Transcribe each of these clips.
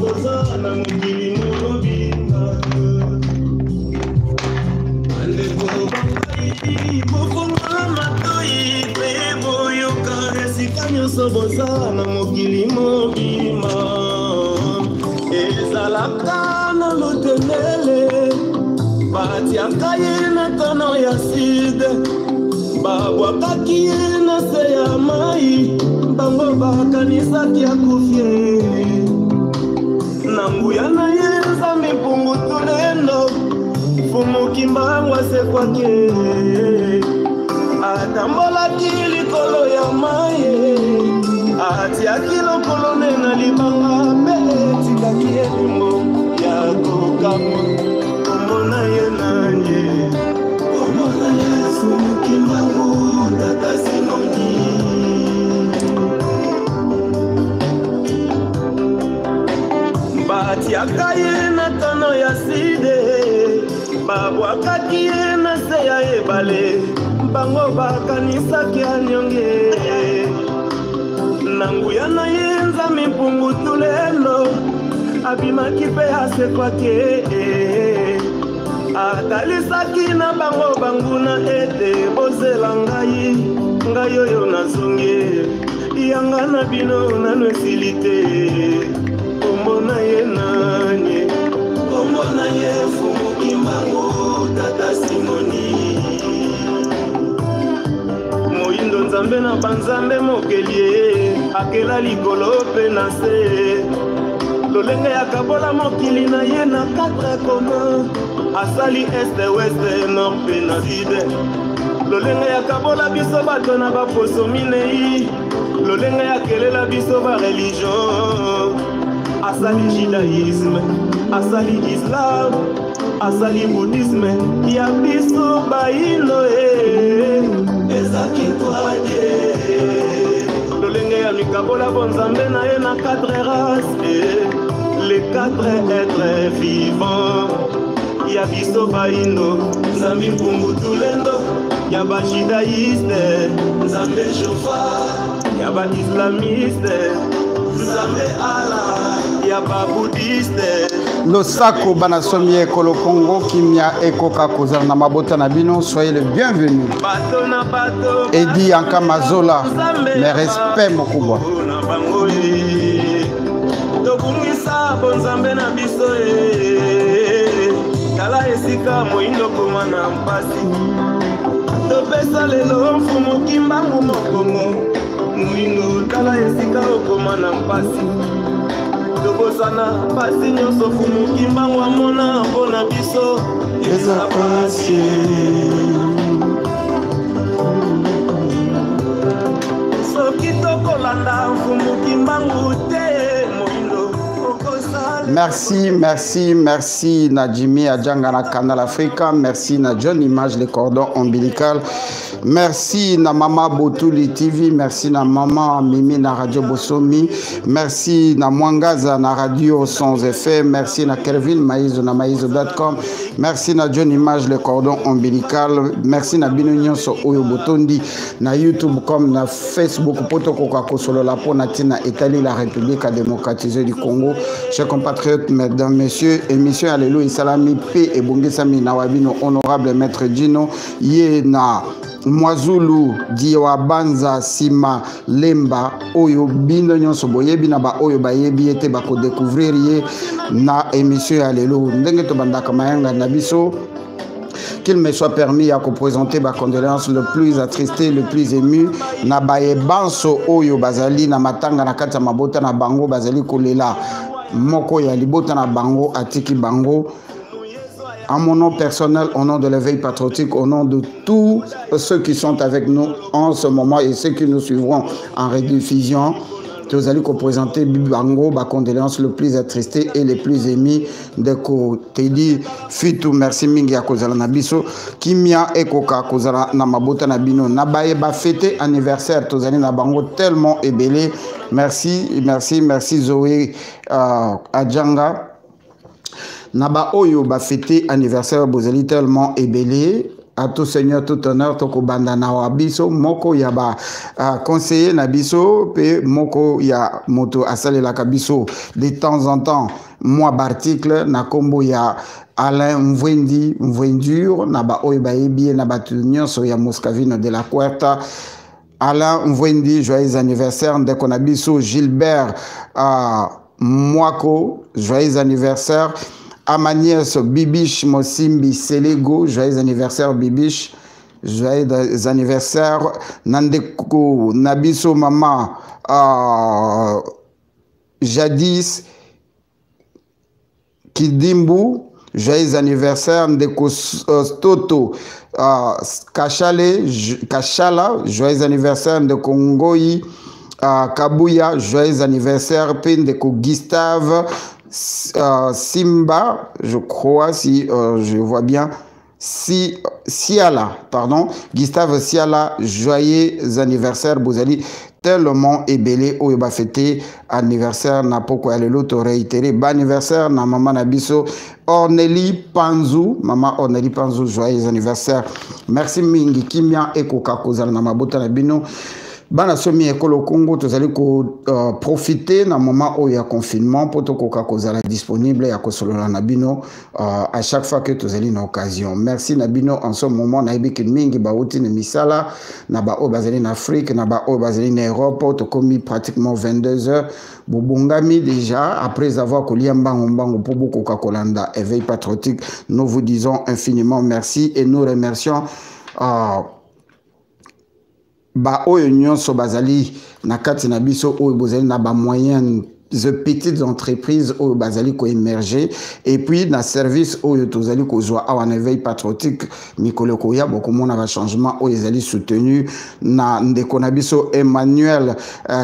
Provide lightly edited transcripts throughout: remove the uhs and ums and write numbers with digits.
Atambola kili kolo ya maye ati akilo kolone na libanga mbele tikaki elimbo ya kokamo omona ye nanye omona yesu mukimbangu tata sinoni mbati akaye na tono ya side babu akaki na se ya ebale bango bakanisaki anyonge nanguya na ye nzambe mpungutulelo abimaki mpe asekwake atalisaki na bango banguna ete bozela ngai oyo nazonge yanga na bino nano esili te komona ye nanye komona ye fumukimbango tata simoni moyindo nzambe na banzambe mokelie akela likolo pe na se lolenge ya kabola mokili na ye na 4 koma asali este weste nord pe na sud lolenge ya kabola biso bato na baposo minei lolenge ya kelela biso ba religion asali judaïsme asali islam asali bouddhisme ya biso baino ezaki kwaje lolenge ya mikabola bonzambe na ye na 4 races les 4 êtres vivants ya biso baino nzambe mpungutulendo ya bajudaïste nzambe jofa ya baislamiste nzambe ala ya babudiste Losako Banasomie Kolo Congo Kimia Ekoka Kozala na mabota na bino, soyez le bienvenu. Edi Anka Mazola, mes respects mokubwa. Tobungisa bonzambe na biso kala esika moindo komana mpasi topesa lelo mfumu kimbangu mokongo moindo kala esika okomana mpasi tobosana pasi nyonso fumu kimbangu amona mpona biso eza pasi soki tokolanda mfumu kimbangu te moindo okosala. Merci, merci, merci Nadjimi Adjanga na Canal Africa, merci na John Image le cordon ombilical, merci na Mama Botuli TV, merci na Mama Mimi na Radio Bosomi, merci na Mwangaza na Radio Sans Effet, merci na Kelvin Maizo na maizo.com, merci na John Image le cordon ombilical, merci na Bino Nyonso Oyo Botondi na YouTube comme na Facebook Potoko Kakosolo la Ponatina Italie la République démocratisée du Congo. Chers compatriotes, mesdames, messieurs, émission Alléluia Salami P et Bungisami Nawabino honorable maître Dino Yena Mwazulu Diwa Banza Sima Lemba Oyo Bino Nyonso Boyebi na ba Oyo Bayebi ete bako découvrir ye na émission Alléluia ndenge to bandaka mayanga na biso. Qu'il me soit permis à présenter ma condoléance le plus attristé, le plus ému. Na baye banso oyo bazali na matanga na kata mabota na bango bazali kolela moko ya libota na bango atiki bango. À mon nom personnel, au nom de l'éveil patriotique, au nom de tous ceux qui sont avec nous en ce moment et ceux qui nous suivront en rediffusion, vous allez présenter Bibango, ma condoléance le plus attristé et le plus émis de Tedi Fitu, merci mingi à Kozala Nabiso, Kimia Ekoka Kozala Namabota Nabino, Nabaye ba fêté anniversaire, tous allez Nabango tellement ébélé, merci, merci, merci Zoé Adjanga. Naba Oyo ba fêté anniversaire, Bozali tellement ébélé. à tout seigneur, tout honneur, toko bandana wa biso, moko yaba conseiller na biso, pe moko ya moto asale la kabiso. De temps en temps, moi barticle, na kombo ya Alain Mvendur, na ba oiba ebie, na ba tunyoso ya Moscavino de la Cuerta. Alain Mvendi, joyeux anniversaire, ndeko na biso, Gilbert Mwako, joyeux anniversaire. Amaniès Bibiche Mosimbi Selego, joyeux anniversaire Bibiche, joyeux anniversaire. Nandeko Nabiso Mama Jadis Kidimbu, joyeux anniversaire. Ndeko Stoto Kachala, joyeux anniversaire. Ndeko Ngoyi Kabuya, joyeux anniversaire. Ndeko Gustave Simba, je crois, si je vois bien, Siala, pardon, Gustave Siala, joyeux anniversaire, Bouzali, tellement ébélé, où il va fêter anniversaire, n'a pas quoi aller l'autre réitéré, bon anniversaire, na maman Nabiso, Ornélie Panzou, maman Ornélie Panzou, joyeux anniversaire, merci Mingi, Kimia et Coca-Cola, na mabota Nabino. Bana somi ekolo Congo tozali ko profiter na moment où il y a confinement pour to koka kozala disponible ya kosolola na bino à chaque fois que tozali na occasion. Merci na bino en ce moment na ibiki mingi ba uti ne misala na ba o bazali na Afrique na ba o bazali na Europe to komi pratiquement 22 heures bobongami déjà après avoir kolia mbango pour beaucoup Coca-Cola éveil patriotique. Nous vous disons infiniment merci et nous remercions ba oyo nyonso bazali na kati na biso oyo bozali na ba moyennes petites entreprises oyo bazali ko émerger et puis na service oyo tozali ko zwa awa na éveil patriotique mikolo ko ya boko mona ba changement oyo ezali soutenu na ndeko na biso Emmanuel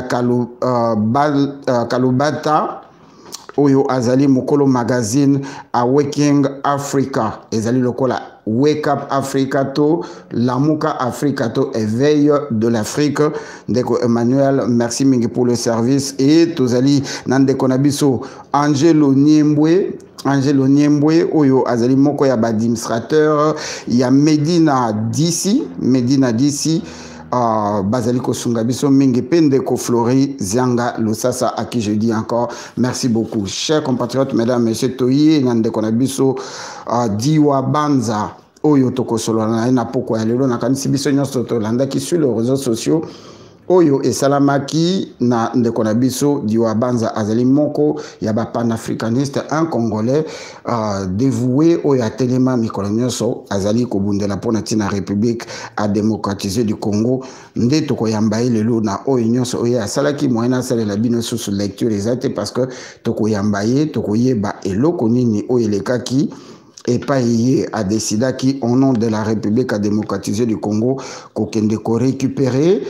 Kalubata oyo azali mokolo magazine a Waking Africa ezali lokola Wake Up Africa to Lamuka Africa to éveil de l'Afrique. Ndeko Emmanuel, merci mingi pour le service et tozali nandeko nabiso Angelo Niembwe oyo azali moko ya administrateur ya Medina DC Bazali Kosunga biso mingi pende ko Flori Zianga Losasa à qui je dis encore merci beaucoup. Chers compatriotes, mesdames, messieurs, Toye nandeko nabiso Diwa Banza oyo toko solo na poko ya lelo na kanisi biso nyonso to landa ki sur les réseaux sociaux oyo esalamaki na ndeko na biso Diwa Banza azali moko ya ba panafricaniste un congolais dévoué oyo atelema mikolo nyonso azali kobundela pona tina république a démocratiser du Congo nde toko yamba lelo na oyo nyonso oyo asalaki moyena salela bino sous lecture exacte parce que toko yamba toko yeba eloko nini oyo lekaki et pas hier a décidé qui au nom de la République a démocratisé du Congo kokende ko récupérer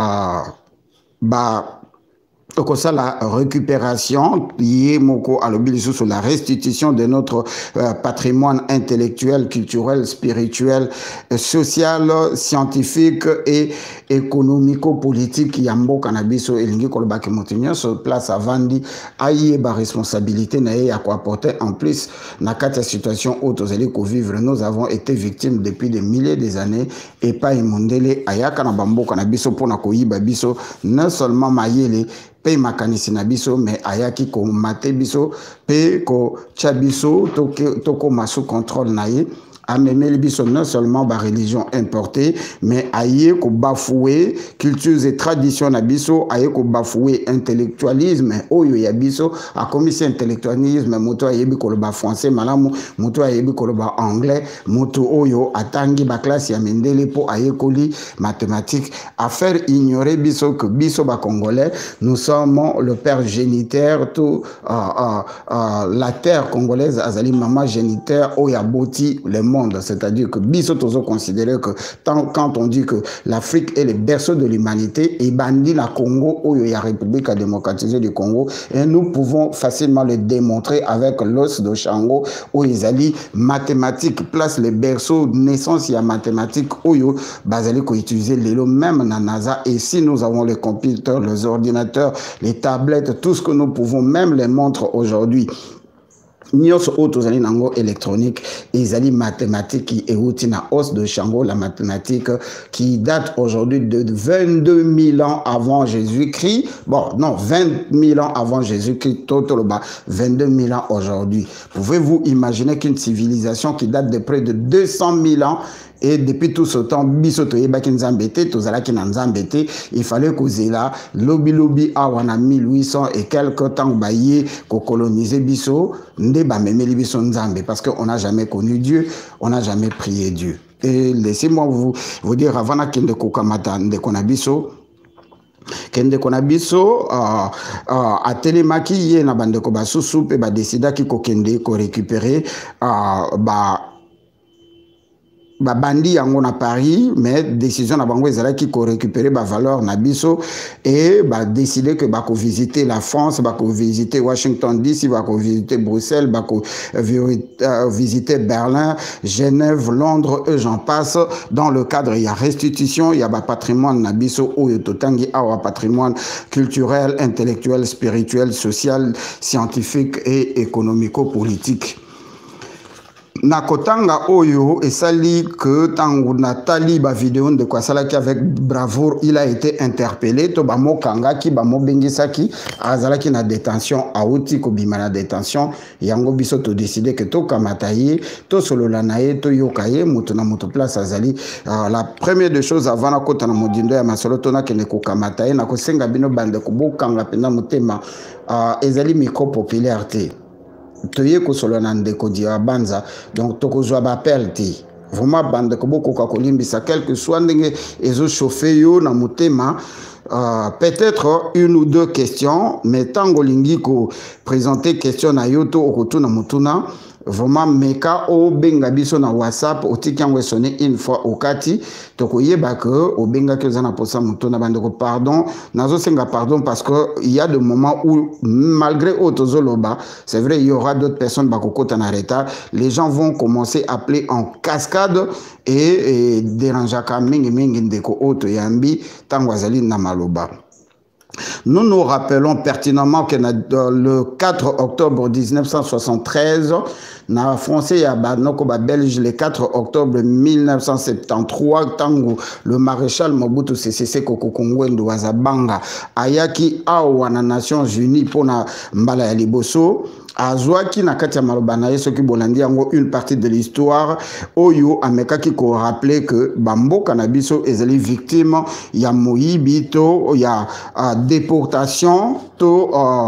ça la récupération liée moko à l'obligation sur la restitution de notre patrimoine intellectuel, culturel, spirituel, social, scientifique et économico-politique yambo cannabis elingi kolobaki motinyo sur place à Vandi aïe ba responsabilité nae à quoi apporter en plus na kata situation autres zeli ko vivre nous avons été victimes depuis des milliers des années et pas imondele ayaka na bambo cannabis pour na koyiba biso non seulement mayele pe makanisi na biso mais ayaki ko mate biso pe ko chabiso toko masu contrôle nae amemeli biso non seulement ba religion importée mais aye ko bafouer cultures et traditions na biso aye ko bafouer intellectualisme oyo ya biso a commission intellectualisme moto ayebi ko ba français malamu moto ayebi ko ba anglais moto oyo atangi ba classe ya mendele po aye ko li mathématiques à faire ignorer biso que biso ba congolais nous sommes le père géniteur tout la terre congolaise azali maman géniteur oyo aboti le monde, c'est-à-dire que biso tozo considérer que quand on dit que l'Afrique est le berceau de l'humanité et bandi la Congo ou la République a démocratisé du Congo et nous pouvons facilement le démontrer avec l'os de Shango où ils allaient mathématiques place le berceau naissance il y a mathématiques où bazali ko utiliser l'élo même na NASA et si nous avons les computers, les ordinateurs, les tablettes, tout ce que nous pouvons même les montres aujourd'hui nyonso oyo tozali nango électronique ezali mathématique qui euti na os de Shango, la mathématique qui date aujourd'hui de 22 000 ans avant Jésus-Christ. Bon, non, 20 000 ans avant Jésus-Christ, 22 000 ans aujourd'hui. Pouvez-vous imaginer qu'une civilisation qui date de près de 200 000 ans et depuis tout ce temps, bisoto yebaki nzambete, tozalaki na nzambete, il fallait kozela lobi awana 1800 et quelques temps baye ko coloniser biso, nde ba memeli biso nzambe parce qu'on n'a jamais connu Dieu, on n'a jamais prié Dieu. Et laissez-moi vous dire avant na kende kokamata nde konabiso kende konabiso atelemaki ye na bandeko basusu pe ba décida ki ko kende ko récupérer bandi yango na Paris, mais décision na bango ezala ki ko récupérer ba valeur na biso et ba décider que ba ko visiter la France, ba ko visiter Washington DC, ba ko visiter Bruxelles, ba ko visiter Berlin, Genève, Londres et j'en passe. Dans le cadre il y a restitution, il y a ba patrimoine na biso oyo totangi awa patrimoine culturel, intellectuel, spirituel, social, scientifique et économico-politique. Nakotanga oyo esali que tangu Nathalie ba vidéo de quoi sala qui avec bravoure il a été interpellé to ba mokanga ki ba mobengisa ki azala ki na détention auti ko bima na détention yango biso to décider que to kamataye to solola naye to yokaye mutu na mutu place azali la première des choses avant na kota na modindo ya masolo to na kene ko kamataye na ko senga bino bande ko bokanga pena mutema ezali micro popularité toye ko solona ndeko dia banza donc tokozwa ba pelti vraiment bande ko boko ka kolimbisa quelque soit ndenge ezo chauffer yo na mutema peut-être une ou deux questions mais tango lingi ko présenter question na yoto okutuna mutuna vraiment meka o benga biso na WhatsApp otikango sonné une fois okati tokoyeba que o benga que zana posa mutuna bande ko pardon nazo senga pardon parce que il y a des moments où malgré otozoloba c'est vrai il y aura d'autres personnes bakokota na retard, les gens vont commencer à appeler en cascade et déranger ka mingi ndeko oto yambi tango azali na maloba. Nous nous rappelons pertinemment que le 4 octobre 1973, na français ya banoko ba belge le 4 octobre 1973 tango le maréchal Mobutu Sese Seko Kongwendo wazabanga ayaki awa na Nations Unies pona mbala ya liboso azwaki na kati ya maloba na ye soki bolandi yango une partie de l'histoire oyo amekaki ko rappeler que bamboka na biso ezali victime ya moyibi to ya déportation to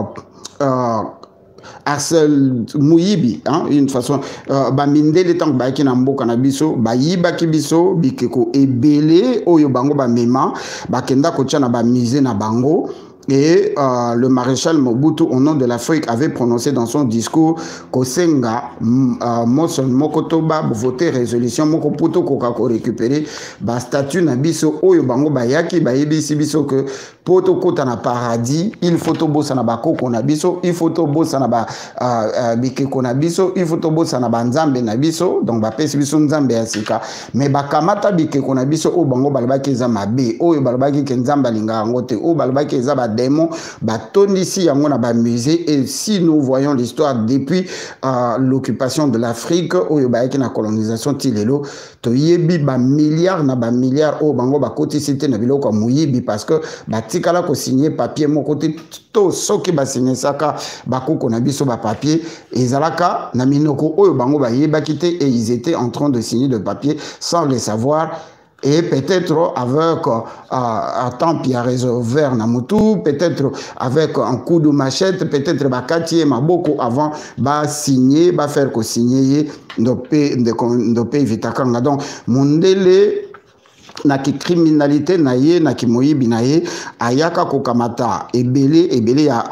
Arsèle Mouyibi, hein, une façon, bamindele tank baiki na mboka na biso, bayibaki biso, bikeko ebele, oyo bango ba mema, bakenda kocha na ba mise na bango. Et le maréchal Mobutu, au nom de l'Afrique, avait prononcé dans son discours Kosenga, Moson Mokotoba, voter résolution, Mokoputo Kokako récupérer, ba statut na biso, oyo bango bayaki, bayebisi biso que poto kota na paradis, il faut to bossa na bako kona biso, il faut to bossa na ba bike kona biso, il faut to bossa na banzambe na biso, donc ba pesi biso nzambe asika, mais ba kamata bike kona biso, o bango balbaki za mabe, oyo balbaki kenzamba linga ngote, o balbaki za ba démon batondisi yango na ba musée. Et si nous voyons l'histoire depuis l'occupation de l'Afrique oyo bayaki na colonisation tilelo toyebi ba milliards na ba milliards o bango ba koti cité na biloko muyibi parce que batikala ko signer papier mon côté to soki ba signer saka bakoko na biso ba papier ezalaka na minoko oyo bango ba yebaki te et ils étaient en train de signer de papier sans le savoir. Et peut-être avec un temps qui a réservé Namutu, peut-être avec un coup de machette, peut-être bakati maboko avant ba signer, ba faire ko signer nos pays vitakanga. Donc mondele na ki criminalité na ye na ki moyibi na ye ayaka kokamata ebele ya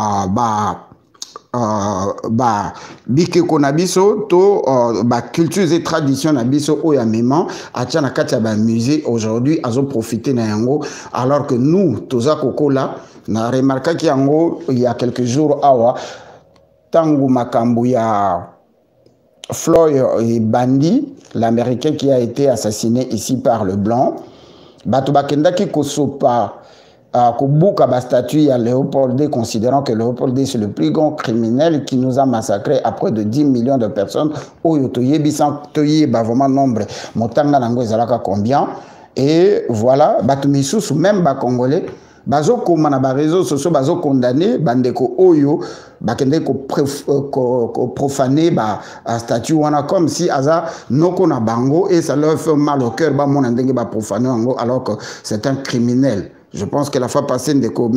bike kona biso to cultures et traditions na biso oya mema atia na kati ya ba musée aujourd'hui azo profiter na yango alors que nous toza kokola na remarqué ki yango il y a quelques jours awa tangu makambu ya Floyd Bandi, l'américain qui a été assassiné ici par le blanc bato bakenda ki kosopa Kubuka ba statue à Léopold D, considérant que Léopold D c'est le plus grand criminel qui nous a massacré à près de 10 millions de personnes. Oyo toyebi sans toyeba vraiment nombre. Motanga nango ezalaka combien? Et voilà, batumisusu même ba congolais bazo koma na ba réseaux sociaux bazo condamné bandeko oyo bakende ko profaner ba statue wana comme si aza noko na bango et ça leur fait mal au cœur ba mona ndenge ba profaner ngo alors que c'est un criminel. Je pense que la fois passée ndeko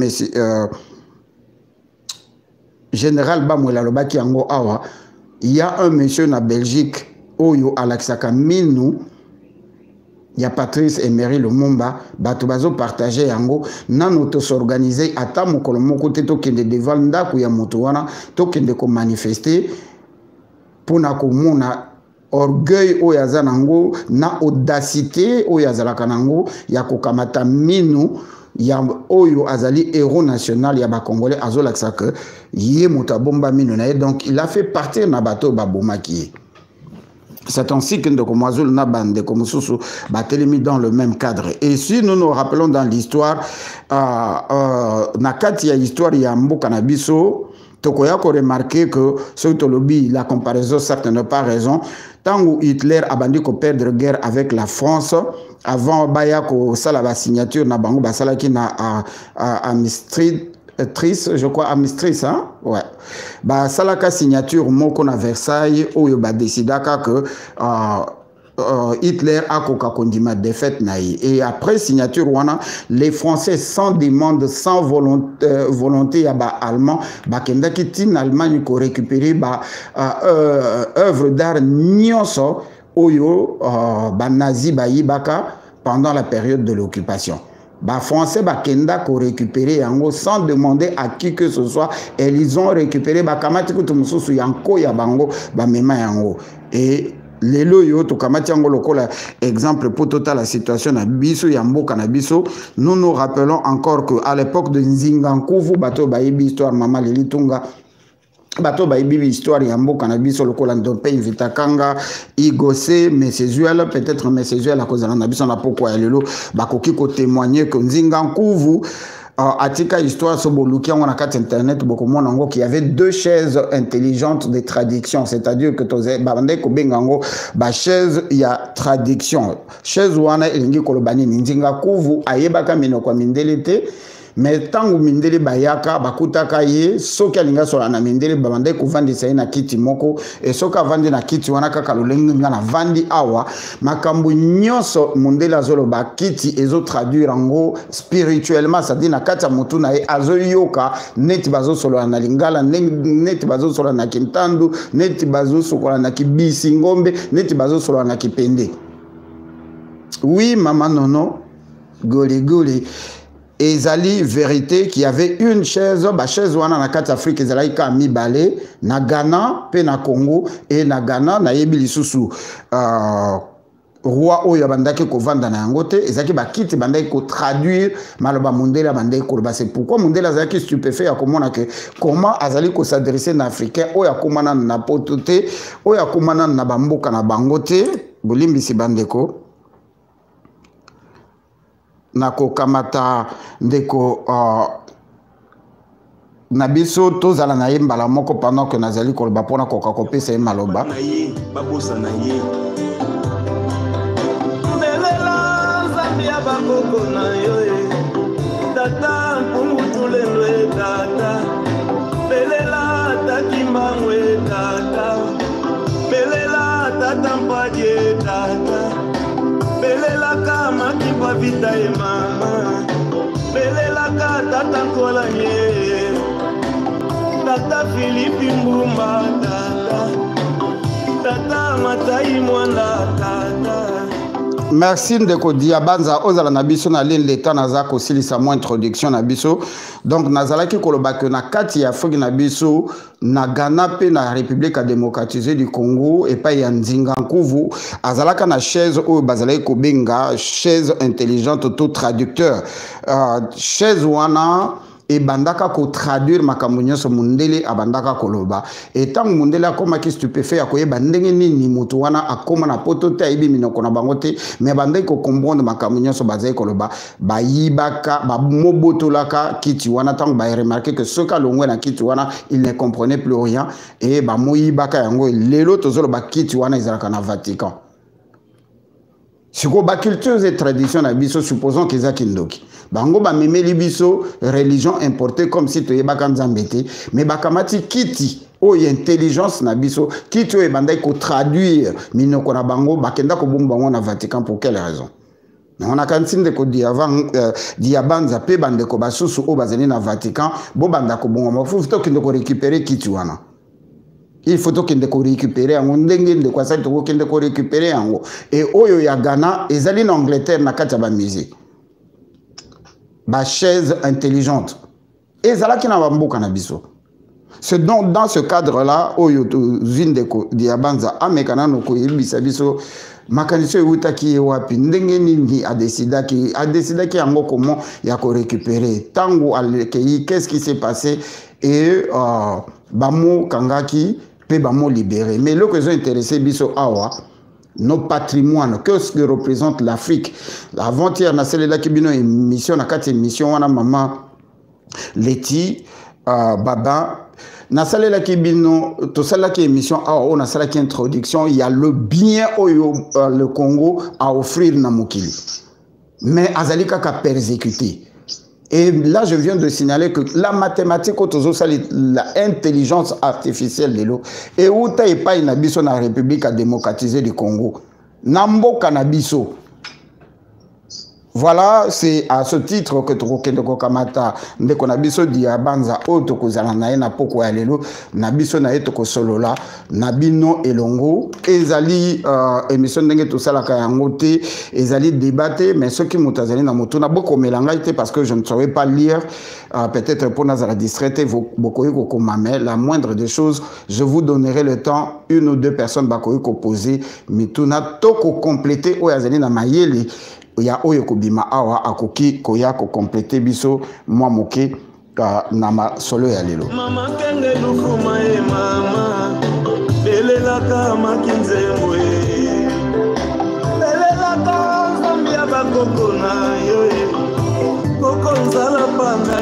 général Bamwela Lobaki yango awa, il y a un monsieur na Belgique oyo alaksaka minou. Il y a Patrice Emery Lumumba, bato bazo partager yango, nan auto s'organiser ata mokolo moko te to kende devant ndako ya moto wana to kende ko manifester pour na komona orgueil oyo aza nango na audacité oyo azalaka nango ya kokamata minu ya oyo azali héros national ya ba congolais azolakisa que ye moto bomba minu na ye, donc il a fait partir na bato babomaki. C'est ainsi que Ndokomazul Nabande comme Soussou Batelemi dans le même cadre. Et si nous nous rappelons dans l'histoire, Nakati ya histoire ya Mboka na biso, Tokoya ko remarqué que ce Tolobi, la comparaison certes n'a pas raison. Tant où Hitler a bandit ko perdre guerre avec la France, avant Bayako Salaba signature na bango basalaki na Amistrid. Je crois à Mistris, hein? Ouais. Bah, salaka signature moko na Versailles, où il a décidé que Hitler a kondima défaite naïe. Et après signature wana, les Français sans demande, sans volonté à ba allemand, ba kenda ki tin Allemagne ko récupérer ba œuvre d'art nyonso oyo ba nazi ba yibaka pendant la période de l'occupation. Les Français bakenda ko récupérer yango sans demander à qui que ce soit, et ils ont récupéré bakamati kutu mususu yanko ya bango ba mema yango. Et lelo yo to kamati yango lokola exemple pour total la situation na biso ya mboka na biso. Nous nous rappelons encore que à l'époque de Nzingankuvu bato ba yebi histoire mama Lelitunga bato ba yebi histoire ya mboka na biso lokola Ndompe Invitakanga Igose Mesezuel, peut-être Mesezuel à cause de la biso na pourquoi lelo bakoki ko témoigner que Nzingankuvu atika histoire so boluki on a carte internet beaucoup mon ngo qui avait deux chaises intelligentes de traduction, c'est-à-dire que toze babande ko bengango ba chaise ya traduction chaise wana elingi kolobani Nzingankuvu ayebaka minoko mindelete. Mais tant que mindele bayaka bakutaka ye soki alinga sola na mindele babande ko vandi sai na kiti moko et soka vandi na kiti wana kaka lolengi na vandi awa makambu nyonso mondela zolo ba kiti ezo traduire ngo spirituellement, ça dit na kata mutu na ye azo yoka neti bazo solo na lingala neti bazo solo na kintandu neti bazo solo na kibisi ngombe neti bazo solo na kipende. Oui mama nono goli goli. Et Zali vérité qu'il y avait une chaise, ba chaise wana na kati Afrique ezalaki ka mibale na Ghana pe na Congo, et na Ghana na yebi lisusu roi oyo bandaki ko vanda na yango te ezaki ba kiti bandaki ko traduire maloba Mundela bandaki ko ba. C'est pourquoi Mundela azaki stupéfait ya komona que comment azali ko s'adresser na africain oyo akomana na potote oyo akomana na bamboka na bangote bolimbisi bandeko nako kamata ndeko nabiso tozala na yembala moko pendant que nazali ko ba pona ko kopesa maloba babosa na ye belela zambia bakoko na yo tata mutulelwe tata belela takimangwe tata belela tata mpaje tata belela kama kipa vita e mama belela ka tata kola ye tata Philippe Mbumba tata Matai Mwanda tata. Merci Ndeko Diabanza ozala na biso na ligne l'état naza ko silisa mo introduction na biso. Donc nazalaki koloba que na kati ya Afrique na biso na Ghana pe na République démocratisée du Congo et pa ya Nzingankuvu azalaka na chaise oyo bazalaki ko benga chaise intelligente auto traducteur chaise wana et bandaka ko traduire makambo nyonso mundele abandaka koloba et tant mundele akoma ki stupéfait akoyeba ndenge nini mutu wana akoma na poto te ayibi minoko na bango te mais bandaki ko comprendre makambo nyonso bazali koloba bayibaka bamobotolaka kiti wana tant ba remarquer que soka longwe na kiti wana il ne comprenait plus rien et bamoyibaka yango lelo tozolo ba kiti wana ezalaka na Vatican. Siko ba cultures et traditions na biso supposons qu'ils a kindoki bango ba memeli biso religion importée comme si to yebaka nzambe te mais bakamati kiti o intelligence na biso kiti o ebandai ko traduire minoko na bango bakenda ko bomba bango na Vatican pour quelle raison? On a kantsinde ko diabanza pe bande ko basusu o bazali na Vatican bo banda ko bongo mafufu to kende ko récupérer kiti wana. Il faut que nous récupérer en ndenge de quoi ça to kende ko récupérer en et oyo ya Ghana ezali na Angleterre na kati ba musée ba chaise intelligente ezala ki na bamboka na biso. C'est donc dans ce cadre là oyo to zinde ko diabanza amekana no ko yebisa biso makaniso utaki wapi ndenge nini a décidé ki yango comment ya ko récupérer tango alekei qu'est-ce qui s'est passé et bamo kangaki pe bamo libéré mais le que sont intéressé biso awa nos patrimoines qu'est-ce que représente l'Afrique avant-hier na celle là ki bino émission na kati émission wana mama Leti baba na celle là ki bino to celle là qui émission awa on a celle qui introduction il y a le bien oyo le Congo à offrir na mokili mais azalika ka persécuté. Et là, je viens de signaler que la mathématique, l'intelligence artificielle de l'eau, et où t'as pas une abisso dans la République à démocratiser du Congo. Nambo Kanabiso. Voilà, c'est à ce titre que Trokendoko Kamata, Ndeko Nabiso Diabanza, Otoko Zalanae, Napoko Alelo, Nabiso Naetoko Solola, Nabino Elongo, Ezali, émission Nenge Tosala Kayangote, Ezali débatté, mais ceux qui m'ont tazali na motuna, beaucoup mélangaïté parce que je ne saurais pas lire, peut-être pour Nazara distraité, beaucoup Komame, la moindre des choses, je vous donnerai le temps, une ou deux personnes Bakoyoko posées, Mituna, Toko complété, Oyazali na Mayeli, ya oyo kobima awa akoki koya ko compléter biso mwa moke na masolo ya lelo mama kenge lukuma e mama belelaka makinzemwe belelaka zambia bakoko na yo koko nzala panga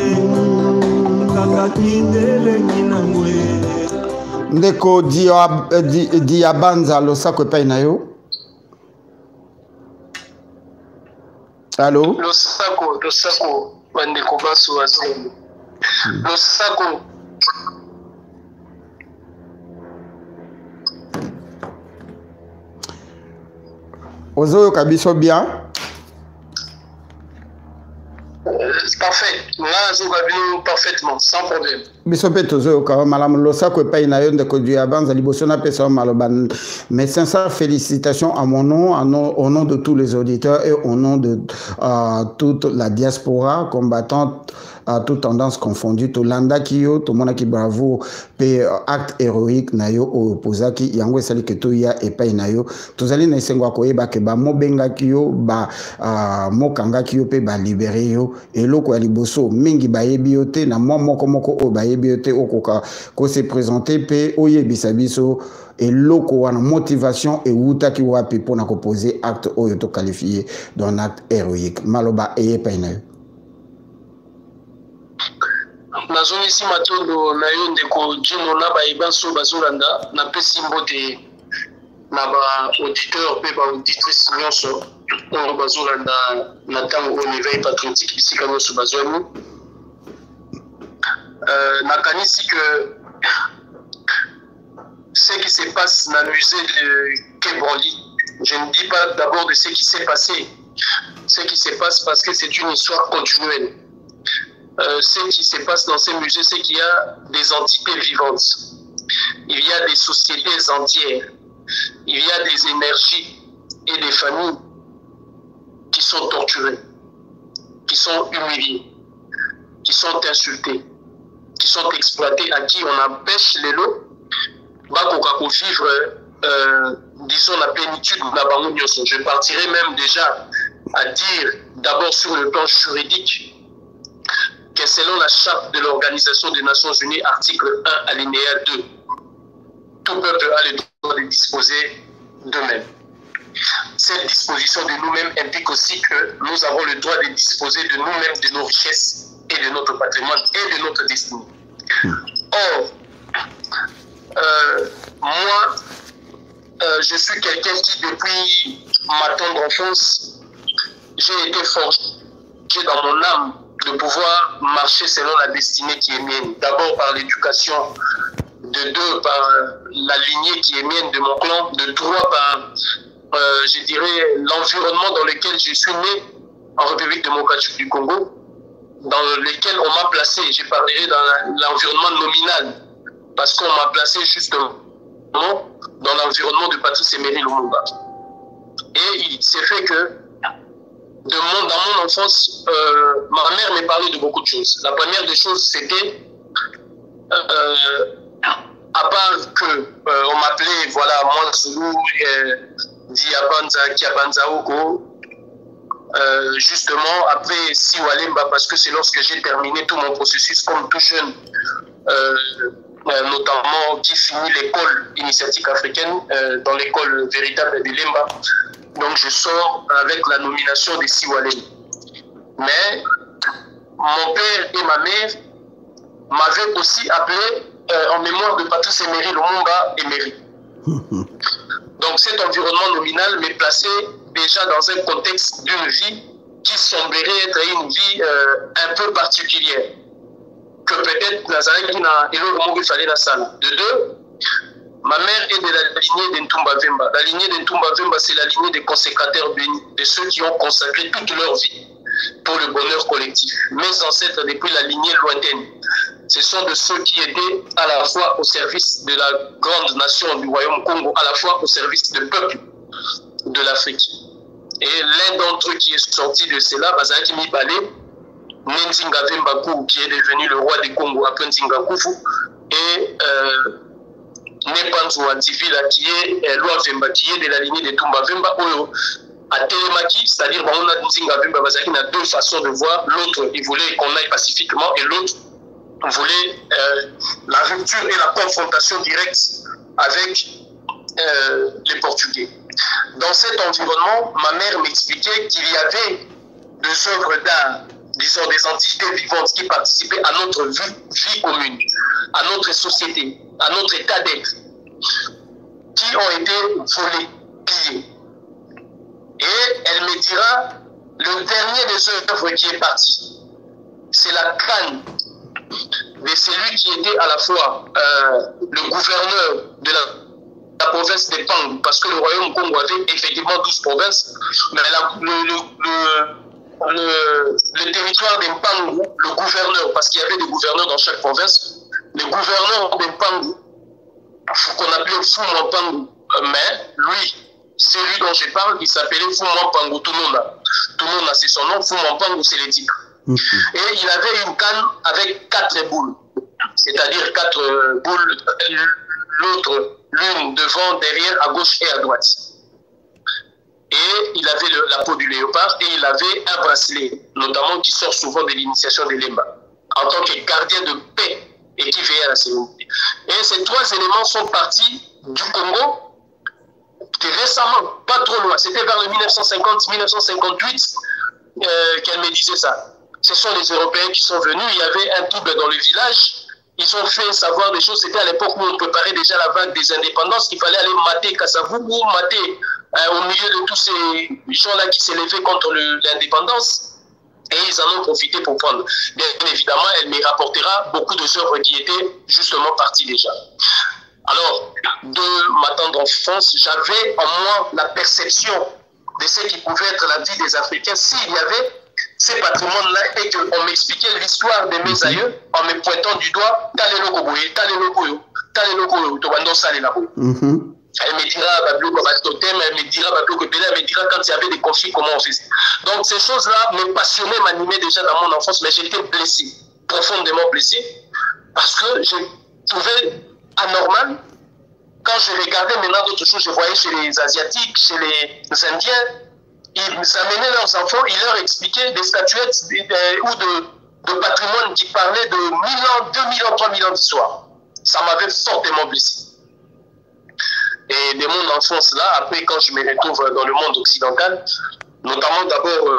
kaka kitele kinangwe ndeko diabanza losako epai na yo. Allô? Losako, bandeko baso azongo. Losako. Ozoyo kabiso bien? Parfait. Là, zo kabino parfaitement, sans problème. Biso pe tozoyo ka malamu losako epai na yo ndeko diabanza liboso na pesa maloban. Mais sincères félicitations à mon nom, au nom de tous les auditeurs et au nom de toute la diaspora combattante à toute tendance confondue. To landa kiyo, to mona ki bravo, pe acte héroïque na yo opposaki yango esali ke to ya epai na yo. Tozali na isengwa koyeba ke ba mobenga kiyo, ba mokanga kiyo pe ba libéré yo eloko ya liboso mingi ba yebi yo te na moko o ba yebi yo te okoka ko se présenter pe oyebisa biso et loko wana motivation et wutaki wapi pona ko poser acte oyo to qualifié d'un acte héroïque maloba eye paina nazongisi matondo na yo ndeko jino na bayebanso bazolanda na pesi mbote na ba auditeur pe ba auditrice nyonso oyo bazolanda na ntango oyo éveil patriotique bisika nyonso bazwani nakanisi que ce qui se passe dans le musée de Quai-Branly, je ne dis pas d'abord de ce qui s'est passé. Ce qui se passe parce que c'est une histoire continuelle. Ce qui se passe dans ces musées, c'est qu'il y a des entités vivantes. Il y a des sociétés entières. Il y a des énergies et des familles qui sont torturées, qui sont humiliées, qui sont insultées, qui sont exploitées, à qui on empêche les lots. Vivre, disons, la plénitude de la banque. Je partirai même déjà à dire, d'abord sur le plan juridique, que selon la charte de l'Organisation des Nations Unies, article 1, alinéa 2, tout peuple a le droit de disposer d'eux-mêmes. Cette disposition de nous-mêmes implique aussi que nous avons le droit de disposer de nous-mêmes, de nos richesses et de notre patrimoine et de notre destinée. Or, moi, je suis quelqu'un qui, depuis ma tendre enfance, j'ai été forgé dans mon âme de pouvoir marcher selon la destinée qui est mienne. D'abord par l'éducation, de deux par la lignée qui est mienne de mon clan, de trois par, je dirais, l'environnement dans lequel je suis né en République démocratique du Congo, dans lequel on m'a placé. Je parlerai dans l'environnement nominal, parce qu'on m'a placé justement dans l'environnement de Patrice Emery Lumumba. Et il s'est fait que dans mon enfance, ma mère me parlait de beaucoup de choses. La première des choses, c'était, à part que on m'appelait, voilà, moi, Zulu, Diabanza, Kiabanza Oko, justement, après Siwalemba, parce que c'est lorsque j'ai terminé tout mon processus comme tout jeune, notamment qui finit l'école initiatique africaine, dans l'école véritable de Lemba. Donc je sors avec la nomination de Siwalemba. Mais mon père et ma mère m'avaient aussi appelé en mémoire de Patrice Emery Lumumba Emery. Donc cet environnement nominal m'est placé déjà dans un contexte d'une vie qui semblerait être une vie un peu particulière. Que peut-être Nazareth et l'autre fallait la salle. De deux, ma mère est de la lignée d'Ntumba Vemba. La lignée d'Ntumba Vemba, c'est la lignée des consécrateurs bénis, de ceux qui ont consacré toute leur vie pour le bonheur collectif. Mes ancêtres, depuis la lignée lointaine, ce sont de ceux qui étaient à la fois au service de la grande nation du royaume Congo, à la fois au service du peuple de l'Afrique. Et l'un d'entre eux qui est sorti de cela, Bazaki Mibale, Nzinga Vembakou, qui est devenu le roi du Congo après Nzinga Kufu, et Nepanzo Antivila, qui est Loi Vemba, qui est de la lignée de Tumba Vemba, à Télémaki, c'est-à-dire qu'on a Nzinga Vemba Bazaki, a deux façons de voir. L'autre, il voulait qu'on aille pacifiquement, et l'autre, voulait la rupture et la confrontation directe avec les Portugais. Dans cet environnement, ma mère m'expliquait qu'il y avait des œuvres d'art, disons des entités vivantes qui participaient à notre vie commune, à notre société, à notre état d'être, qui ont été volées, pillées. Et elle me dira, le dernier des œuvres qui est parti, c'est la canne de celui qui était à la fois le gouverneur de la province de Pang, parce que le royaume Congo avait effectivement 12 provinces, mais le territoire d'Mpangu, le gouverneur, parce qu'il y avait des gouverneurs dans chaque province, le gouverneur d'Mpangu, qu'on appelait Fumwampangu, mais lui, celui dont je parle, il s'appelait Fumwampangu Tununa. Tununa, c'est son nom, Fumwampangu, c'est le titre. Et il avait une canne avec 4 boules, c'est-à-dire 4 boules, l'autre, l'une devant, derrière, à gauche et à droite. Et il avait la peau du léopard et il avait un bracelet, notamment qui sort souvent de l'initiation de Lemba, en tant que gardien de paix et qui veillait à la sécurité. Et ces 3 éléments sont partis du Congo récemment, pas trop loin. C'était vers le 1950-1958 qu'elle me disait ça. Ce sont les Européens qui sont venus, il y avait un trouble dans le village, ils ont fait savoir des choses. C'était à l'époque où on préparait déjà la vague des indépendances, qu'il fallait aller mater Kasavubu, mater au milieu de tous ces gens-là qui s'élevaient contre l'indépendance. Et ils en ont profité pour prendre. Bien évidemment, elle me rapportera beaucoup de œuvres qui étaient justement parties déjà. Alors, de ma tendre enfance, j'avais en moi la perception de ce qui pouvait être la vie des Africains s'il y avait ces patrimoines-là et qu'on m'expliquait l'histoire de mes aïeux en me pointant du doigt elle me dira Bablo Totem, elle me dira Bablo Kobela, elle me dira quand il y avait des conflits, comment on faisait. Donc ces choses-là me passionnaient, m'animaient déjà dans mon enfance, mais j'étais blessé, profondément blessé, parce que je trouvais anormal. Quand je regardais maintenant d'autres choses, je voyais chez les Asiatiques, chez les Indiens, ils amenaient leurs enfants, ils leur expliquaient des statuettes ou de patrimoine qui parlait de 1000 ans, 2000 ans, 3000 ans d'histoire. Ça m'avait fortement blessé. Et de mon enfance là, après quand je me retrouve dans le monde occidental, notamment d'abord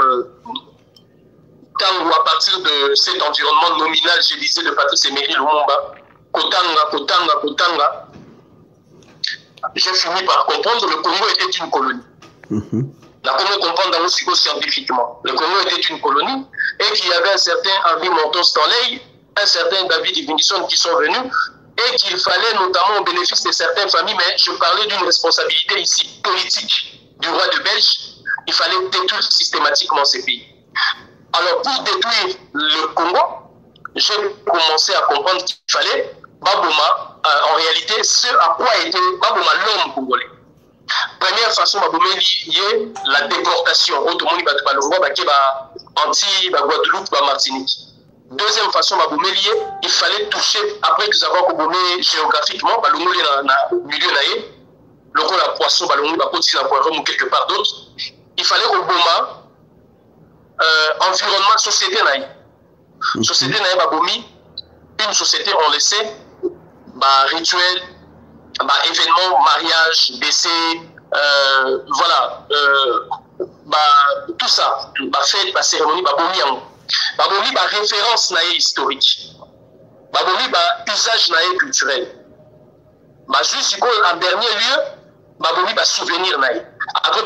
à partir de cet environnement nominal, je disais de Patrice Emery Lumumba, Kotanga, j'ai fini par comprendre que le Congo était une colonie. Là, comment comprendre dans scientifiquement. Le Congo était une colonie et qu'il y avait un certain Henri Monton Stanley, un certain David Livingstone qui sont venus et qu'il fallait notamment au bénéfice de certaines familles, mais je parlais d'une responsabilité ici politique du roi de Belge, il fallait détruire systématiquement ces pays. Alors pour détruire le Congo, j'ai commencé à comprendre qu'il fallait Baboma, en réalité, ce à quoi était Baboma l'homme congolais. Première façon, Baboma liée la déportation. Autrement dit, Guadeloupe, Martinique. Deuxième façon, il fallait toucher, après que nous avons Kobomé géographiquement, dans le milieu, le rôle à poisson, ou quelque part d'autre, il fallait au Boma, environnement, société, société, une société, on le sait, rituel, événement, mariage, décès, voilà, tout ça, fête, cérémonie, Babomi, référence historique. Babomi, usage culturel. Juste en dernier lieu, Babomi, souvenir. Après,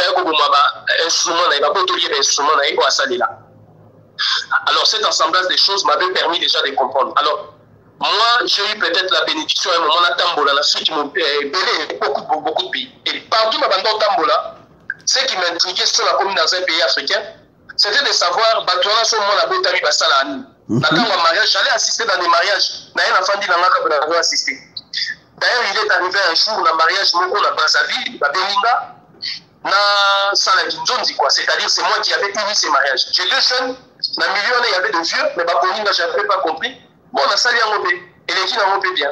alors, cet assemblage des choses m'avait permis déjà de comprendre. Alors, moi, j'ai eu peut-être la bénédiction à un moment à Tambola, la suite, beaucoup de pays. Et partout, dans Tambola, ce qui m'intriguait sur la commune dans un pays africain, c'était de savoir, j'allais assister dans des mariages. D'ailleurs, il est arrivé un jour dans le mariage à Brazzaville, à Beninga, c'est-à-dire c'est moi qui avais uni ces mariages. J'étais jeune, dans le milieu, il y avait des vieux, mais je n'avais pas compris. Bon, on a sali en Obé, et les gens ont bien.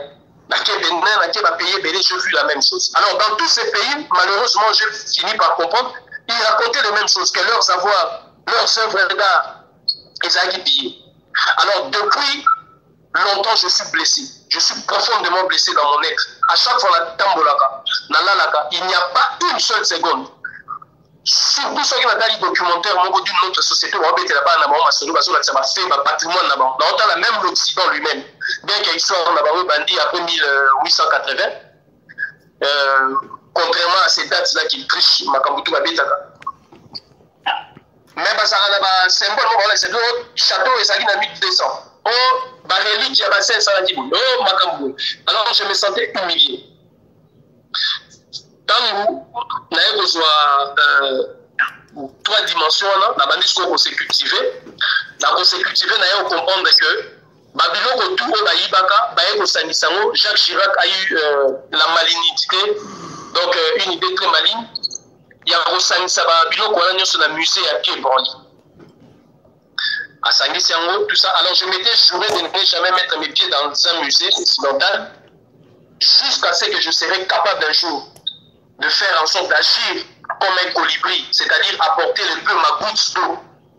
J'ai vu la même chose. Alors, dans tous ces pays, malheureusement, j'ai fini par comprendre, ils racontaient les mêmes choses, que leurs avoirs, leurs œuvres d'art, ils avaient pillé. Alors, depuis longtemps, je suis blessé. Je suis profondément blessé dans mon être. À chaque fois, il n'y a pas une seule seconde. Surtout ceux qui ont des documentaires d'une autre société, on va mettre là-bas, patrimoine là-bas. Même l'Occident lui-même, bien qu'il y ait histoire bandit après 1880, contrairement à ces dates-là qui trichent, Makambutu Babetaka. Mais c'est un bon château et ça a 1200. Oh, relique, il y a 500 oh, Makambu. Alors je me sentais humilié. Tant que nous besoin 3 dimensions, la bandit consécutive, la consécutive, nous comprendre que Babylone tout au Baïbaka, Jacques Chirac a eu la malignité, donc une idée très maligne. Il y a Rosanissa Babylone qu'on a sur le musée à Québec. À Sangissiango, tout ça. Alors je m'étais juré de ne jamais mettre mes pieds dans un musée occidental jusqu'à ce que je serais capable un jour de faire en sorte d'agir comme un colibri, c'est-à-dire apporter le peu ma goutte d'eau.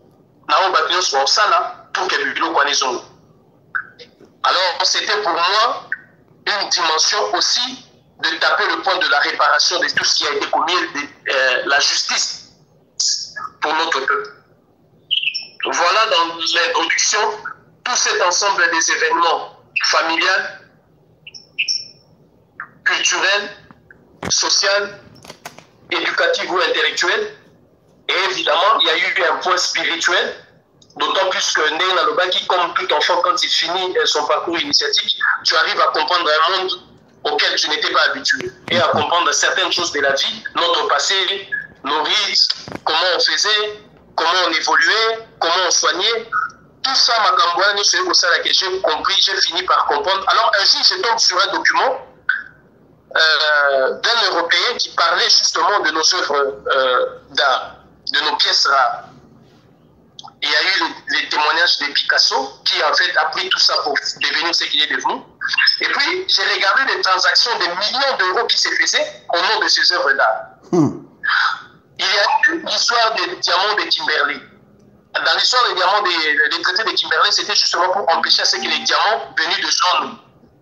Alors c'était pour moi une dimension aussi de taper le point de la réparation de tout ce qui a été commis, de la justice pour notre peuple. Voilà dans l'introduction tout cet ensemble des événements familiales, culturels, sociaux, éducatifs ou intellectuels. Et évidemment, il y a eu un point spirituel, d'autant plus que Ndé Nalobaki, comme tout enfant, quand il finit son parcours initiatique, tu arrives à comprendre un monde auquel tu n'étais pas habitué et à comprendre certaines choses de la vie, notre passé, nos rites, comment on faisait, comment on évoluait, comment on soignait. Tout ça, c'est ça que j'ai compris, j'ai fini par comprendre. Alors un jour, je tombe sur un document d'un Européen qui parlait justement de nos œuvres d'art, de nos pièces rares. Il y a eu les témoignages de Picasso qui en fait a pris tout ça pour devenir ce qu'il est devenu. Et puis, j'ai regardé les transactions de millions d'euros qui se faisaient au nom de ces œuvres d'art. Il y a eu l'histoire des diamants de Kimberley. dans l'histoire des diamants des traités de Kimberley, c'était justement pour empêcher à ce que les diamants venus de zones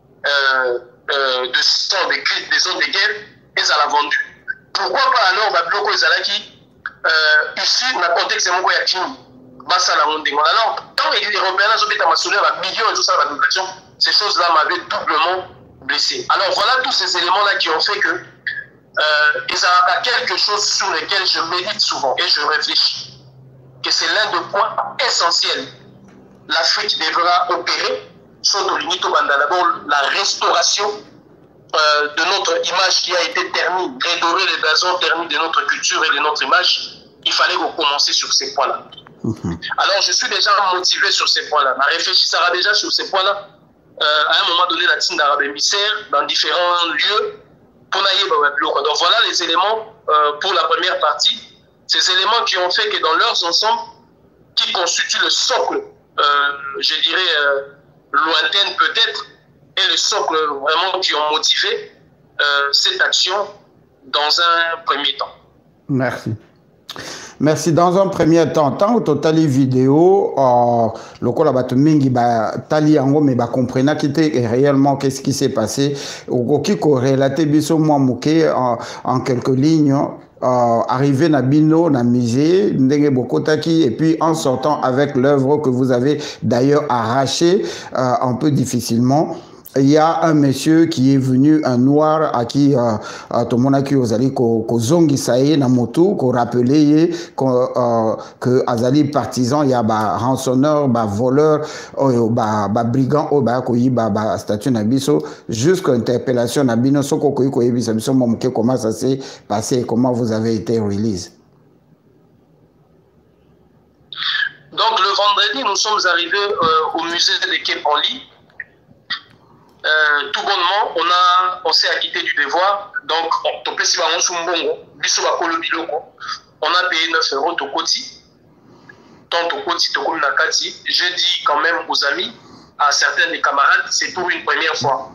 des zones de guerre, ils allaient vendu. Pourquoi pas alors Babyloko Ezalaki ici dans le contexte de Mongo Yakini Bassa la Monde. Alors, quand les Européens ont été maçonnés à millions et tout ça, ces choses-là m'avaient doublement blessé. Alors voilà tous ces éléments-là qui ont fait que il y a quelque chose sur lequel je médite souvent et je réfléchis. Que c'est l'un des points essentiels. L'Afrique devra opérer, surtout d'abord la restauration de notre image qui a été ternie, redorer les blasons ternis de notre culture et de notre image. Il fallait commencer sur ces points-là. Alors je suis déjà motivé sur ces points-là. Ma réfléchissera déjà sur ces points-là. À un moment donné, la team d'Arabe émissaire dans différents lieux. Donc voilà les éléments pour la première partie. Ces éléments qui ont fait que dans leurs ensembles, qui constituent le socle, je dirais, lointaine peut-être, et le socle vraiment qui ont motivé cette action dans un premier temps. Merci. Merci. Dans un premier temps, tant au total vidéo, le col abat mingi ba tali ango mais ba comprena qui était réellement qu'est-ce qui s'est passé. Au qui corrélaté biso moi mouké en quelques lignes. Arrivé na bino na musée ndenge bokotaki et puis en sortant avec l'œuvre que vous avez d'ailleurs arrachée un peu difficilement. Il y a un monsieur qui est venu, un noir, à qui tout le monde a qui osali ko zongi saye na moto, ko rappelé que azali partisan, il y a ba rançonneur, ba voleur, ba brigand, ba koyi ba statut na biso, jusqu'à interpellation na bino soko koyi koyi biso biso momuke comment ça s'est passé, comment vous avez été release. Donc le vendredi, nous sommes arrivés au musée de Quai Branly. Tout bonnement, on s'est acquitté du devoir. Donc, on a payé 9 euros au Koti. Je dis quand même aux amis, à certains des camarades, c'est pour une première fois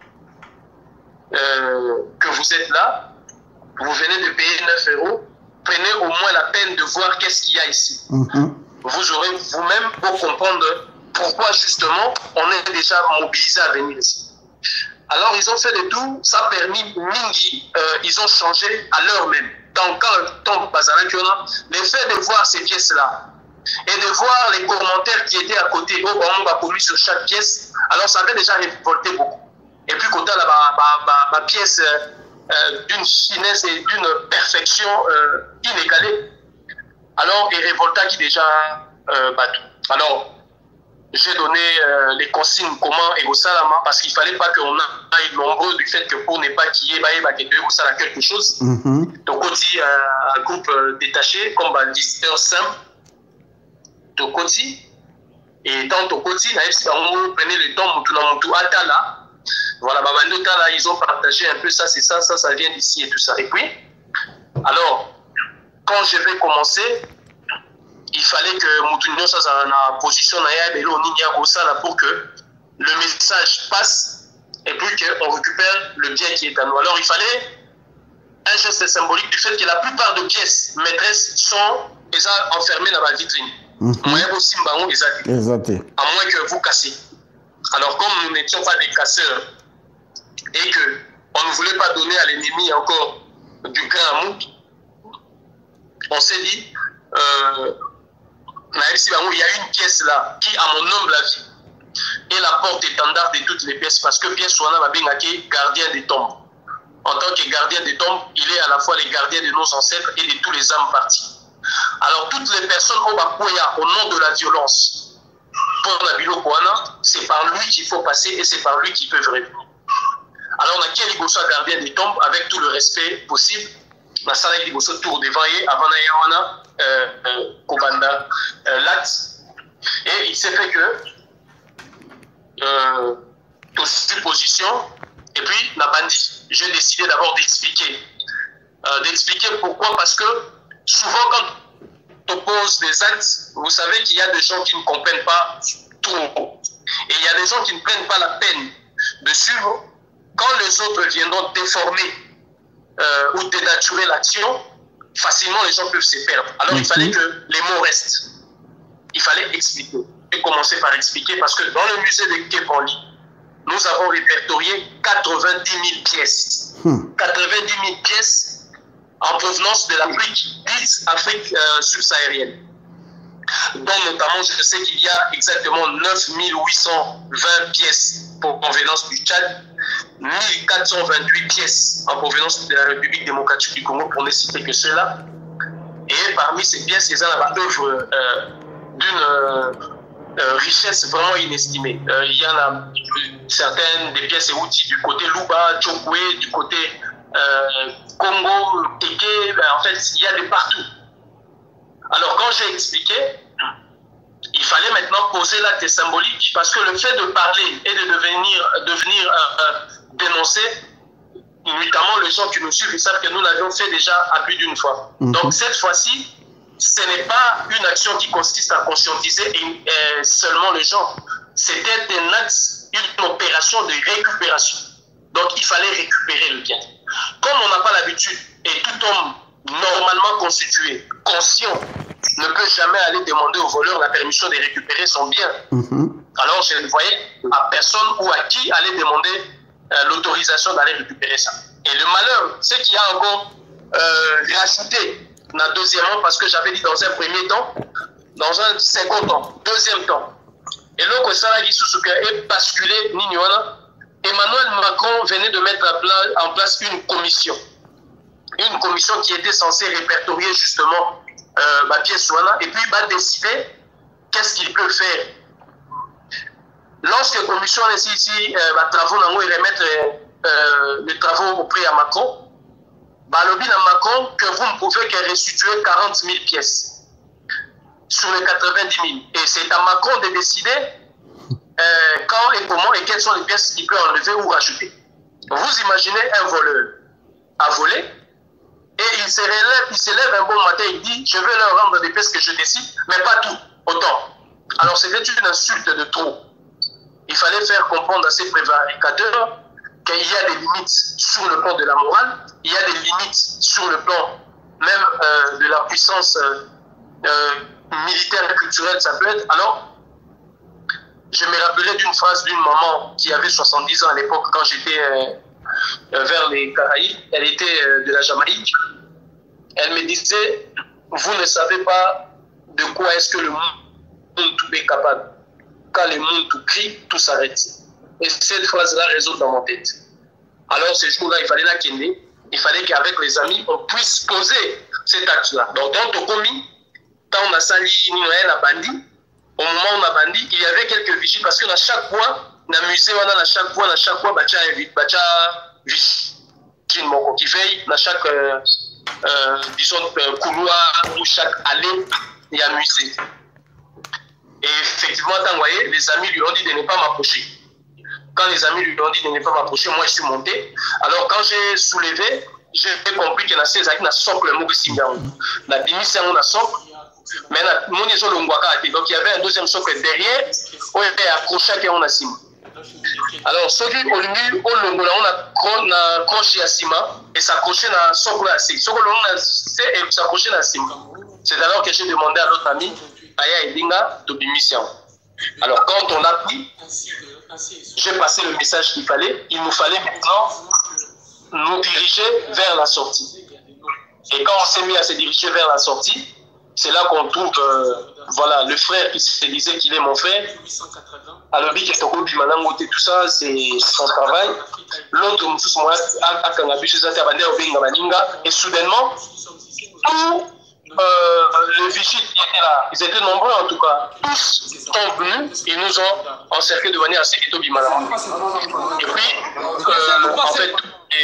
que vous êtes là. Vous venez de payer 9 euros. Prenez au moins la peine de voir qu'est-ce qu'il y a ici. Vous aurez vous-même pour comprendre pourquoi justement on est déjà mobilisé à venir ici. Alors ils ont fait de tout, ça a permis Mingi, ils ont changé à l'heure même. Donc quand on tombe le fait de voir ces pièces-là et de voir les commentaires qui étaient à côté, on va commis sur chaque pièce, alors ça avait déjà révolté beaucoup. Et puis quand ma pièce d'une finesse et d'une perfection inégalée, alors il révolta qui déjà battu. Alors j'ai donné les consignes comment et au salama parce qu'il ne fallait pas qu'on aille nombreux du fait que pour ne pas qu'il y ait quelque chose. Donc, un groupe détaché, comme un visiteur simple, de Koti. Et dans le Koti, on prenait le temps, Atala. Voilà, ils ont partagé un peu ça, c'est ça, ça vient d'ici et tout ça. Et puis, alors, quand je vais commencer, il fallait que Moutounio soit en position pour que le message passe et puis qu'on récupère le bien qui est à nous. Alors il fallait un geste symbolique du fait que la plupart des pièces maîtresses sont déjà enfermées dans la vitrine. À moins que vous cassez. Alors comme nous n'étions pas des casseurs et qu'on ne voulait pas donner à l'ennemi encore du grain à moudre, on s'est dit il y a une pièce là qui, à mon humble avis, est la porte étendard de toutes les pièces parce que pièce soit gardien des tombes. En tant que gardien des tombes, il est à la fois le gardien de nos ancêtres et de tous les âmes partis. Alors toutes les personnes au nom de la violence, pour la c'est par lui qu'il faut passer et c'est par lui qu'ils peuvent revenir. Alors on a quel gardien des tombes avec tout le respect possible. La salle est tour devant et avant Kobanda l'acte. Et il s'est fait que supposition et puis la bandit. J'ai décidé d'abord d'expliquer. D'expliquer pourquoi, parce que souvent quand on pose des actes, vous savez qu'il y a des gens qui ne comprennent pas tout. Et il y a des gens qui ne prennent pas la peine de suivre. Quand les autres viendront déformer ou dénaturer l'action, facilement les gens peuvent se perdre. Alors il fallait que les mots restent. il fallait expliquer. Et commencer par expliquer parce que dans le musée de Quai Branly, nous avons répertorié 90 000 pièces. 90 000 pièces en provenance de l'Afrique, dite Afrique subsaharienne. Dont notamment, je sais qu'il y a exactement 9 820 pièces en provenance du Tchad, 1428 pièces en provenance de la République démocratique du Congo, pour ne citer que cela. Et parmi ces pièces, il y a une œuvre d'une richesse vraiment inestimée. Il y en a certaines des pièces et outils du côté Luba, Tchokwe, du côté Congo, Teke, en fait, il y a de partout. Alors, quand j'ai expliqué, il fallait maintenant poser l'acte symbolique parce que le fait de parler et de devenir dénoncer, notamment les gens qui nous suivent, ils savent que nous l'avions fait déjà à plus d'une fois. Donc, cette fois-ci, ce n'est pas une action qui consiste à conscientiser seulement les gens. C'était un axe, une opération de récupération. Donc, il fallait récupérer le bien. Comme on n'a pas l'habitude, et tout homme normalement constitué, conscient, ne peut jamais aller demander au voleur la permission de récupérer son bien. Alors, je ne voyais à personne ou à qui aller demander l'autorisation d'aller récupérer ça. Et le malheur, c'est qu'il y a encore rajouté, deuxièmement, parce que j'avais dit dans un premier temps, dans un second temps, deuxième temps. Et là, que ça est basculé, Emmanuel Macron venait de mettre en place une commission. Une commission qui était censée répertorier justement ma pièce Souana et puis décider qu'est-ce qu'il peut faire. Lorsque la commission est ici, travaux et remettre les travaux auprès à Macron, lobby à Macron que vous ne pouvez que restituer 40 000 pièces sur les 90 000. Et c'est à Macron de décider quand et comment et quelles sont les pièces qu'il peut enlever ou rajouter. Vous imaginez un voleur à voler et il se lève un bon matin et il dit « Je vais leur rendre des pièces que je décide, mais pas tout, autant ». Alors c'était une insulte de trop. Il fallait faire comprendre à ces prévaricateurs qu'il y a des limites sur le plan de la morale, il y a des limites sur le plan même de la puissance militaire et culturelle, ça peut être. Alors, je me rappelais d'une phrase d'une maman qui avait 70 ans à l'époque quand j'étais vers les Caraïbes. Elle était de la Jamaïque. Elle me disait, vous ne savez pas de quoi est-ce que le monde tout est capable. Quand le monde tout crie, tout s'arrête. Et cette phrase-là résonne dans mon tête. Alors ce jour-là, il fallait la kenner. Il fallait qu'avec les amis, on puisse poser cet acte-là. Donc dans Tokomi, quand on a sali, on a bandi. Au moment où on a bandi, il y avait quelques vigiles parce qu'à chaque fois, dans le musée, à chaque fois, il y a vigile qui veille dans chaque disons, couloir ou chaque allée, il y a un musée. Et effectivement, vous voyez, les amis lui ont dit de ne pas m'approcher. Quand les amis lui ont dit de ne pas m'approcher, moi je suis monté. Alors quand j'ai soulevé, j'ai compris que c'est un socle, la démission, on a socle. Mais donc il y avait un deuxième socle derrière, où il était accroché à on a ciment. Alors celui au lieu, on a accroché à ciment et s'accroché dans le socle à ciment. Et s'accroché dans le ciment. C'est alors que j'ai demandé à notre ami, Aya Elinga, de démission. Alors quand on l'a pris, j'ai passé le message qu'il fallait. Il nous fallait maintenant nous diriger vers la sortie. Et quand on s'est mis à se diriger vers la sortie, c'est là qu'on trouve voilà, le frère qui se disait qu'il est mon frère. Alors, tout ça, c'est son travail. L'autre, et soudainement, tous les vigiles qui étaient là, ils étaient nombreux en tout cas, tous sont venus, ils nous ont encerclés de manière assez étobimala. Et puis, en fait,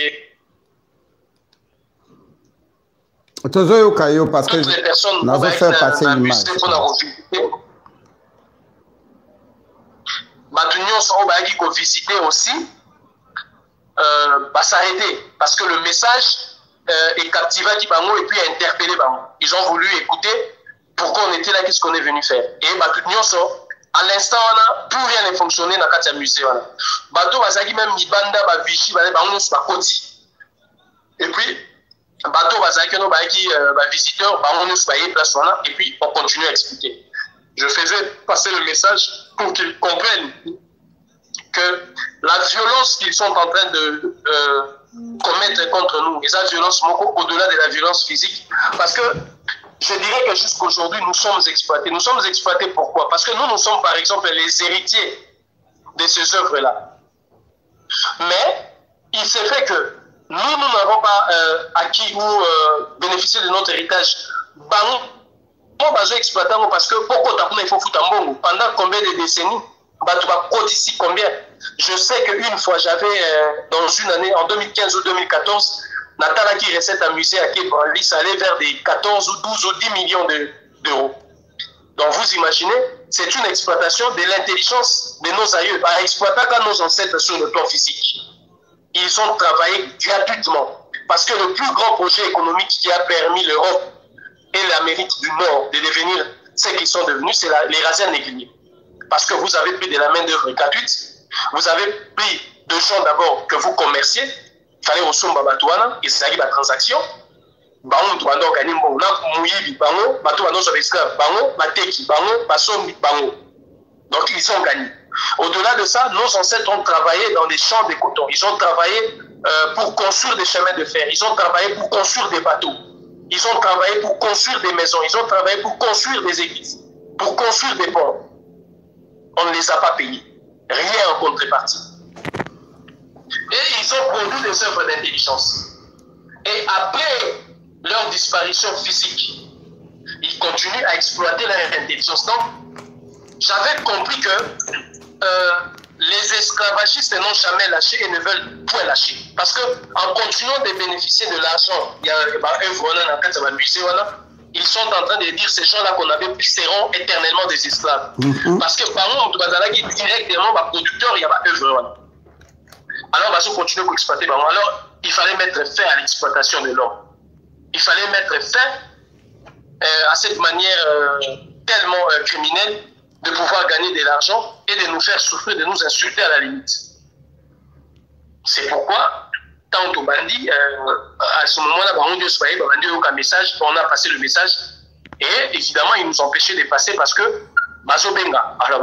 parce que les personnes nous avons fait passer l'image. Qui visiter aussi, s'arrêter parce que le message est captivé qui et puis interpellé. Ils ont voulu écouter pourquoi on était là, qu'est-ce qu'on est venu faire. Et à l'instant, plus rien ne fonctionnait dans le musée. Même Nibanda, Vichy, et puis, bateau visiteurs, et puis on continue à expliquer. Je faisais passer le message pour qu'ils comprennent que la violence qu'ils sont en train de commettre contre nous, et cette violence au-delà de la violence physique, parce que je dirais que jusqu'aujourd'hui, nous sommes exploités. Nous sommes exploités pourquoi? Parce que nous sommes par exemple les héritiers de ces œuvres-là. Mais il s'est fait que nous n'avons pas acquis ou bénéficié de notre héritage. On va exploiter parce que il faut foutre un bon. Pendant combien de décennies, ici combien? Je sais qu'une fois, j'avais dans une année, en 2015 ou 2014, Natala qui recette un musée à Kébranly, ça allait vers des 14 ou 12 ou 10 millions d'euros. Donc vous imaginez, c'est une exploitation de l'intelligence de nos aïeux, à exploiter quand nos ancêtres sur le plan physique. Ils ont travaillé gratuitement. Parce que le plus grand projet économique qui a permis l'Europe et l'Amérique du Nord de devenir ce qu'ils sont devenus, c'est les rasiers négriers. Parce que vous avez pris de la main-d'œuvre gratuite, vous avez pris de gens d'abord que vous commerciez, il fallait au somba batouana, et c'est la transaction. Donc ils ont gagné. Au-delà de ça, nos ancêtres ont travaillé dans des champs de coton. Ils ont travaillé pour construire des chemins de fer. Ils ont travaillé pour construire des bateaux. Ils ont travaillé pour construire des maisons. Ils ont travaillé pour construire des églises, pour construire des ponts. On ne les a pas payés. Rien en contrepartie. Et ils ont produit des œuvres d'intelligence. Et après leur disparition physique, ils continuent à exploiter leur intelligence. Donc, j'avais compris que les esclavagistes n'ont jamais lâché et ne veulent point lâcher. Parce qu'en continuant de bénéficier de l'argent, il y a un musée, ils sont en train de dire ces gens-là qu'on avait pris seront éternellement des esclaves. Parce que par exemple, directement, producteur, il y a pas œuvre. Alors, on va continuer à exploiter. Alors, il fallait mettre fin à l'exploitation de l'homme. Il fallait mettre fin à cette manière tellement criminelle de pouvoir gagner de l'argent et de nous faire souffrir, de nous insulter à la limite. C'est pourquoi, tant que bandit, à ce moment-là, on a passé le message et évidemment, ils nous empêchaient de passer parce que alors,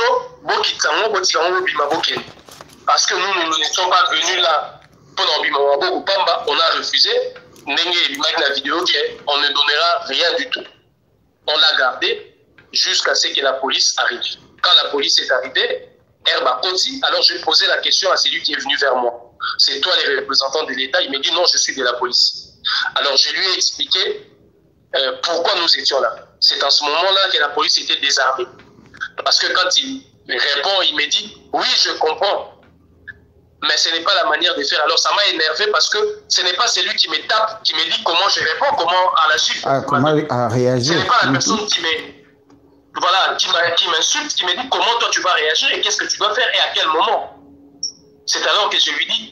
parce que nous ne sommes pas venus là pendant Pamba, on a refusé. La vidéo, on ne donnera rien du tout. On l'a gardé jusqu'à ce que la police arrive. Quand la police est arrivée, Herba Oti, alors j'ai posé la question à celui qui est venu vers moi. C'est toi les représentants de l'État? Il m'a dit non, je suis de la police. Alors je lui ai expliqué pourquoi nous étions là. C'est en ce moment-là que la police était désarmée. Parce que quand il répond, il me dit oui, je comprends. Mais ce n'est pas la manière de faire. Alors ça m'a énervé parce que ce n'est pas celui qui me tape, qui me dit comment je réponds, comment agir. Comment réagir. Ce n'est pas la personne qui m'insulte, qui me dit comment toi tu vas réagir et qu'est-ce que tu dois faire et à quel moment. C'est alors que je lui dis,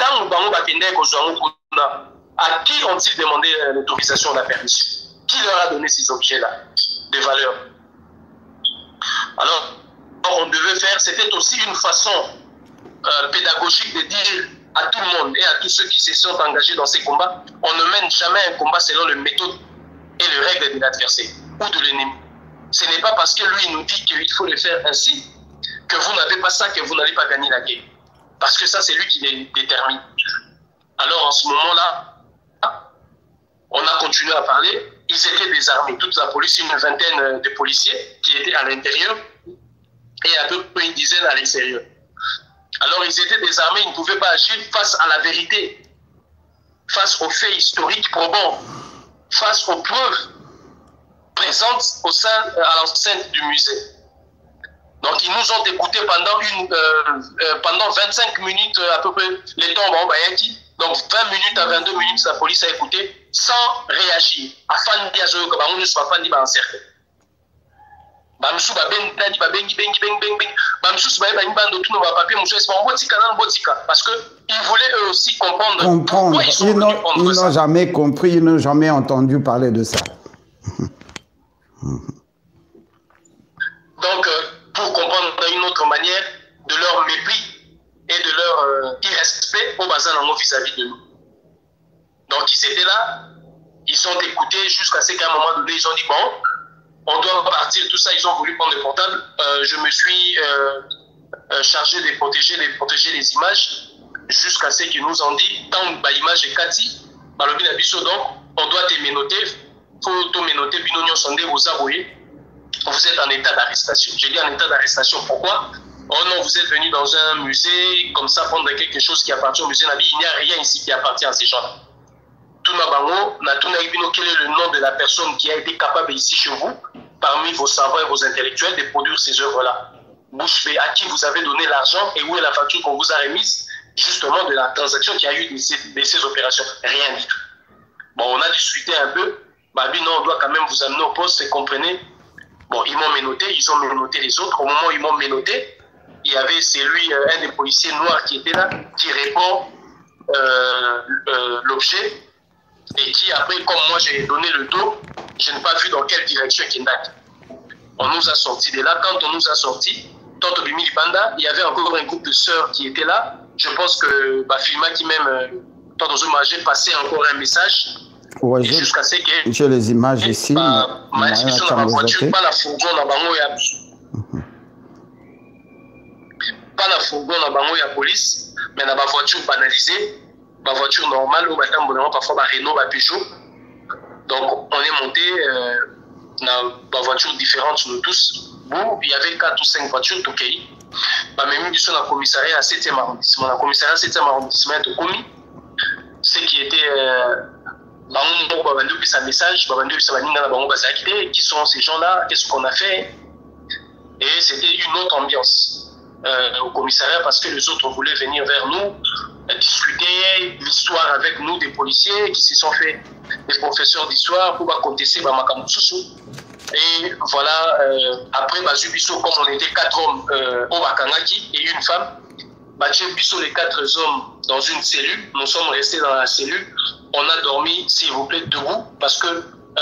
à qui ont-ils demandé l'autorisation, la permission? Qui leur a donné ces objets-là, de valeur? Alors, on devait faire, c'était aussi une façon pédagogique de dire à tout le monde et à tous ceux qui se sont engagés dans ces combats, on ne mène jamais un combat selon les méthodes et les règles de l'adversaire ou de l'ennemi. Ce n'est pas parce que lui nous dit qu'il faut le faire ainsi que vous n'avez pas ça, que vous n'allez pas gagner la guerre. Parce que ça, c'est lui qui les détermine. Alors, en ce moment-là, on a continué à parler. Ils étaient désarmés. Toute la police, une vingtaine de policiers qui étaient à l'intérieur et à peu près une dizaine à l'extérieur. Alors, ils étaient désarmés, ils ne pouvaient pas agir face à la vérité, face aux faits historiques probants, face aux preuves présentes à l'enceinte du musée. Donc, ils nous ont écoutés pendant 25 minutes, à peu près, les temps en Bayaki. Donc, 20 minutes à 22 minutes, la police a écouté sans réagir. Afin de dire que nous ne soyons pas dit encerclés. Parce qu'ils voulaient eux aussi comprendre. Ils n'ont jamais compris, ils n'ont jamais entendu parler de ça. Donc, pour comprendre d'une autre manière de leur mépris et de leur irrespect au bazar vis-à-vis de nous. Donc, ils étaient là, ils ont écouté jusqu'à ce qu'à un moment donné, ils ont dit bon, on doit partir, tout ça, ils ont voulu prendre le portable. Je me suis chargé de protéger les images jusqu'à ce qu'ils nous ont dit, tant que l'image est kati, donc on doit te ménoter, faut te ménoter, vous êtes en état d'arrestation. J'ai dit en état d'arrestation, pourquoi? Oh non, vous êtes venu dans un musée, comme ça, prendre quelque chose qui appartient au musée Nabi. Il n'y a rien ici qui appartient à ces gens-là. Tout quel est le nom de la personne qui a été capable ici chez vous, parmi vos savants et vos intellectuels, de produire ces œuvres-là. À qui vous avez donné l'argent et où est la facture qu'on vous a remise, justement, de la transaction qui a eu de ces opérations? Rien du tout. Bon, on a discuté un peu. Babi, non, on doit quand même vous amener au poste, et comprenez. Bon, ils m'ont menotté, ils ont menotté les autres. Au moment où ils m'ont menotté, il y avait celui, un des policiers noirs qui était là, qui répond l'objet, et qui après, comme moi j'ai donné le dos, je n'ai pas vu dans quelle direction il date. On nous a sortis de là. Quand on nous a sortis, Toto Bimi Banda, il y avait encore un groupe de sœurs qui étaient là. Je pense que Filma qui même, Toto Zuma, j'ai passé encore un message. Ouais, jusqu'à ce que j'ai les images ici. Ma inscription dans ma voiture, pas la fourgon dans Bango et pas la fourgon dans Bango et police, mais dans ma voiture banalisée, ma voiture normale, où parfois ma Renault, ma Peugeot. Donc on est monté dans ma voiture différente nous tous. Bon, il y avait 4 ou 5 voitures, tout pays. Même ils sont dans le commissariat à 7e arrondissement. Dans le commissariat 7e arrondissement de Komi, ce qui était message, qui sont ces gens-là, qu'est-ce qu'on a fait? Et c'était une autre ambiance au commissariat parce que les autres voulaient venir vers nous, discuter l'histoire avec nous, des policiers qui se sont fait des professeurs d'histoire pour contester Makamoussousou. Et voilà, après Bazubiso, comme on était 4 hommes au Bakangaki et une femme, Biso, les 4 hommes dans une cellule, nous sommes restés dans la cellule. On a dormi, s'il vous plaît, debout, parce que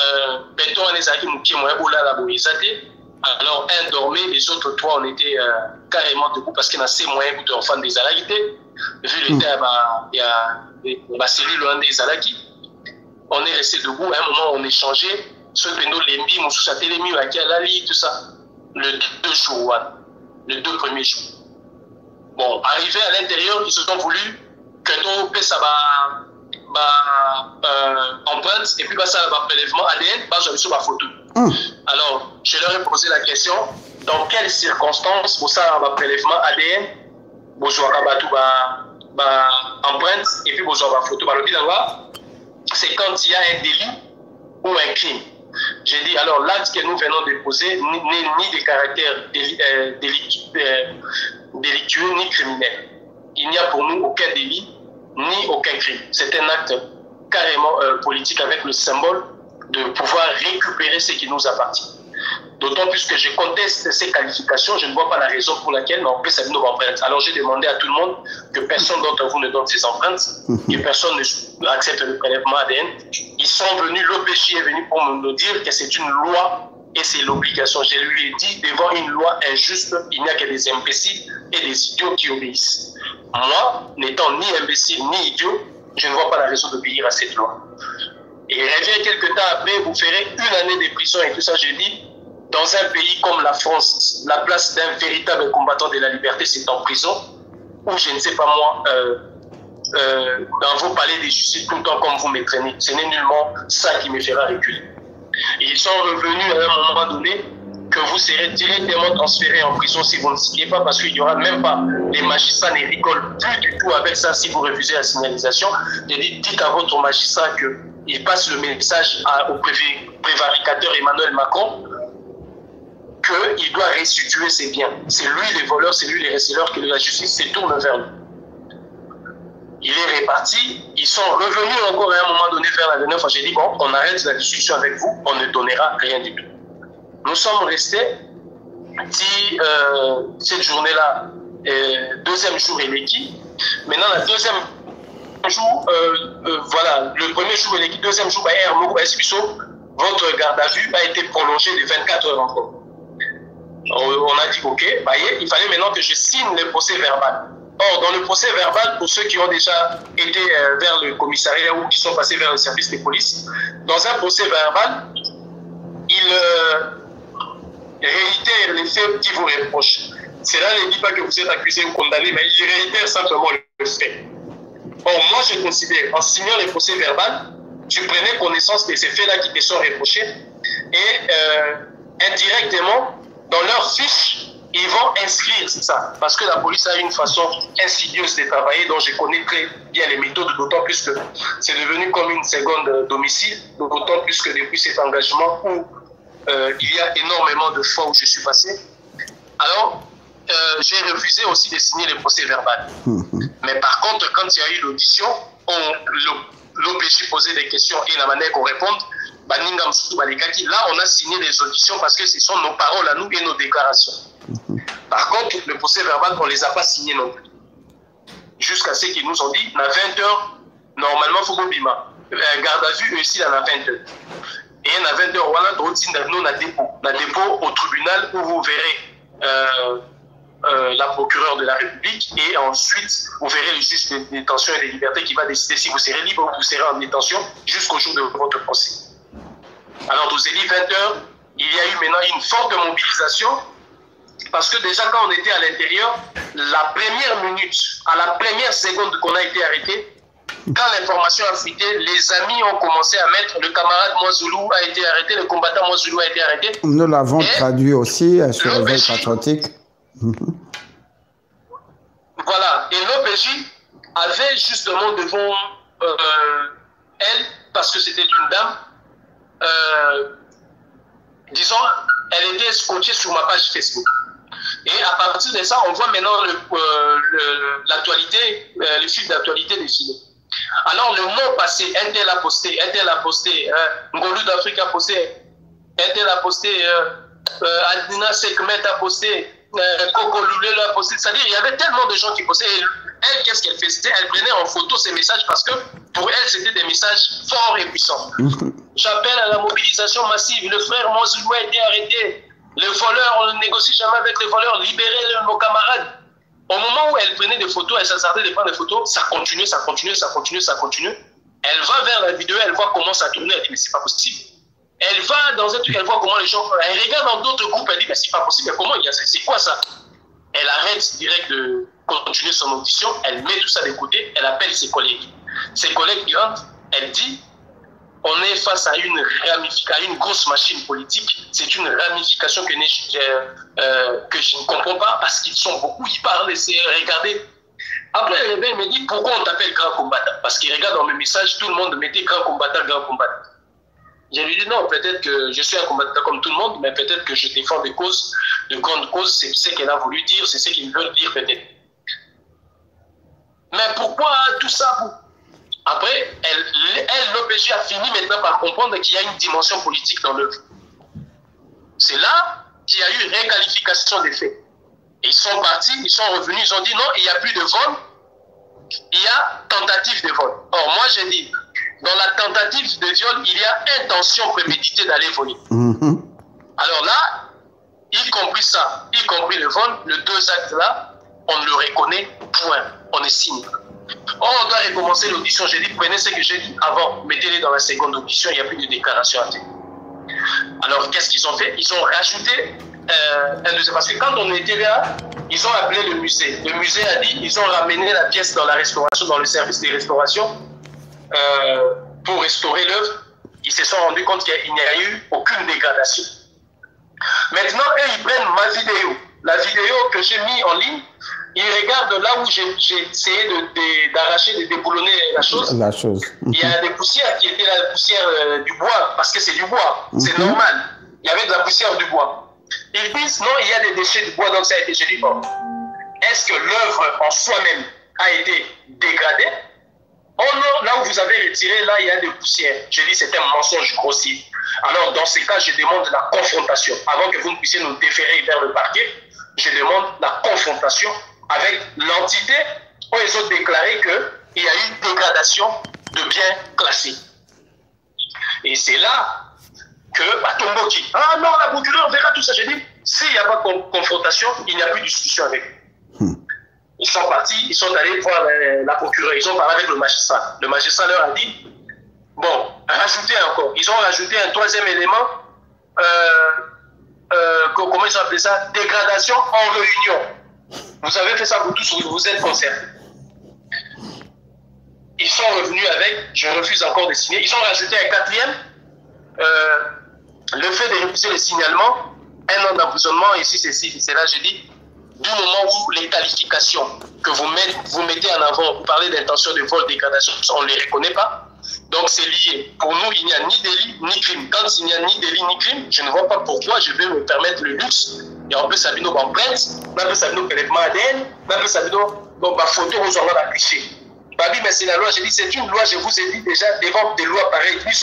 alors un dormait, les autres 3 on était carrément debout parce qu'il y a ces moyens de enfants des Alakités. Vu l'état, il y a la cellule des Alaki. On est resté debout, à un moment on échangeait, ce péno Lembi, Moussoussa Télémi, Akialali, tout ça, le 2 jours, les 2 premiers jours. Bon, arrivé à l'intérieur, ils se sont voulu que nous ça empreinte et puis ça va prélèvement ADN, j'avais sur ma photo. Alors, je leur ai posé la question, dans quelles circonstances pour ça va prélèvement ADN, empreinte et puis ma photo. C'est quand il y a un délit ou un crime. J'ai dit, alors l'acte que nous venons de poser n'est ni de caractère délictueux ni criminel. Il n'y a pour nous aucun délit ni aucun crime. C'est un acte carrément politique avec le symbole de pouvoir récupérer ce qui nous appartient. D'autant plus que je conteste ces qualifications, je ne vois pas la raison pour laquelle on peut saluer nos empreintes. Alors j'ai demandé à tout le monde que personne d'entre vous ne donne ses empreintes, que personne n'accepte le prélèvement ADN. Ils sont venus, l'OPJ est venu pour nous dire que c'est une loi et c'est l'obligation. Je lui ai dit, devant une loi injuste, il n'y a que des imbéciles et des idiots qui obéissent. Moi, n'étant ni imbécile ni idiot, je ne vois pas la raison d'obéir à cette loi. Et revient quelques temps après, vous ferez 1 année de prison et tout ça, j'ai dit, dans un pays comme la France, la place d'un véritable combattant de la liberté, c'est en prison, ou je ne sais pas moi, dans vos palais de justice, tout le temps comme vous me traînez. Ce n'est nullement ça qui me fera reculer. Et ils sont revenus à un moment donné que vous serez directement transféré en prison si vous ne signez pas, parce qu'il n'y aura même pas, les magistrats ne rigolent plus du tout avec ça si vous refusez la signalisation. Dites à votre magistrat qu'il passe le message au prévaricateur Emmanuel Macron qu'il doit restituer ses biens. C'est lui les voleurs, c'est lui les receleurs, que la justice se tourne vers lui. Il est réparti, ils sont revenus encore à un moment donné vers la dernière fois. J'ai dit, bon, on arrête la discussion avec vous, on ne donnera rien du tout. Nous sommes restés, cette journée-là, 2e jour et l'équipe. Maintenant, la 2e jour, voilà, le 1er jour et l'équipe, 2e jour, votre garde à vue a été prolongé de 24 heures encore. On a dit, ok, il fallait maintenant que je signe le procès verbal. Or, dans le procès verbal, pour ceux qui ont déjà été vers le commissariat ou qui sont passés vers le service de police, dans un procès verbal, réitère les faits qui vous reprochent. Cela ne dit pas que vous êtes accusé ou condamné, mais il réitère simplement le fait. Or, moi, je considère, en signant les procès verbal, tu prenais connaissance de ces faits-là qui te sont reprochés et indirectement, dans leur fiche, ils vont inscrire ça. Parce que la police a une façon insidieuse de travailler dont je connais très bien les méthodes, d'autant plus que c'est devenu comme une seconde domicile, d'autant plus que depuis cet engagement où il y a énormément de fois où je suis passé. Alors, j'ai refusé aussi de signer les procès verbal. Mais par contre, quand il y a eu l'audition, l'OPJ posait des questions et la manière qu'on réponde, là, on a signé les auditions parce que ce sont nos paroles à nous et nos déclarations. Par contre, le procès verbal, on ne les a pas signés non plus. Jusqu'à ce qu'ils nous ont dit, à 20h, normalement, il faut que garde à vue, ici, à 20h. Et à 20h, voilà, nous, on a dépôt au tribunal où vous verrez la procureure de la République et ensuite, vous verrez le juge de détention et de liberté qui va décider si vous serez libre ou vous serez en détention jusqu'au jour de votre procès. Alors, vous avez dit 20h, il y a eu maintenant une forte mobilisation parce que déjà quand on était à l'intérieur, la première minute, à la première seconde qu'on a été arrêté, quand l'information a fuité, les amis ont commencé à mettre le camarade Mozoulou a été arrêté, le combattant Mozoulou a été arrêté. Nous l'avons traduit aussi sur Réveil Patriotique. Voilà, et l'OPJ avait justement devant elle, parce que c'était une dame, disons, elle était scotchée sur ma page Facebook. Et à partir de ça, on voit maintenant l'actualité, le fil d'actualité défilé. Alors, le mot passé, Intel a posté, Ngolou d'Afrique a posté, Intel a posté, Adina Sekmet a posté, Coco Loulé a posté. C'est-à-dire, il y avait tellement de gens qui postaient. Elle, qu'est-ce qu'elle faisait? Elle prenait en photo ces messages parce que pour elle, c'était des messages forts et puissants. J'appelle à la mobilisation massive. Le frère Mozoulou a été arrêté. Le voleur, on ne négocie jamais avec les voleurs. Libérez nos camarades. Au moment où elle prenait des photos, elle s'attardait de prendre des photos, ça continuait. Elle va vers la vidéo, elle voit comment ça tournait. Elle dit, mais c'est pas possible. Elle va dans un truc, elle voit comment les gens. Elle regarde dans d'autres groupes, elle dit, mais c'est pas possible. Mais comment il y a ça? C'est quoi ça? Elle arrête direct de continuer son audition, elle met tout ça de côté, elle appelle ses collègues. Ses collègues rentrent, elle dit, on est face à une ramification, une grosse machine politique. C'est une ramification que je ne comprends pas parce qu'ils sont beaucoup, ils parlent, regardez. Après, elle me dit, pourquoi on t'appelle grand combattant? Parce qu'il regarde dans mes messages, tout le monde mettait grand combattant, grand combattant. Je lui dis non, peut-être que je suis un combattant comme tout le monde, mais peut-être que je défends des causes, de grandes causes, c'est ce qu'elle a voulu dire, c'est ce qu'ils veulent dire peut-être. Mais pourquoi tout ça? Après, l'OPJ a fini maintenant par comprendre qu'il y a une dimension politique dans l'œuvre. C'est là qu'il y a eu réqualification des faits. Et ils sont partis, ils sont revenus, ils ont dit non, il n'y a plus de vol, il y a tentative de vol. Or, moi j'ai dit, dans la tentative de viol, il y a intention préméditée d'aller voler. Alors là, y compris ça, y compris le vol, les deux actes-là, on le reconnaît, point, on est signe. On doit recommencer l'audition. J'ai dit, prenez ce que j'ai dit avant, mettez-les dans la seconde audition, il n'y a plus de déclaration à faire. Alors, qu'est-ce qu'ils ont fait? Ils ont rajouté parce que quand on était là, ils ont appelé le musée. Le musée a dit, ils ont ramené la pièce dans la restauration, dans le service de restauration, pour restaurer l'œuvre. Ils se sont rendus compte qu'il n'y a eu aucune dégradation. Maintenant, eux, ils prennent ma vidéo. La vidéo que j'ai mise en ligne, ils regardent là où j'ai essayé d'arracher, de déboulonner la chose. Il y a des poussières qui étaient la poussière du bois, parce que c'est du bois, c'est normal. Il y avait de la poussière du bois. Ils disent non, il y a des déchets de bois, donc ça a été. Je dis bon, est-ce que l'œuvre en soi-même a été dégradée? Oh non, là où vous avez retiré, là il y a des poussières. Je dis c'est un mensonge grossier. Alors dans ces cas, je demande la confrontation. Avant que vous ne puissiez nous déférer vers le parquet, je demande la confrontation avec l'entité où ils ont déclaré qu'il y a eu une dégradation de biens classés. Et c'est là que Tombo dit, ah non, la procureure verra tout ça. J'ai dit, s'il n'y a pas de confrontation, il n'y a plus de discussion avec eux. Ils sont partis, ils sont allés voir la procureure, ils ont parlé avec le magistrat. Le magistrat leur a dit, bon, rajoutez encore. Ils ont rajouté un troisième élément, comment ils ont appelé ça, dégradation en réunion. Vous avez fait ça, vous tous, vous êtes concernés. Ils sont revenus avec, je refuse encore de signer, ils ont rajouté un quatrième, le fait de refuser le signalement, 1 an d'emprisonnement, ici c'est là, j'ai dit, du moment où les qualifications que vous mettez en avant, vous parlez d'intention de vol, dégradation, on ne les reconnaît pas. Donc c'est lié. Pour nous, il n'y a ni délit ni crime. Quand il n'y a ni délit ni crime, je ne vois pas pourquoi je vais me permettre le luxe. Et on peut s'habiller nos empreintes, on peut s'habiller nos prélèvements ADN, on peut s'habiller nos photos aux endroits d'afficher. Babi, mais c'est la loi, j'ai dit, c'est une loi, je vous ai dit déjà, devant des lois pareilles, donc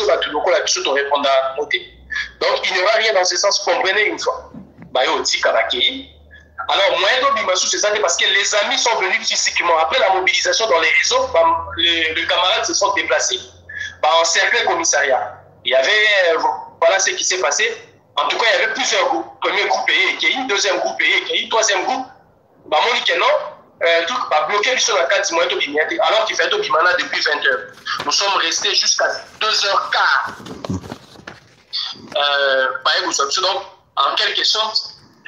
il n'y aura rien dans ce sens, comprenez une fois. Alors, moi, c'est ça parce que les amis sont venus physiquement. Après la mobilisation dans les réseaux, les camarades se sont déplacés. Encerclé le commissariat. Il y avait, voilà ce qui s'est passé. En tout cas, il y avait plusieurs groupes. Premier groupe payé, qui y a eu, deuxième groupe payé, qui y a eu, troisième groupe. Tout bloqué sur la carte alors qu'il fait tout bimana depuis 20 h. Nous sommes restés jusqu'à 2h15. Donc, en quelque sorte,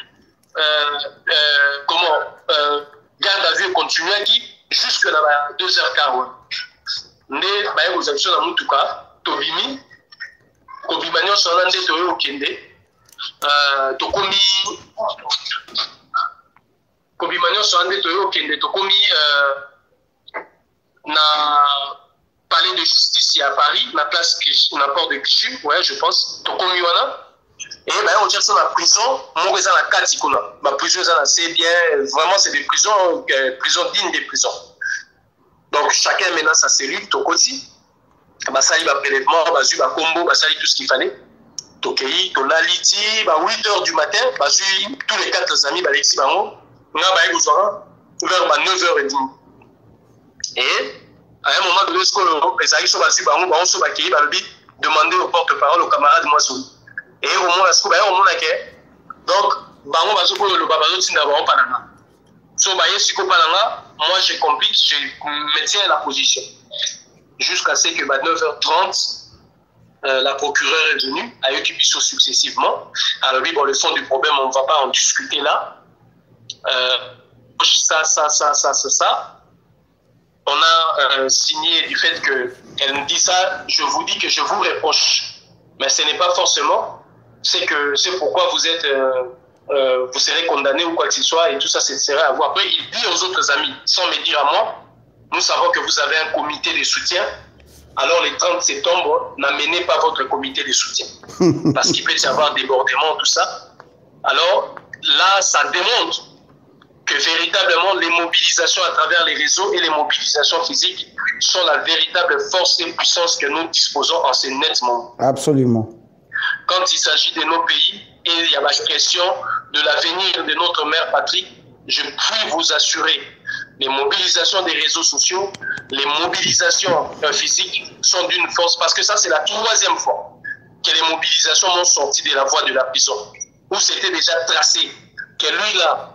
garde à vue continue jusque dans 2h40. Né, vous avez dans mon tout cas, Tobimi, Kobimanion Solande Toyo Okende, Tokomi, Kobimanion Solande Toyo Okende, Tokomi, na palais de justice à Paris, na place na port de Kichu, ouais, je pense, Tokomi wana. Et on tient sur la prison, mon réseau la 4 icônes. Ma prison, c'est bien, vraiment, c'est des prisons, prisons dignes des prisons. Donc, chacun maintenant sa cellule, Tokoti. Basali, prélèvement, Basu, combo, Basali, tout ce qu'il fallait. Tokei, Tonaliti, 8 h du matin, Basu, tous les 4 amis, Balexi, Bango, on a vers 9 h 30. Et, à un moment donné, les amis sont Basu, Bango, Bango, sont Bakei, Balobi, demander au porte-parole, au camarade Moisou. Et au moment où donc, bango bazoko le babazo tinda ba pananga. So baye siko pananga, moi je complique, je maintiens la position. Jusqu'à ce que 9h30, la procureure est venue, a eu Kibiso successivement. Alors oui, bon, le fond du problème, on ne va pas en discuter là. Ça. On a signé du fait qu'elle me dit ça, je vous dis que je vous reproche. Mais ce n'est pas forcément. C'est pourquoi vous êtes, vous serez condamné ou quoi que ce soit, et tout ça, c'est serait à voir. Après, il dit aux autres amis, sans me dire à moi, nous savons que vous avez un comité de soutien, alors le 30 septembre, n'amenez pas votre comité de soutien, parce qu'il peut y avoir débordement, tout ça. Alors, là, ça démontre que véritablement, les mobilisations à travers les réseaux et les mobilisations physiques sont la véritable force et puissance que nous disposons en ce net monde. Absolument. Quand il s'agit de nos pays et il y a la question de l'avenir de notre mère patrie, je puis vous assurer, les mobilisations des réseaux sociaux, les mobilisations physiques sont d'une force, parce que ça c'est la 3e fois que les mobilisations m'ont sorti de la voie de la prison, où c'était déjà tracé, que lui-là,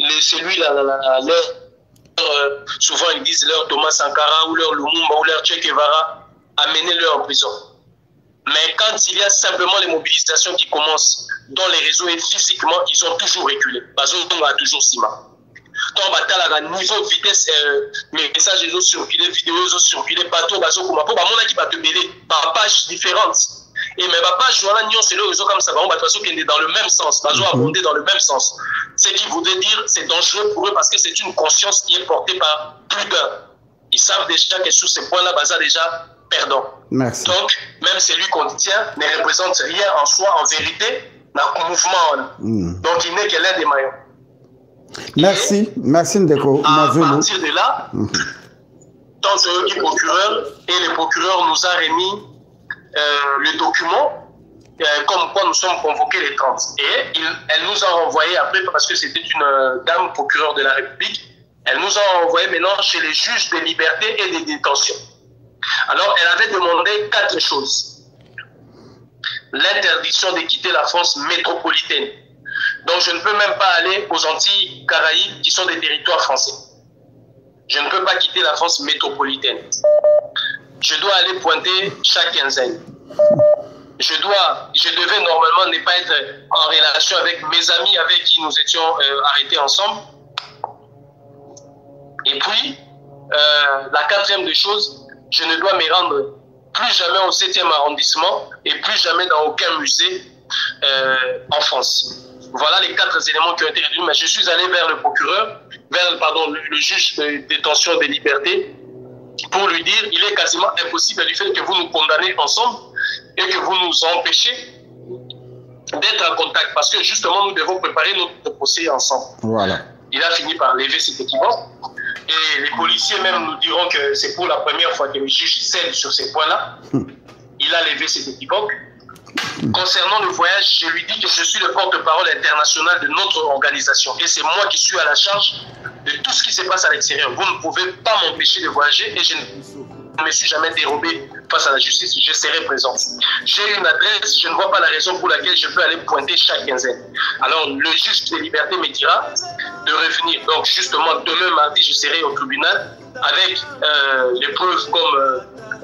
souvent ils disent leur Thomas Sankara ou leur Lumumba ou leur Che Guevara, amenez-le en prison. Mais quand il y a simplement les mobilisations qui commencent dans les réseaux et physiquement, ils ont toujours reculé. Parce qu'on a toujours ciment. Quand on a niveau de vitesse, mes messages ils ont circulé, vidéos ils ont circulé, bateau, bateau, comme ça, on a qui va te mêler par pages différentes. Et mais ma page, c'est le réseau comme ça, on va qui est dans le même sens, bateau abondé dans le même sens. Ce qui voudrait dire, c'est dangereux pour eux parce que c'est une conscience qui est portée par plus d'un. Ils savent déjà que sur ces points-là, Baza déjà perdant. Merci. Donc, même celui qu'on tient ne représente rien en soi, en vérité, dans le mouvement. Donc, il n'est que l'un des maillons. Merci, merci Ndeko. À partir de là, tant que procureur, et le procureur nous a remis le document, comme quoi nous sommes convoqués les 30. Et elle nous a renvoyé après, parce que c'était une dame procureure de la République, elle nous a envoyé maintenant chez les juges de liberté et de détention. Alors, elle avait demandé 4 choses. L'interdiction de quitter la France métropolitaine. Donc, je ne peux même pas aller aux Antilles Caraïbes qui sont des territoires français. Je ne peux pas quitter la France métropolitaine. Je dois aller pointer chaque quinzaine. je devais normalement ne pas être en relation avec mes amis avec qui nous étions arrêtés ensemble. Et puis, la quatrième des choses, je ne dois me rendre plus jamais au 7e arrondissement et plus jamais dans aucun musée en France. Voilà les 4 éléments qui ont été réduits. Mais je suis allé vers le procureur, le juge de détention des libertés, pour lui dire il est quasiment impossible du fait que vous nous condamnez ensemble et que vous nous empêchez d'être en contact parce que justement nous devons préparer notre procès ensemble. Voilà. Il a fini par lever cet équivoque et les policiers même nous diront que c'est pour la première fois que le juge cède sur ces points-là. Il a levé cet équivoque. Concernant le voyage, je lui dis que je suis le porte-parole international de notre organisation et c'est moi qui suis à la charge de tout ce qui se passe à l'extérieur. Vous ne pouvez pas m'empêcher de voyager et je ne me suis jamais dérobé face à la justice, je serai présent. J'ai une adresse, je ne vois pas la raison pour laquelle je peux aller pointer chaque quinzaine. Alors le juge des libertés me dira de revenir. Donc justement, demain mardi, je serai au tribunal avec les preuves comme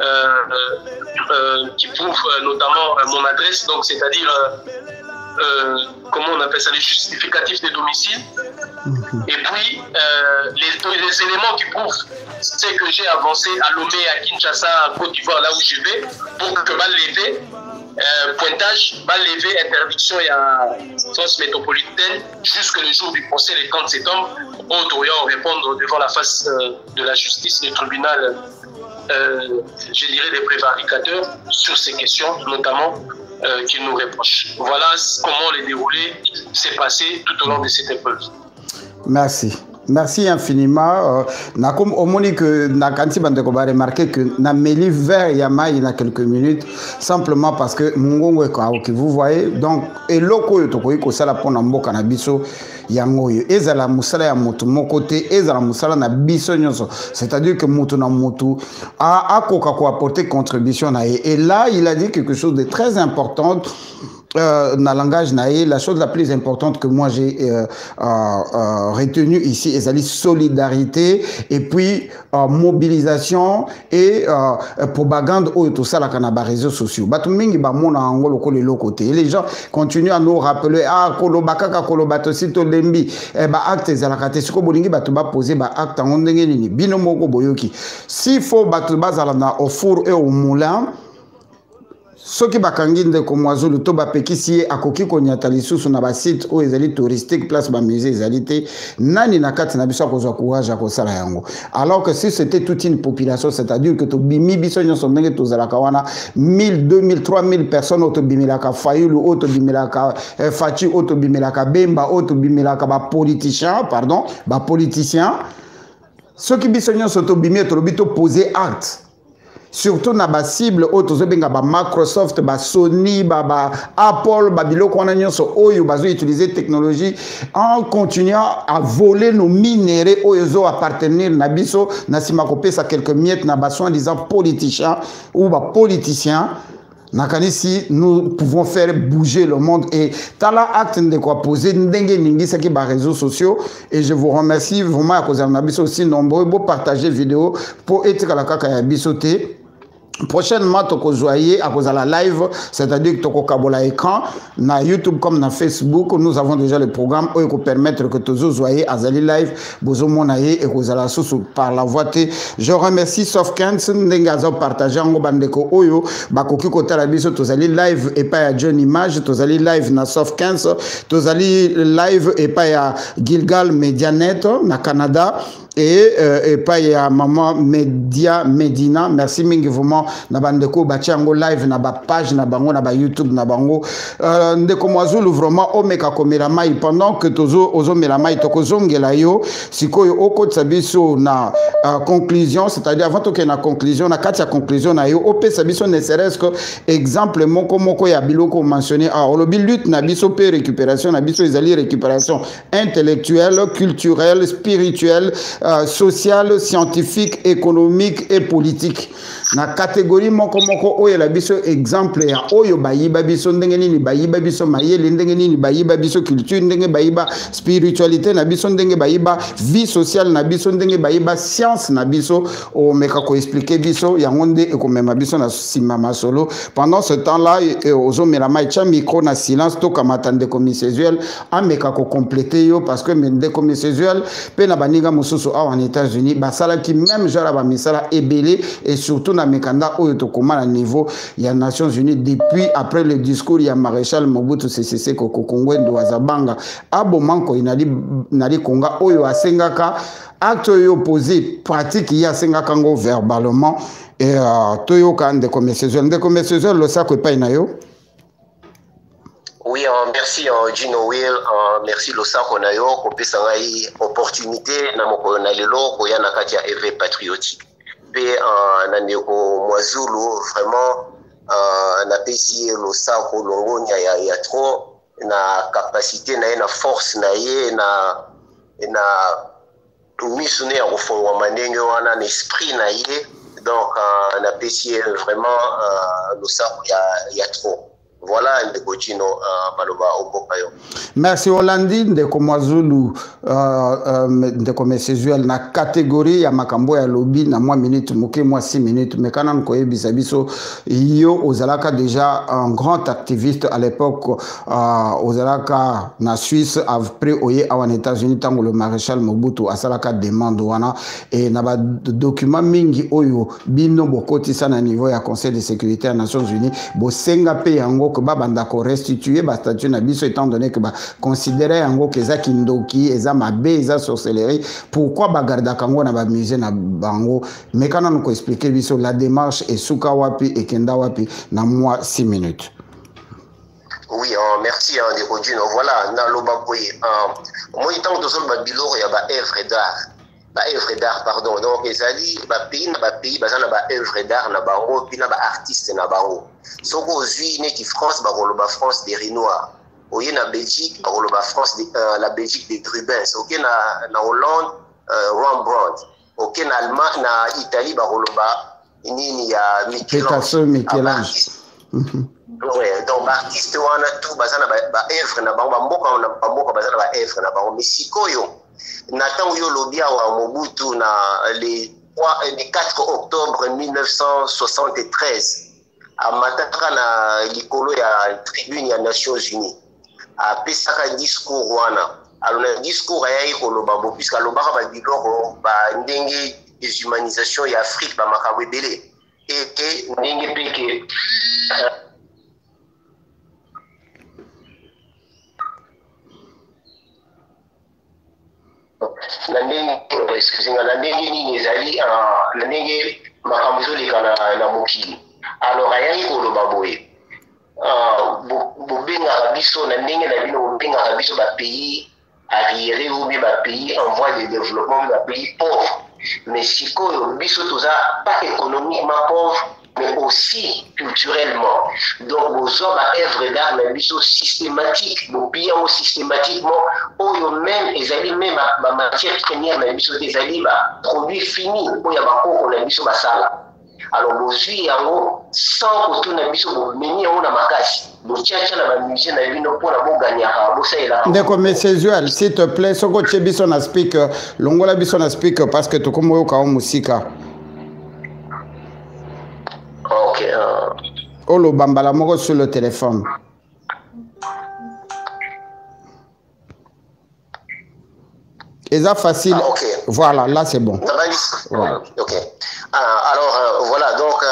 qui prouvent notamment mon adresse, donc c'est-à-dire comment on appelle ça, les justificatifs de domicile. Et puis les éléments qui prouvent ce que j'ai avancé à Lomé, à Kinshasa, à Côte d'Ivoire, là où je vais, pour que va lever pointage, va lever interdiction et à France métropolitaine jusque le jour du procès, le 30 septembre, où aurions répondre devant la face de la justice du tribunal, je dirais des prévaricateurs, sur ces questions, notamment qu'ils nous reprochent. Voilà comment le déroulé s'est passé tout au long de cette épreuve. Merci. Merci infiniment. Comme au Monique, Nakanti Bandeko va remarquer que Nameli vers Yama il y a quelques minutes, simplement parce que Mungongo est vous voyez, donc, et loko yotoko ko sala pona mboka na biso yango yo ezala musala ya moto mokote ezala musala na biso nyonso, c'est-à-dire que moto na moto a koka ko apporter contribution na et là il a dit quelque chose de très important. Dans le langage naïe, la chose la plus importante que moi j'ai retenue ici, c'est la solidarité et puis mobilisation et propagande au tout ça là qu'on a les réseaux sociaux. Batumingi ba mona angolo ko le côté. Les gens continuent à nous rappeler kolobaka kolobato sito lembi ba acte za la kate siko bolingi batu ba poser ba acte ngondenge nini bino moko boyoki. S'il faut batu bazala na au four et au moulin. Ce qui bakangi ndeko mwazulu to bapekisi akoki konyata lisusu na ba site o ezali touristique place ba musée ezalité nani na kati na biso kozwa courage akosala yango, alors que si c'était toute une population, c'est-à-dire que to bimi biso nyonso ndenge tozalaka wana 1000 2000 3000 personnes auto bimelaka fayulu auto bimelaka fachi auto bimelaka bemba auto bimelaka ba politicien ceux qui biso nyonso to bimi to lobito poser acte. Surtout na ba cible auto benga ba Microsoft, ba Sony, ba Apple, ba biloko wana nyonso oyo bazo utiliser technologie en continuant à voler nos minéraux oyo appartenir na biso na sima kopesa quelques miettes na ba soi-disant politiciens ou ba politiciens. Nakanisi, nous pouvons faire bouger le monde et tala acte de quoi poser ndenge ningi saki ba réseaux sociaux et je vous remercie vraiment à cause de biso aussi nombreux pour partager vidéo pour être la kaka ya bisoté. Prochainement, toko joyer à cause de la live, c'est-à-dire que toko kabola écran, na YouTube comme na Facebook, nous avons déjà le programme où il peut permettre que tozo joyer azali live, bozo monaye et cause la sous par la voix. Je remercie Sofkens n'engazo partager en bandeko oyo, bakoki kota la biso tozali live et pas à John Image, tozali live na Sofkens, tozali live et pas à Gilgal Medianet na Canada. Et pas il y a maman Media Medina, merci mingi vraiment na bandeko batiango live na ba page na bango na ba YouTube na bango ndeko mwazulu vraiment omeka komela mai pendant que tozo ozomela mai tokozongela yo sikoyo okotsa biso na conclusion, c'est-à-dire avant que na conclusion na kati ya conclusion na yo opesa biso ne serait-ce que exemple moko ya biloko mentionné olobi lutte na biso pe récupération na biso ezali récupération intellectuelle, culturelle, spirituelle, sociale, scientifique, économique et politique. na catégorie moko oyo la biso exemple ya oyo bayiba biso ndenge nini bayiba biso mayele ndenge nini bayiba biso culture ndenge bayiba spiritualité na biso ndenge bayiba vie sociale na biso ndenge bayiba science na biso o meka ko expliquer biso yango nde ekomema biso na sima masolo pendant ce temps là ozo melama echa micro na silence to kamata ndeko Misezuel ameka ko compléter yo parce que ndeko Misezuel pe na baninga mosusu awa en États-Unis basala ki même genre ba misala ebele et surtout na mekanda oyo to komala niveau ya Nations Unies depuis après le discours ya Maréchal Mobutu Sese Seko Kokongwendo Azabanga abo manko inali konga oyo asengaka acte yo posé pratique ya sengaka ngo verbalement et toyo kan de Misezuel le sako pa inayo. Oui, merci Gino Will, merci Losako Nayo, kopé sangai opportunité na moko na lelo ko ya na kati ya éveil patriotique. Pe na ndeko Mwazulu vraiment na pesi Losako longonya ya trop na capacité na force na ye na misune ya kufungwa mandenge wana na esprit na ye donc na pesi vraiment Losako ya trop. Voilà ndeko Gino maloba obokayo. Merci Olandi ndeko Mwazulu ndeko Misezuel na catégorie ya makambo ya lobby na moi minute moke moi 6 minutes mais quand on koye bisabiso yo ozalaka déjà un grand activiste à l'époque ozalaka na Suisse après oye en États-Unis tango le maréchal Mobutu asalaka demande wana et na ba document mingi oyo bino bokoti sana niveau ya Conseil de sécurité des Nations Unies bo senga pe yango que banda ko restituer ba statut na biso étant donné que ba considérer yango que za kindoki eza mabe eza sorcellerie pourquoi ba garda kango na ba musée na bango mais quand on ko expliquer biso la démarche et suka wapi et kenda wapi na moi 6 minutes. Oui, merci ndeko Gino. Voilà na loba boye moi tant que sol ba biloro ya ba œuvre d'art pardon donc ezali ba pays bazana ba œuvre d'art na bango pina ba artiste na bango soko ozui neti France ba koloba France des Renoirs oye na Belgique ba koloba France la Belgique des Rubens ok na Hollande Rembrandt ok na Allemagne na Italie ba koloba nini ya Michel-Ange. Ouais, donc artiste wana tout bazana ba œuvre na bango ba mboka bazana ba œuvre na bango mais sikoyo Nathan yo lobia wa Mobutu na le 4 octobre 1973 a mataka na likolo ya tribune ya Nations Unies a pesaka discours wana alors na discours ya koloba bo puisque lobaka ba biloko ba ndenge déshumanisation ya Afrique ba makambo ebele et ndenge peke na ndenge nini ezali na ndenge makambo ezoleka na mokili alors ayaki koloba boye bobengaka biso na ndenge na bino bobengaka biso bapays arriérés ou bien bapays en voie de développement bapays pauvres mais sikoyo biso toza pas économiquement pauvres mais aussi culturellement. Donc, vos hommes à œuvre d'art, mais biso systématique, nos biens systématiquement, ou même, ils allaient même ma matière première, mais biso des alliés, produits finis, où il y a beaucoup, on a biso basala. Alors, vos yeux, sans que tout n'a biso, vous menez en amakasi. Vous tchatcha la musée, n'a vu nos points à bon gagner. D'accord, mais Misezuel, s'il te plaît, ce que tu es biso na speaker, l'ongola biso na speaker, parce que tu comme au cas où musique. Ok. Oh, le bambala moko sur le téléphone. Et ça facile. Ah, okay. Voilà, là c'est bon. Voilà. Ok. Alors voilà, donc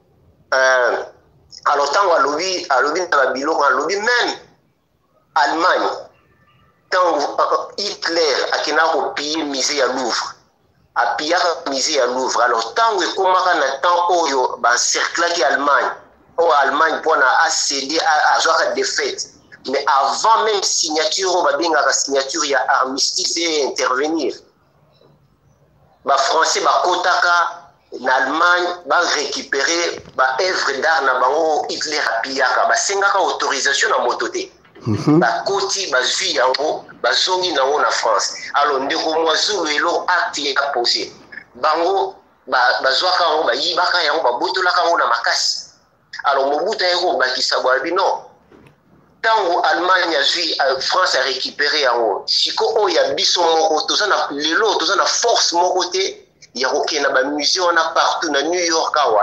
alors tant à lobby dans la bilo, à lobby même Allemagne, tant Hitler a qui n'a pas pillé musée à Louvre. A pillé musée à Louvre. Alors tant que comment on attend au cercle qui Allemagne, ou Allemagne pour accéder à avoir des défaite. Mais avant même signature, on va bien la signature, il y a armistice et intervenir. Les Français, Kotaka, en Allemagne, va récupérer les œuvres d'art na bango Hitler a pillé. C'est une autorisation à mototé. Ba koti ba zui yango ba zongi nango na France. Alors ndeko Mwazulu elo acte ya posé. Bango bazwaka yango bayibaka yango babotolaka yango na makasi. Alors Mobutu ayeko bakisa bwabi non. Tango Allemagne azwi France a récupéré yango. Siko o ya biso moko tozana lelo tozana force moko te ya kokena ba musée on a partout na New York awa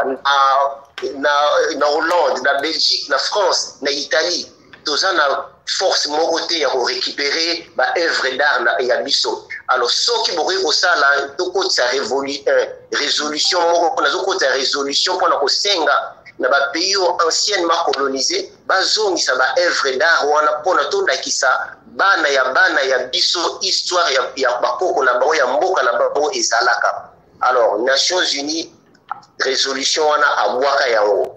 na Hollande, na Belgique, na France, na Italie. Tozana force moko te ya ko récupérer ba œuvre d'art na ya biso. Alors soki bokoki kosala tokotisa résolution moko na zokotisa résolution mpona kosenga na ba pays anciennement colonisé bazongisa ba œuvre d'art wana mpona tondakisa bana ya biso histoire ya bakoko na bango ya mboka na bango ezalaka. Alors Nations Unies résolution wana abwaka yango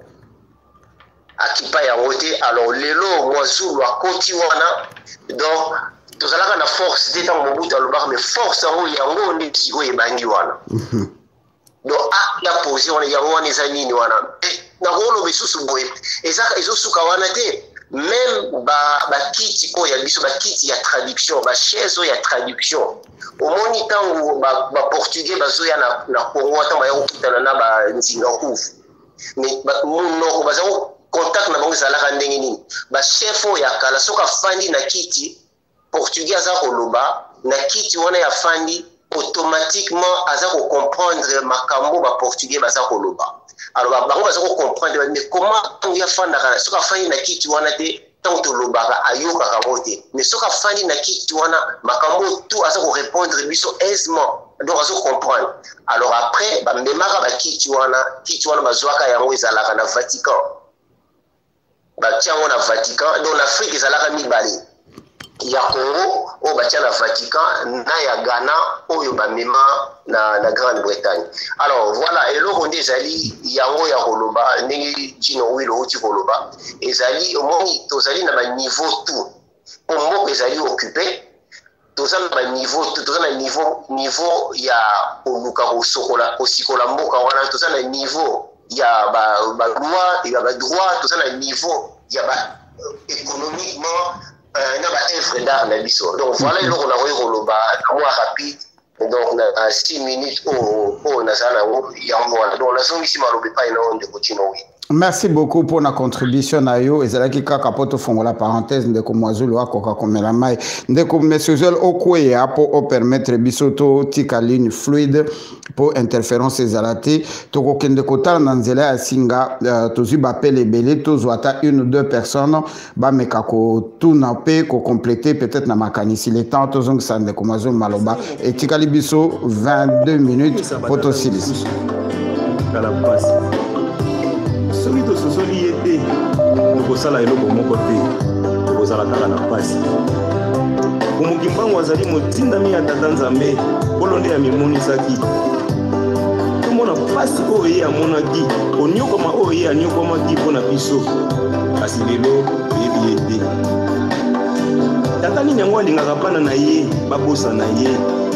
akipa yango te. Alors lelo mwazulu akoti wana donc tozalaka na force te ntango Mobutu alobaka mais force yango nde sikoyo ebangi wana. Donc ya posé wana yango wana eza nini wana nakoloba lisusu boye ezosuka wana te. Même bakiti oyo ya biso bakiti ya traduction bachaise oyo ya traduction omoni ntango baportugais bazoya na Congo ata baya kokutana na banzinga kufu mais monoko baza contact na bango ezalaka ndenge nini. Bachef oyo ya kala soki afandi na kiti portugais aza koloba na kiti wana ya fandi automatiquement aza kocomprendre makambo baportugais baza koloba. Alors bango baza comprendre mais comment on ya fanda kana soka fandi na kiti wana te tant to lobaka ayoka kabote mais soka fandi na kiti wana makambo tout aza ko répondre biso aisément donc aza comprendre. Alors après ba memaka ba kiti wana bazwaka yango ezalaka na Vatican ba tiango na Vatican donc l'Afrique ezalaka mibale ya Congo o batia na Vatican na ya Ghana oyo bamema na Grande-Bretagne. Alors voilà eloko nde ezali yango ya koloba ndenge Jino Wilo uti koloba ezali omoni tozali na ba niveau tout mboka ezali occupé tozali na ba niveau tout tozali na niveau ya oluka kosikola mboka wana tozali na niveau ya ba loi ya ba droit tozali na niveau ya ba économiquement na ba œuvre d'art na biso. Donc voilà eloko na koyi koloba moi rapide donc na 6 minutes o nazala yango wana donc nazongisi malobi pa ina onde Jino Wilo. Merci beaucoup pour la contribution na yo ezalaki kaka poto fongola parenthèse ndeko mwazulu akoka komela mai ndeko mesozelo okweya po permettre biso to tika ligne fluide pour interférence ezalate to kokende kotala na nzela ya singa tozwi bapel ebele tozwata une ou deux personnes bameka kotuna pe kocompléter peut-être na makanisi le temps tozongisa ndeko mwazulu maloba etikali biso 22 minutes po tosilisa soki tososoli ye te tokosala eloko moko te tokozala kaka na pasi. Komoki mbango azali motindami ya tata nzambe nkolo nde amimonisaki tomona pasi oyo ye amonaki oniokama oyo ye aniokamaki mpo na biso kasi lelo toyebi ye te. Tata nini yango alingaka bana na ye babosana ye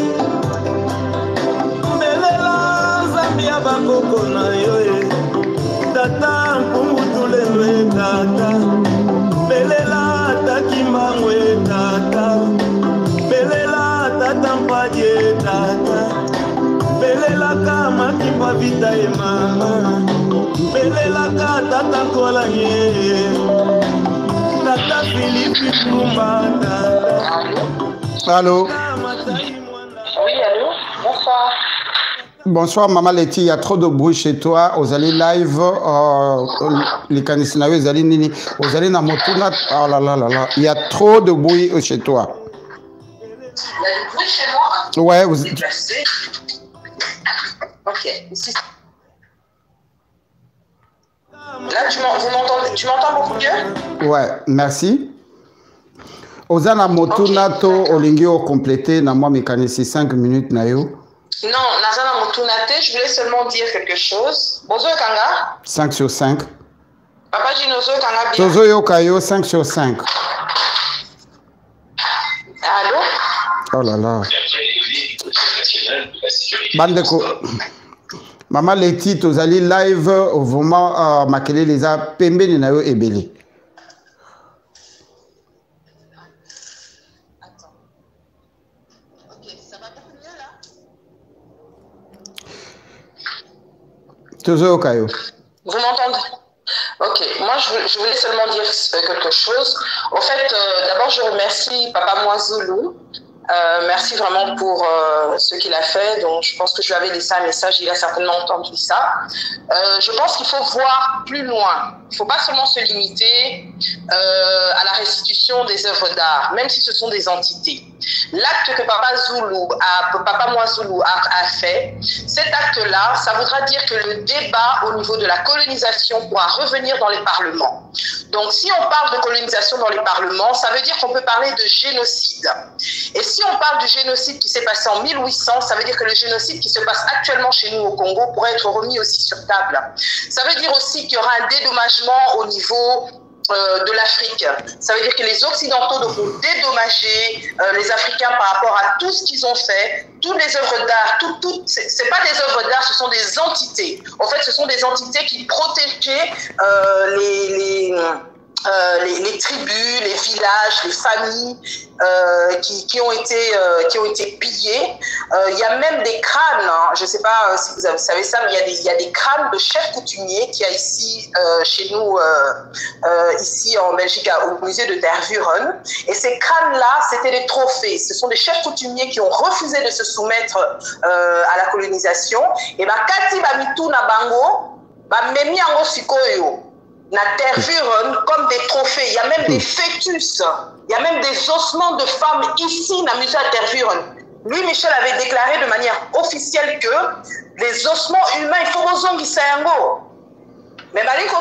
mbelela nzambe ya bakoko na yo ye tata nkungutulelwe tata belela takimangwe tata belela tata mpaje tata belelaka makimba vita ye mama belelaka tata nkolanye tata Philippe Tumba tata. Allô? Oui, allô? Bonsoir. Bonsoir Maman Letty, il y a trop de bruit chez toi. Ozali live, les canisinayo ozali nini, ozali na motuna. Oh là là là là, il y a trop de bruit chez toi. Il y a du bruit chez moi. Ouais, vous. Déplacé. Ok. Ici. Là, tu m'entends beaucoup mieux? Ouais, merci. Ozana motuna to olingi o compléter na moi mécanicien 5 minutes na yo. Non, Nazana Motunate, je voulais seulement dire quelque chose. Bozo Kanga? 5 sur 5. Papa Jinozo Kanga bien. Tozo Yokayo 5 sur 5. Allô? Oh là là. Bandeko. Maman Letty, tozali live au moment makele les a pembe ni na yo ebele. Toujours au Caillou. Vous m'entendez? Ok, moi je voulais seulement dire quelque chose. En fait, d'abord je remercie Papa Mwazoulou. Merci vraiment pour ce qu'il a fait. Donc, je pense que je lui avais laissé un message. Il a certainement entendu ça. Je pense qu'il faut voir plus loin. Il ne faut pas seulement se limiter à la restitution des œuvres d'art, même si ce sont des entités. L'acte que Papa Mwazoulou a fait, cet acte-là, ça voudra dire que le débat au niveau de la colonisation pourra revenir dans les parlements. Donc, si on parle de colonisation dans les parlements, ça veut dire qu'on peut parler de génocide. Et si on parle du génocide qui s'est passé en 1800, ça veut dire que le génocide qui se passe actuellement chez nous au Congo pourrait être remis aussi sur table. Ça veut dire aussi qu'il y aura un dédommagement au niveau de l'Afrique. Ça veut dire que les Occidentaux devront dédommager les Africains par rapport à tout ce qu'ils ont fait, toutes les œuvres d'art, c'est pas des œuvres d'art, ce sont des entités. En fait, ce sont des entités qui protégeaient les tribus, les villages, les familles qui ont été pillées. Il y a même des crânes, hein, je ne sais pas si vous savez ça, mais il y a des crânes de chefs coutumiers qu'il y a ici chez nous, ici en Belgique, au musée de Tervuren. Et ces crânes-là, c'était des trophées. Ce sont des chefs coutumiers qui ont refusé de se soumettre à la colonisation. Et kati bamitu na bango, memi ango sikoyo. Na Tervuren comme des trophées. Il y a même des fœtus, il y a même des ossements de femmes ici dans le musée à Tervuren. Lui, Michel, avait déclaré de manière officielle que les ossements humains, il faut aux Sayango. Mais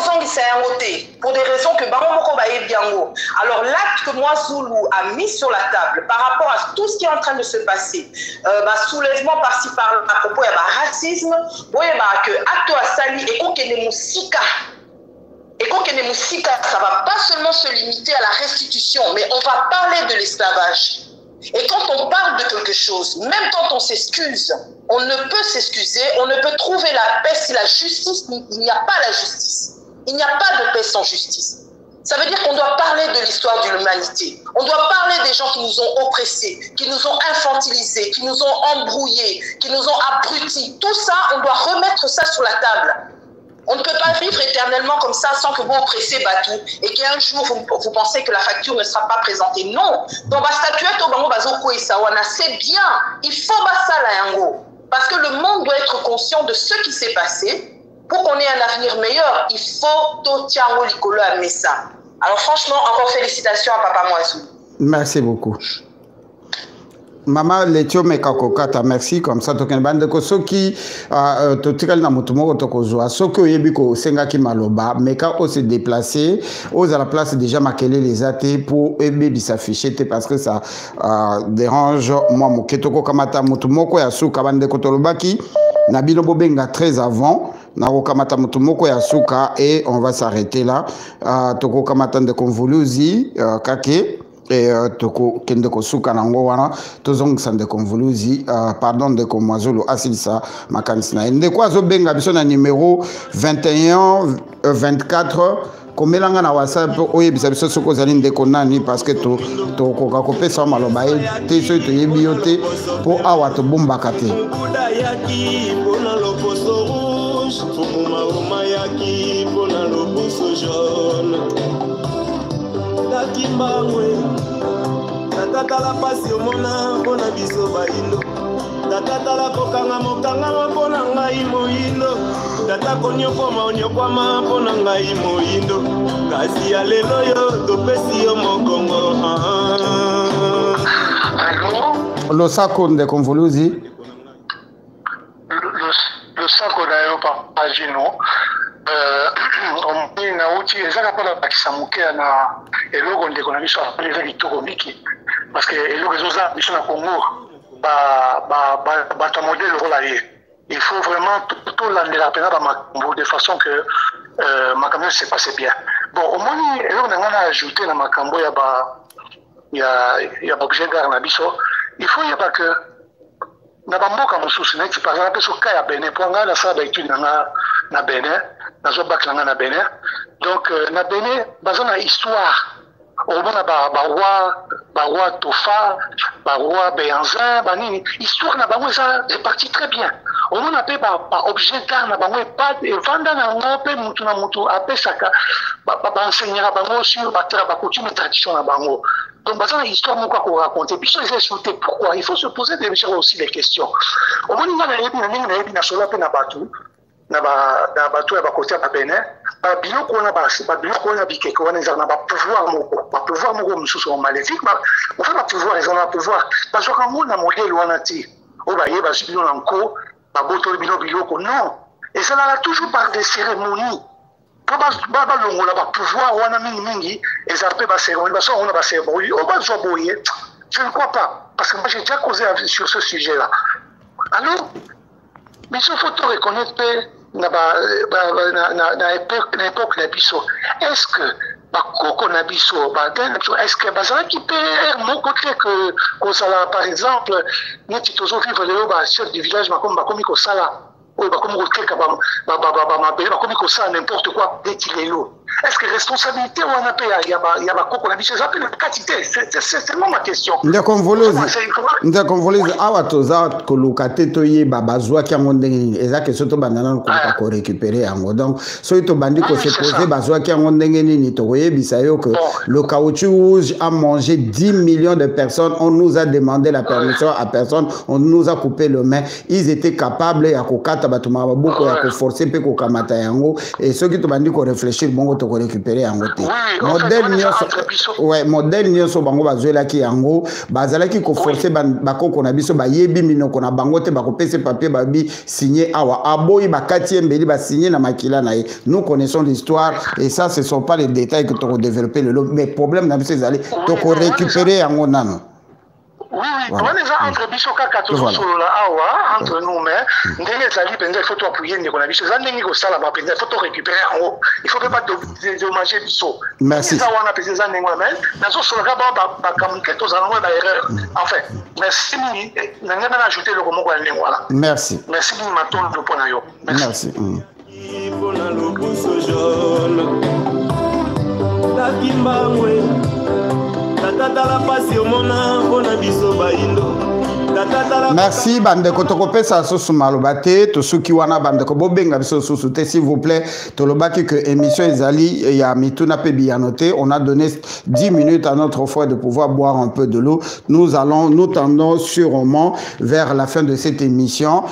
pour des raisons que Bango Biango. Alors l'acte que Mwazoulou a mis sur la table par rapport à tout ce qui est en train de se passer, soulèvement par-ci par-là à propos de racisme, que acte à Sali et qu'on ait Moussika. Et quand on est Moussika, ça ne va pas seulement se limiter à la restitution, mais on va parler de l'esclavage. Et quand on parle de quelque chose, même quand on s'excuse, on ne peut s'excuser, on ne peut trouver la paix si la justice, il n'y a pas la justice. Il n'y a pas de paix sans justice. Ça veut dire qu'on doit parler de l'histoire de l'humanité. On doit parler des gens qui nous ont oppressés, qui nous ont infantilisés, qui nous ont embrouillés, qui nous ont abrutis. Tout ça, on doit remettre ça sur la table. On ne peut pas vivre éternellement comme ça sans que vous oppressez Batou et qu'un jour vous pensez que la facture ne sera pas présentée. Non. Dans la statuette au Bango Bazoko et Sawana, c'est bien. Il faut ça la yango. Parce que le monde doit être conscient de ce qui s'est passé. Pour qu'on ait un avenir meilleur, il faut Totiango Likolo amener ça. Alors franchement, encore félicitations à Papa Mwazoulou. Merci beaucoup. Maman Letio Mekakokata, merci comme ça token bande ko soki to tikal na mutumo to ko zo soki oyebi ko senga ki maloba meka o se déplacer aux à la place déjà maquiller les athées pour ebebi s'afficher parce que ça dérange moi moketo ko kamata mutumo ko ya suka bande ko tolobaki na bino bobenga très avant na ko kamata mutumo ya suka et on va s'arrêter là to ko kamata de convoluzi kake et toko kende ko suka nango wana tozong sande konvoluzi pardon de ko Mwazoulou asilisa makanisna ende ko azobenga biso na numéro 21 24 komelanga na WhatsApp oyebisa biso soko zali ndeko nani parce que to koka kopesa maloba te so to yebi yote po awa to bombaka te Kimbangwe tata la pasi omona mpona biso baindo tata la kokanga mokanga mpona ngai moyindo tata konyokwama onyokwama mpona ngai moyindo kasi ya lelo yo topesi yo mokongo losako nde konvoluzi losako na yo papagino nauti ezaka mpona bakisa moke na eloko ndeko na biso apali eza kitoko miki parce que eloko ezoza biso na Congo bato ya modele lokola ye il faut vraiment tolandela mpena bamakambo de façon que makambo se passe bien bon omoni eloko na ngai na ajouté na makambo ya baobjet d'art na biso il faut yeba que na bamboka mosusu neti par exemple so ka ya Benin mpo ngai nasala baétude na nga na Benin nazo bac na nga na Benin donc na Benin baza na histoire omona baroi Tofa baroi Béhanzin banini histoire na bango eza réparti très bien on a pas objet d'art na bango pas vanda na ngope mutu na mutu apesaka ba enseignera bango sur ba coutume et tradition na bango. Donc basana histoire moko ko raconter puis ils expliquer pourquoi il faut se poser aussi des questions. Au moins na yebi na solo pe na batu na batu ya ba côté ba Benin ba biloko na ba biloko na bikeko na za na ba pouvoir moko mususu maléfique on fait ba pouvoir ils ont un pouvoir parce que quand on a modèle wana ti o ba yeba sibino nanko ba boto biloko non et ça là toujours par des cérémonies pour ba longola ba pouvoir wana mingi et ça peut ba cérémonie ba so on a ba cérémonie on va zo boyer je ne crois pas parce que moi j'ai déjà causé sur ce sujet là alors mais il faut te reconnaître na époque na biso est-ce que bakoko na biso est-ce que bazala qui peut mon côté que ça par exemple neti tozo vivre le chef du village bakomi ko sala ou bakomi ko keka bakomi ko sala n'importe quoi detilelo est-ce que responsabilité ou on appelle il y a bakoko na biso ça peut être quantité c'est tellement ma question ndakonvolozi awa toza koluka te toyeba bazwa kiango ndenge eza question to bandana koluka ko récupérer yango donc soki tobandi ko se poser bazwa kiango ndenge nini tokoyebisa yo que le caoutchouc rouge a mangé 10 millions de personnes, on nous a demandé la permission à personne, on nous a coupé le main, ils étaient capables ya kokata batuma boko ya ko forcer pe ko kamata yango et soki tobandi ko réfléchir bongo to ko récupérer yango te modèle nyonso bango bazwela ki yango bazala ki ko forcer bakoko na biso bayebi minoko na bango te bakopesa papier babi signé awa aboyi bakati embeli ba signé na makila na ye. Nous connaissons l'histoire et ça ce sont pas les détails que tu as développé le mais problème na biso ezali to ko récupérer yango nano. Oui, on est entre Bisoka Katoso Solola Awa, entre nous, mais ndenge ezali penza il faut tout appuyer ndeko na biso. Zandenge ko sala ba penza il faut tout récupérer en haut. Il faut pas dédommager biso. Merci. Ça wana penza zandenge mais nazo soloka ba communiquer to zala ba erreur. Enfin, merci ni nanga na ajouter le mot kwa ndenge wala. Merci. Merci ni maton le pona yo. Merci. Pona lo buso jaune. La kimbangwe. Merci bandeko tokopesa sosu malobate to suki wana bandeko bobenga biso sosu te s'il vous plaît to lobaki que émission ezali ya mituna pe bianoté on a donné 10 minutes à notre frère de pouvoir boire un peu de l'eau nous tendons sûrement vers la fin de cette émission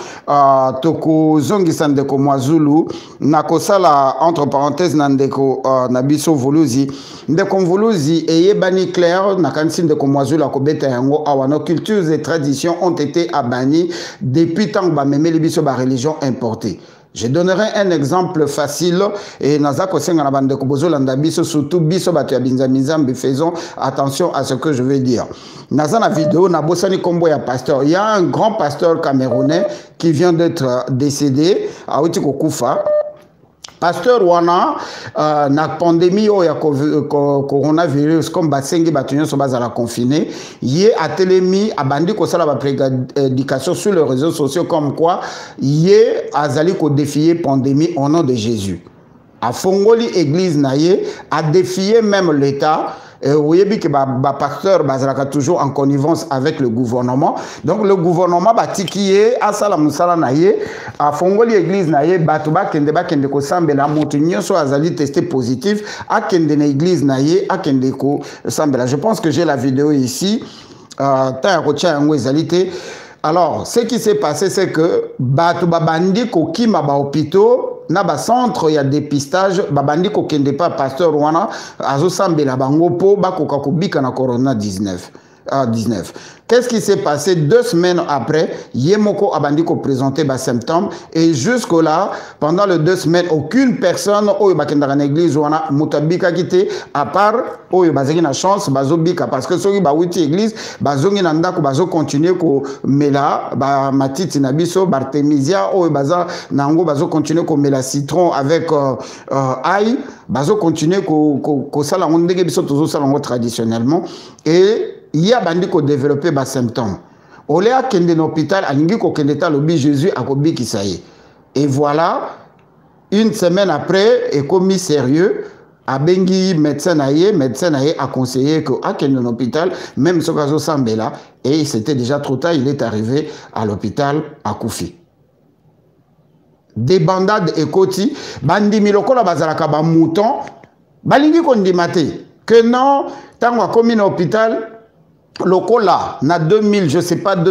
toko zongisa ndeko mwazulu nakosala entre parenthèses nandeko nabiso voluzi ndeko voluzi eyebani clair nakanisi ndeko mwazulu akobeta yango awa nos cultures et traditions ont été abanis depuis tant que bamemeli biso ba religion importée. Je donnerai un exemple facile et nazako senga na bande ko bozolanda biso surtout biso bato ya binzamizambi faisons attention à ce que je vais dire. Nazana vidéo na bosani kombo ya pasteur. Il y a un grand pasteur camerounais qui vient d'être décédé à Otikokufa. Pasteur wana na pandémie o ya coronavirus comme basengi batunyo so bazala confiné yé atelemi abandi ko sala ba prédication sur les réseaux sociaux comme quoi yé azali ko défier pandémie au nom de Jésus. A fongoli église na yé a défié même l'État. Vous voyez que le pasteur est toujours en connivence avec le gouvernement. Donc le gouvernement batikiye asala musala naye a fongoli église naye batuba kende ba kende ko sambela mutu nyoso azali testé positif a kende na église naye a kende ko sambela. Je pense que j'ai la vidéo ici. Ta ko tia ngo ezalité. Alors, ce qui s'est passé c'est que batuba bandi ko kima ba hôpitaux na ba centre ya dépistage babandi ko kende pa pasteur wana azo sambela bango po bakoka kobika na corona 19. Qu'est-ce qui s'est passé 2 semaines après? Yemoko abandi ko présenter ba symptômes et jusque là pendant les 2 semaines aucune personne oyo bakendaka na église wana mutabika kité à part oyo bazaki na chance bazobika parce que soki ba wuti église bazongi na ndako bazo continuer ko mela ba matiti na biso bartemisia oyo baza nango bazo continuer ko mela citron avec ail bazo continuer ko sala ndenge biso tozo sala ngo traditionnellement et il y a bandi ko développer ba symptômes. Olea kende na hôpital alingi ko kende ta lobi Jésus akobi kisaye. Et voilà, une semaine après, est commis sérieux, abengi médecin naye a conseillé que à kende na hôpital même ce kazo sambela et c'était déjà trop tard, il est arrivé à l'hôpital à Koufi. débandade ekoti bandimi lokola bazalaka ba mouton balingi kondima te que non tango akomi na hôpital lokola na 2000 je sais pas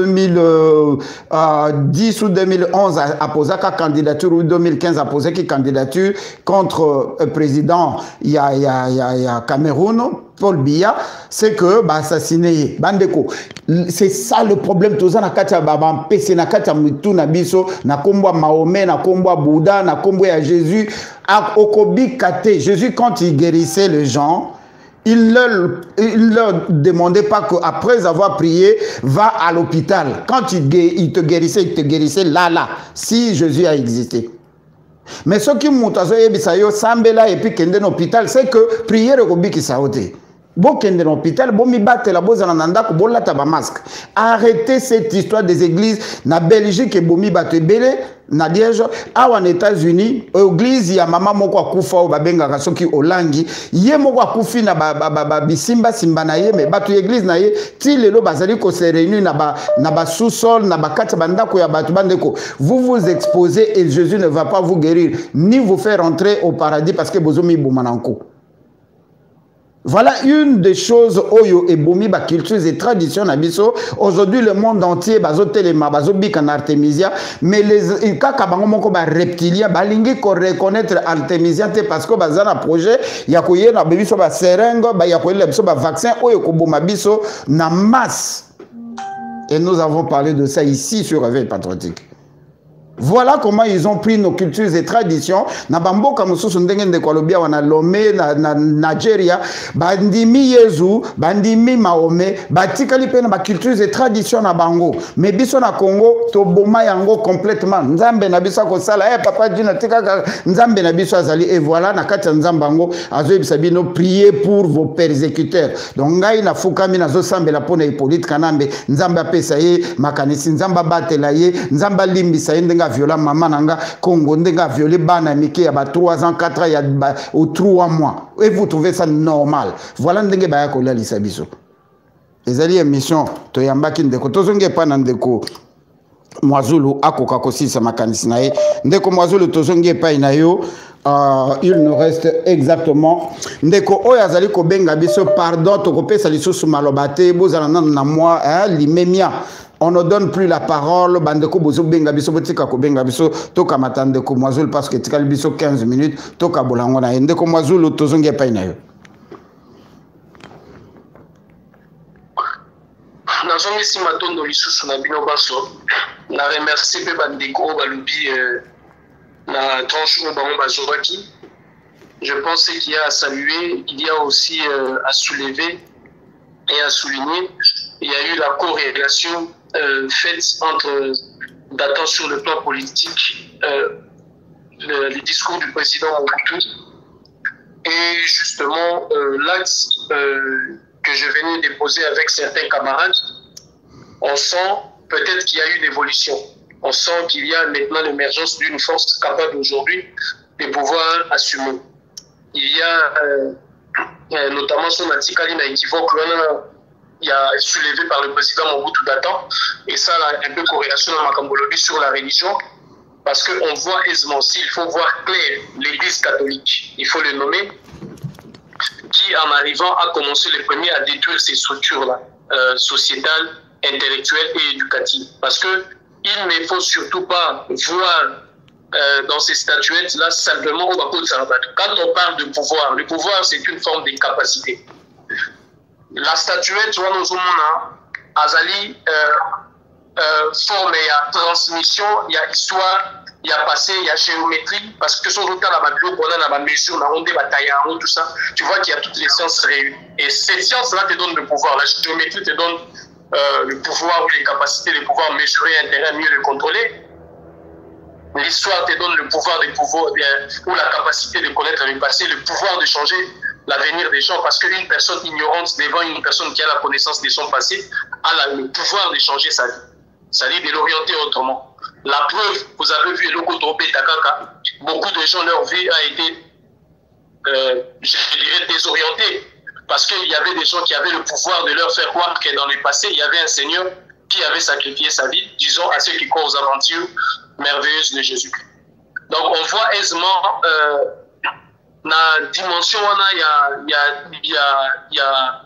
2010 ou 2011 a posé sa candidature ou 2015 a posé sa candidature contre président il y a Cameroun Paul Biya, c'est que bah assassiné bandeko. C'est ça le problème tout ça na katia baba mpese na katia mutu na biso na kombo Mahomet na kombo Bouddha na kombo ya Jésus a okobi kate. Jésus quand il guérissait les gens, il leur demandait pas qu'après avoir prié, va à l'hôpital. Quand il te guérissait là. Si Jésus a existé. Mais ce qui m'ont dit, Sambela et puis Kende l'hôpital, c'est que prière est qui saoté. Bon Kende l'hôpital, bon mi batte la boza nananda ko bon la taba masque. Arrêtez cette histoire des églises na Belgique et bomi batte belé. Na Liège, awa na États-Unis, église ya mama moko akufa o babenga kasoki olangi, ye moko akufi na bisimba simba na ye, mais batu église na ye, ti lelo bazali ko se réunir na ba sous-sol, na ba kati bandako ya batu bandeko. Vous vous exposez et Jésus ne va pas vous guérir, ni vous faire entrer au paradis parce que bozomi bumananko. Voilà une des choses oyo et bomi ba cultures et traditions nabiso. Aujourd'hui le monde entier bazo telema bazo bika na Artemisia, mais les kaka bango moko ba reptilien balingi ko reconnaître Artemisia te parce que bazana projet ya koye na biso ba seringue ba ya koye biso ba vaccin oyo ko boma biso na masse. Et nous avons parlé de ça ici sur Réveil Patriotique. Voilà comment ils ont pris nos cultures et traditions. Na bamboka mususu ndenge ndeko lobia wana Lomé na Nigeria, bandimi Yezu, bandimi Mahomet, batikali pe na ba cultures et traditions na bango. Mais biso na Congo to boma yango complètement. Nzambe na biso ko sala papa dina tika nzambe na biso azali et voilà na kati nzamba bango azo bisabino prier pour vos persécuteurs. Donc ngai na fukami na zo sambela pona Hippolyte Kanambe, nzamba pesa ye makanisi nzamba batela ye, nzamba limbisa ye ndenga viola maman nanga Congo ndenga violé bana miki ya ba 3 ans 4 ans ya ou 3 mois et vous trouvez ça normal. Voilà ndenge ba ko la lisabiso ezali émission to yambaki ndeko tozonge pa na ndeko Mwazulu akoka kosisa makanisi na ye ndeko Mwazulu tozonge pa na yo. Il nous reste exactement ndeko oyo azali ko benga biso pardon to kopesa lisusu malobate bozala na moi limemia. On ne donne plus la parole. Bandeko bozo benga biso botika ko benga biso toka matande ko Mwazulu parce que tikali biso 15 minutes toka bolango na ndeko Mwazulu tozonge pa ina yo. Nazongi si matondo lisusu na bino baso na remercier pe bandeko balubi na tranche au bango bazoraki. Je pense qu'il y a à saluer, il y a aussi à soulever et à souligner. Il y a eu la corrélation faite entre, datant sur le plan politique, les discours du président Mobutu et justement l'axe que je venais déposer avec certains camarades. On sent peut-être qu'il y a eu une évolution. On sent qu'il y a maintenant l'émergence d'une force capable aujourd'hui de pouvoir assumer. Il y a notamment son article équivoque, il a soulevé par le président Mobutu Datant, et ça a un peu corrélation à Makambolobi sur la religion, parce qu'on voit aisément, s'il faut voir clair, l'Église catholique, il faut le nommer, qui en arrivant a commencé le premier à détruire ces structures-là, sociétales, intellectuelles et éducatives. Parce que il ne faut surtout pas voir dans ces statuettes-là simplement au Bako de Sarabat. Quand on parle de pouvoir, le pouvoir c'est une forme de capacité. La statuette, tu vois, nous avons Azali, forme, il y a transmission, il y a histoire, il y a passé, il y a géométrie, parce que sur le cas, on a la mesure, on a des batailles, tout ça, tu vois qu'il y a toutes les sciences réunies. Et ces sciences-là te donnent le pouvoir. La géométrie te donne le pouvoir ou les capacités de pouvoir mesurer un terrain, mieux le contrôler. L'histoire te donne le pouvoir ou la capacité de connaître le passé, le pouvoir de changer l'avenir des gens, parce qu'une personne ignorante devant une personne qui a la connaissance de son passé a le pouvoir de changer sa vie, c'est-à-dire de l'orienter autrement. La preuve, vous avez vu le Kotobe Takaka, beaucoup de gens, leur vie a été, je dirais, désorientée, parce qu'il y avait des gens qui avaient le pouvoir de leur faire croire que dans le passé, il y avait un Seigneur qui avait sacrifié sa vie, disons, à ceux qui croient aux aventures merveilleuses de Jésus. Donc on voit aisément la dimension, il y a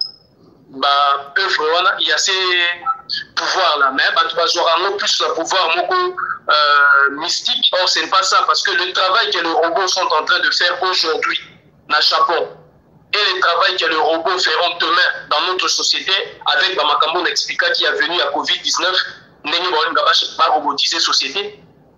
œuvre, il y a ces pouvoirs là, mais plus le pouvoir mystique. Or c'est pas ça, parce que le travail que les robots sont en train de faire aujourd'hui dans le Japon et le travail que les robots feront demain dans notre société, avec Makambo Explica qui est venu à Covid-19, robotiser société,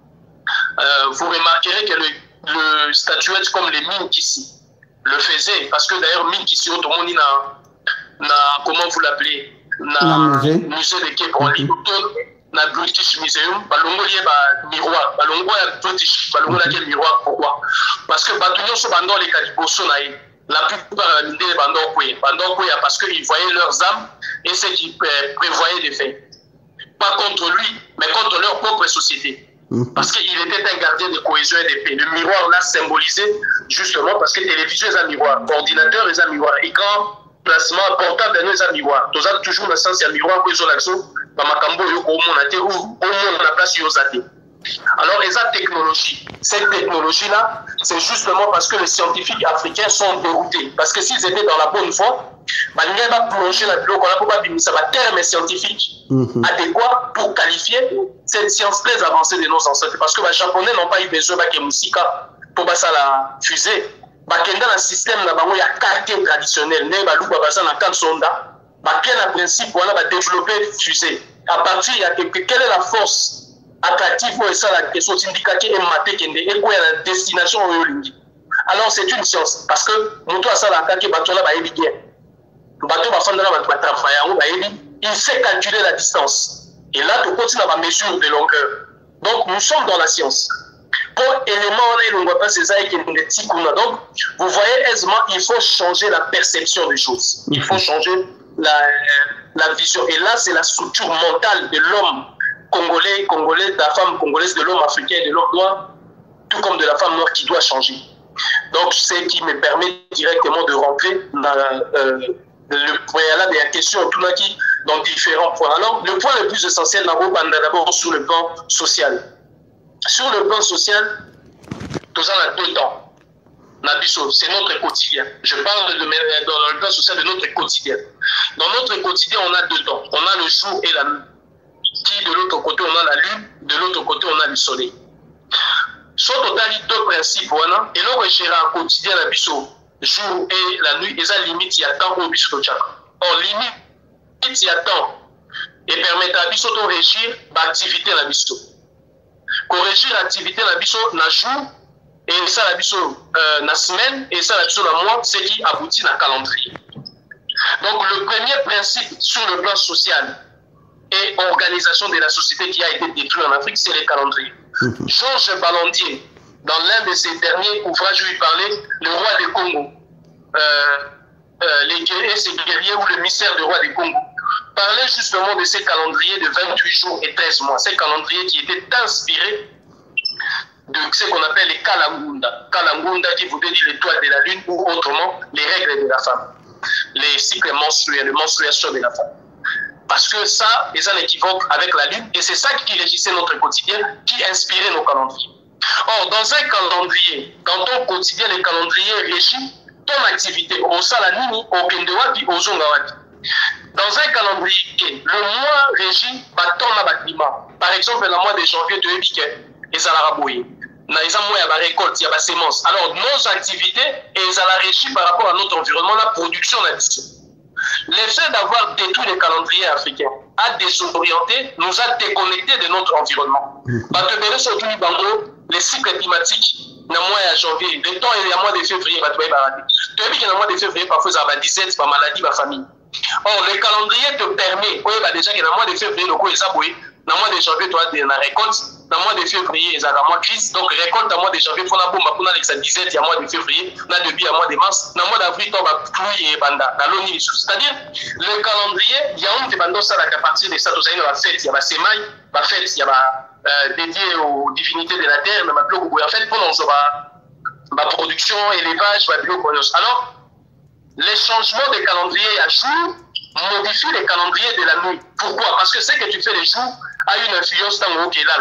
vous remarquerez que le statuette comme les Minkissi le faisait, parce que d'ailleurs Minkissi, tout le monde comment vous l'appelez, musée de Quai Branly, na British Museum, balongo lié miroir, balongo ya British, balongo la miroir. Pourquoi? Parce que batunion so bando les caliboso naï, la plupart des bando koya parce qu'ils voyaient leurs âmes et ce qu'ils prévoyaient de faire. Pas contre lui, mais contre leur propre société. Parce qu'il était un gardien de cohésion et de paix. Le miroir l'a symbolisé justement parce que télévision est un miroir, ordinateur est un miroir, écran, placement, portable est un miroir. Tous a toujours le sens d'un miroir pour les l'action, dans ma cambo, au monde la place yosate. Alors, les technologies, cette technologie-là, c'est justement parce que les scientifiques africains sont déroutés. Parce que s'ils étaient dans la bonne voie, ils vont plonger la bloc, on a pas terme scientifique adéquat pour qualifier cette science très avancée de nos ancêtres. Parce que les Japonais n'ont pas eu besoin de Musika pour passer la fusée. Dans le système, il y a 4 traditionnels. Il y a 4 sonda. Quel est le principe pour développer une fusée? À partir de quelle est la force attractive pour ça, la question indicative et mathématique et quoi la destination au Yolingi. Alors c'est une science parce que mon toit ça la attaque bateau là va bien. Le bateau va faire va travailler il sait calculer la distance. Et là tu continues à mesure de longueur. Donc nous sommes dans la science. Pour élément on ne voit pas ces ça qui est des petits coups. Donc vous voyez aisément il faut changer la perception des choses. Il faut changer la vision et là c'est la structure mentale de l'homme Congolais, de la femme congolaise, de l'homme africain, de l'homme noir, tout comme de la femme noire qui doit changer. Donc, c'est ce qui me permet directement de rentrer dans le préalable de la question dans différents points. Alors, le point le plus essentiel, d'abord sur le plan social. Sur le plan social, nous avons 2 temps. C'est notre quotidien. Je parle dans le plan social de notre quotidien. Dans notre quotidien, on a 2 temps. On a le jour et la nuit. Qui de l'autre côté on a la lune, de l'autre côté on a le soleil. Soit on a 2 principes, et l'on recherche au quotidien la biso, jour et la nuit, et ça limite il y a temps au biso de chaque. Or limite il y a temps et permet à biso de régir l'activité la biso. Corrigir l'activité la biso na jour et ça la biso na semaine et ça la biso na mois, c'est qui aboutit na calendrier. Donc le premier principe sur le plan social et organisation de la société qui a été détruite en Afrique, c'est les calendriers. Georges Balandier, dans l'un de ses derniers ouvrages où il parlait, le roi des Congo, les guerriers, ces guerriers ou le mystère du roi des Congo, parlait justement de ces calendriers de 28 jours et 13 mois, ces calendriers qui étaient inspirés de ce qu'on appelle les Kalangunda. Kalangunda qui voulait dire l'étoile de la lune ou autrement les règles de la femme, les cycles menstruels, les menstruations de la femme. Parce que ça, c'est un équivoque avec la lune, et c'est ça qui régissait notre quotidien, qui inspirait nos calendriers. Or, dans un calendrier, dans ton quotidien, les calendriers régissent ton activité, au Salanini, au Kendewapi, au Zongawapi. Dans un calendrier, le mois régit ton climat. Par exemple, le mois de janvier, tu es piqué, et ça l'a rabouillé. Dans les mois, il y a la récolte, il y a la sémence. Alors, nos activités, et ça l'a régi par rapport à notre environnement, la production, la distribution. L'effet d'avoir détruit les calendriers africains a désorienté, nous a déconnectés de notre environnement. Les cycles climatiques, dans le mois de janvier, le temps est le mois de février, tu as vu que dans le mois de février, parfois, ça va 17, par maladie, par famille. Or, le calendrier te permet, déjà que dans le mois de février, le coup est saboué, dans le mois de janvier, tu as la récolte, dans le mois de février, il y a un mois de crise, donc récolte dans le mois de janvier, il faut la bombe, pour la 17, il y a le mois de février, dans le début, il y a le mois de mars, dans le mois d'avril, il y a pluie et banda, dans l'ONU. C'est-à-dire, le calendrier, il y a un dépendant ça à partir de ça, il y a la fête, il y a la sémaille, la fête, il y a dédié aux divinités de la terre, dans la bloc, en fait, pour la production, élevage, la bloc, alors, les changements de calendrier à jour modifient les calendriers de la nuit. Pourquoi? Parce que ce que tu fais les jours a une influence dans le haut qui est là.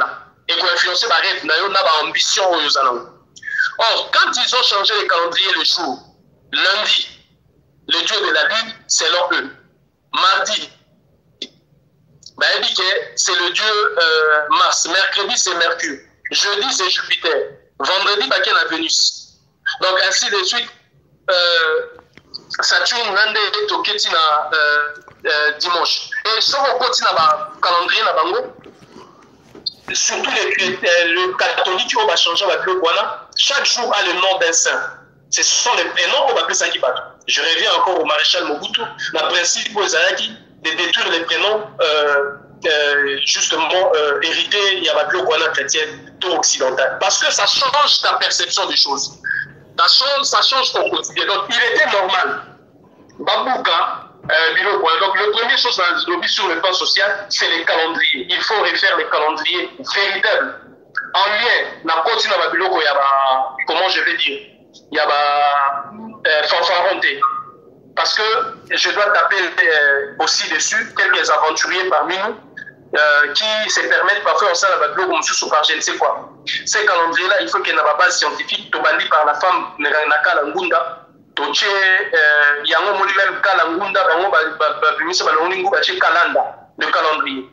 et qu'on influencer par rêve, n'a pas ambition aux alentours. Or, quand ils ont changé le calendrier le jour, lundi, le dieu de la lune, c'est leur eux. Mardi, bah, c'est le dieu Mars. Mercredi, c'est Mercure. Jeudi, c'est Jupiter. Vendredi, bah, il y a Vénus. Donc, ainsi de suite, Saturne, Nande, Toketi, dimanche. Et si on continue le calendrier, surtout le catholique qui va changer avec le Guana, chaque jour a le nom d'un saint. Ce sont les prénoms qu'on va appeler ça qui battent. Je reviens encore au maréchal Mobutu. Le principe aux Zayaki de détruire les prénoms justement hérités, il y a le Guana chrétien, tout occidental. Parce que ça change ta perception des choses. Ça change ton quotidien. Donc il était normal. Babouka, donc la première chose sur le plan social, c'est les calendriers. Il faut refaire les calendriers véritables. En lien, la continue à Biloko, il y a comment je vais dire, il y a fanfaronté. Parce que je dois taper aussi dessus quelques aventuriers parmi nous qui se permettent parfois en salle à Biloko sous par je ne sais quoi. Ces calendriers-là, il faut qu'il y ait une base scientifique, bandit par la femme Naka Langunda. Toche yango moni même kalangunda bango bimisa balongingu bache kalanda le calendrier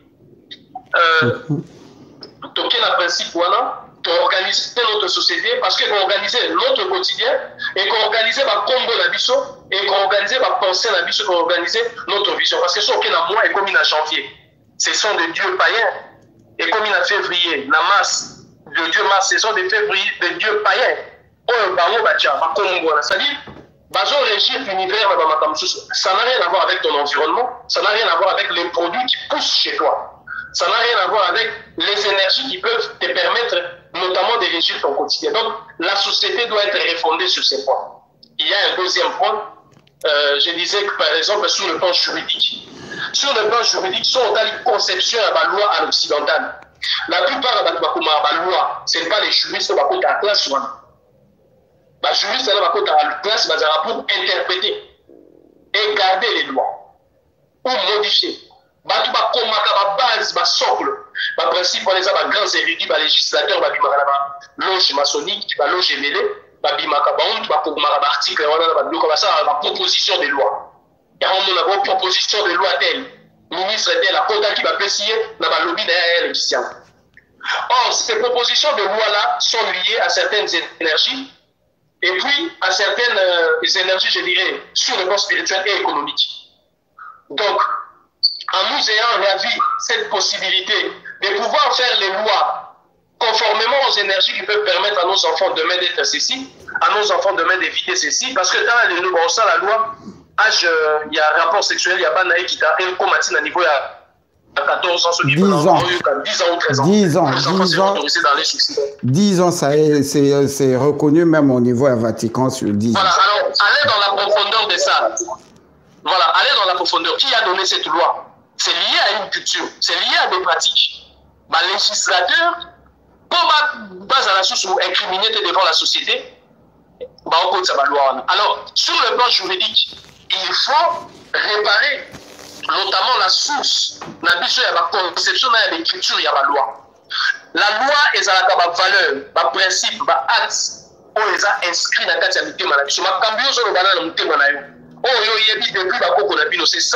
toke na principe wana organiser notre société parce que organiser notre quotidien et organiser ba combo na biso et organiser ba pensée na biso organiser notre vision parce que ce qui na mois et comme na janvier ce sont des dieux païens et comme na février na mars de dieu mars ce sont des février des dieux païens oh bango bacha ba combo na c'est-à-dire Bazo régir l'univers, ça n'a rien à voir avec ton environnement, ça n'a rien à voir avec les produits qui poussent chez toi, ça n'a rien à voir avec les énergies qui peuvent te permettre notamment de régir ton quotidien. Donc la société doit être refondée sur ces points. Il y a un deuxième point, je disais que par exemple sur le plan juridique. Sur le plan juridique, si on a une conception à la loi à l'occidental, la plupart de la loi, ce n'est pas les juristes qui vont à la classe. Les juristes sont à la place pour interpréter et garder les lois ou modifier. Bah tu vas comme ma base, ma socle, ma principe pour les grands érudits, les législateurs, la loge maçonnique, la loge mêlée, la article, la proposition de loi. Il y a une proposition de loi telle, ministre tel, la quota qui va apprécier, la lobby derrière les. Or, ces propositions de loi-là sont liées à certaines énergies. Et puis, à certaines énergies, je dirais, sur le plan spirituel et économique. Donc, en nous ayant ravi cette possibilité de pouvoir faire les lois conformément aux énergies qui peuvent permettre à nos enfants demain d'être ceci, à nos enfants demain d'éviter ceci, parce que dans les lois, la loi, il y a un rapport sexuel, il y a pas qui t'a un comatin à niveau à 14 ans, 10 ans ou 13 ans. 10 ans, c'est reconnu même au niveau du Vatican sur 10 ans. Voilà, alors allez dans la profondeur de ça. Voilà, allez dans la profondeur. Qui a donné cette loi? C'est lié à une culture, c'est lié à des pratiques. Le législateur, pour base à la source ou incriminer devant la société, alors, sur le plan juridique, il faut réparer notamment la source, la conception de l'écriture, il y a la loi. La loi est à la valeur, le principe, l'acte, on les a inscrits dans la carte de la vie. C'est ça,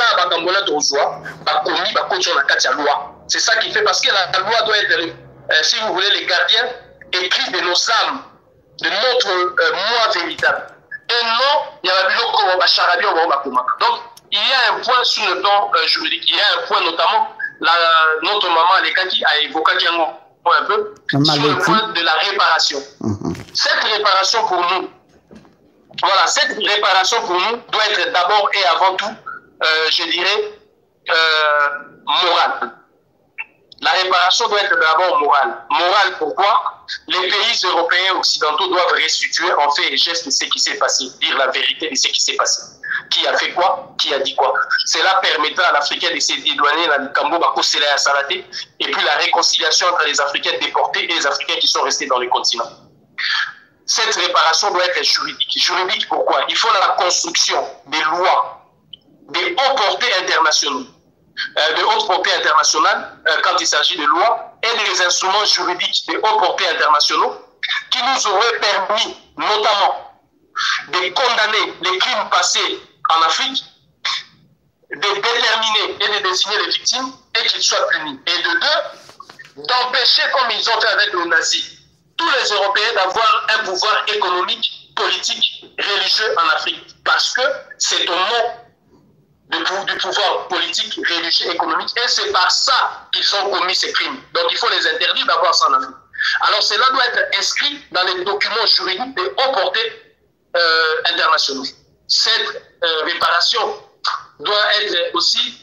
c'est ça qui fait parce que la loi doit être, si vous voulez, les gardiens écrits de nos âmes, de notre moi véritable. Et non, il y a donc, il y a un point sur le plan juridique, il y a un point notamment, notre maman Lekaki a évoqué un peu, sur le point de la réparation. Cette réparation pour nous, voilà, cette réparation pour nous doit être d'abord et avant tout, je dirais, morale. La réparation doit être d'abord morale. Morale pourquoi? Les pays européens occidentaux doivent restituer en fait et geste de ce qui s'est passé, dire la vérité de ce qui s'est passé. Qui a fait quoi? Qui a dit quoi? Cela permettra à l'Africain de s'éloigner dans le Cambo, à Salaté, et puis la réconciliation entre les Africains déportés et les Africains qui sont restés dans le continent. Cette réparation doit être juridique. Juridique pourquoi? Il faut la construction des lois, des hauts portées internationaux. De haute portée internationale, quand il s'agit de lois, et des instruments juridiques de haute portée internationaux qui nous auraient permis, notamment, de condamner les crimes passés en Afrique, de déterminer et de désigner les victimes et qu'ils soient punis. Et de deux, d'empêcher, comme ils ont fait avec les nazis, tous les Européens d'avoir un pouvoir économique, politique, religieux en Afrique. Parce que c'est au nom du pouvoir politique, religieux, économique, et c'est par ça qu'ils ont commis ces crimes. Donc il faut les interdire d'avoir ça en Afrique. Alors cela doit être inscrit dans les documents juridiques de haute portée internationaux. Cette réparation doit être aussi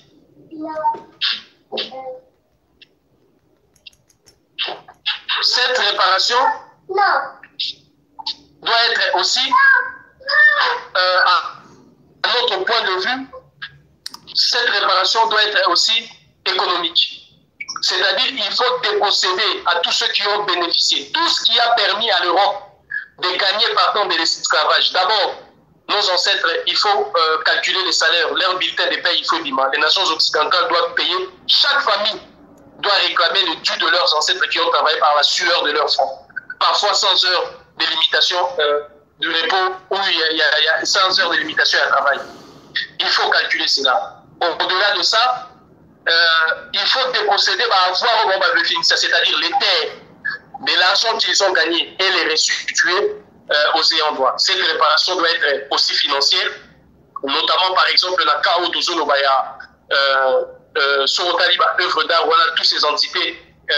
à notre point de vue, cette réparation doit être aussi économique. C'est-à-dire qu'il faut déposséder à tous ceux qui ont bénéficié, tout ce qui a permis à l'Europe de gagner pardon de l'esclavage. D'abord, nos ancêtres, il faut calculer les salaires, leur bulletin de paie, il faut dire. Les nations occidentales doivent payer, chaque famille doit réclamer le dû de leurs ancêtres qui ont travaillé par la sueur de leur front. Parfois 100 heures de limitation de repos, où il y a 100 heures de limitation à travail. Il faut calculer cela. Au-delà de ça, il faut déposséder, avoir c'est-à-dire les terres, de l'argent qu'ils ont gagné et les restituer aux ayants droit. Cette réparation doit être aussi financière, notamment par exemple la KO de Zonobaya, Sorotaliba, œuvre d'art, voilà, toutes ces entités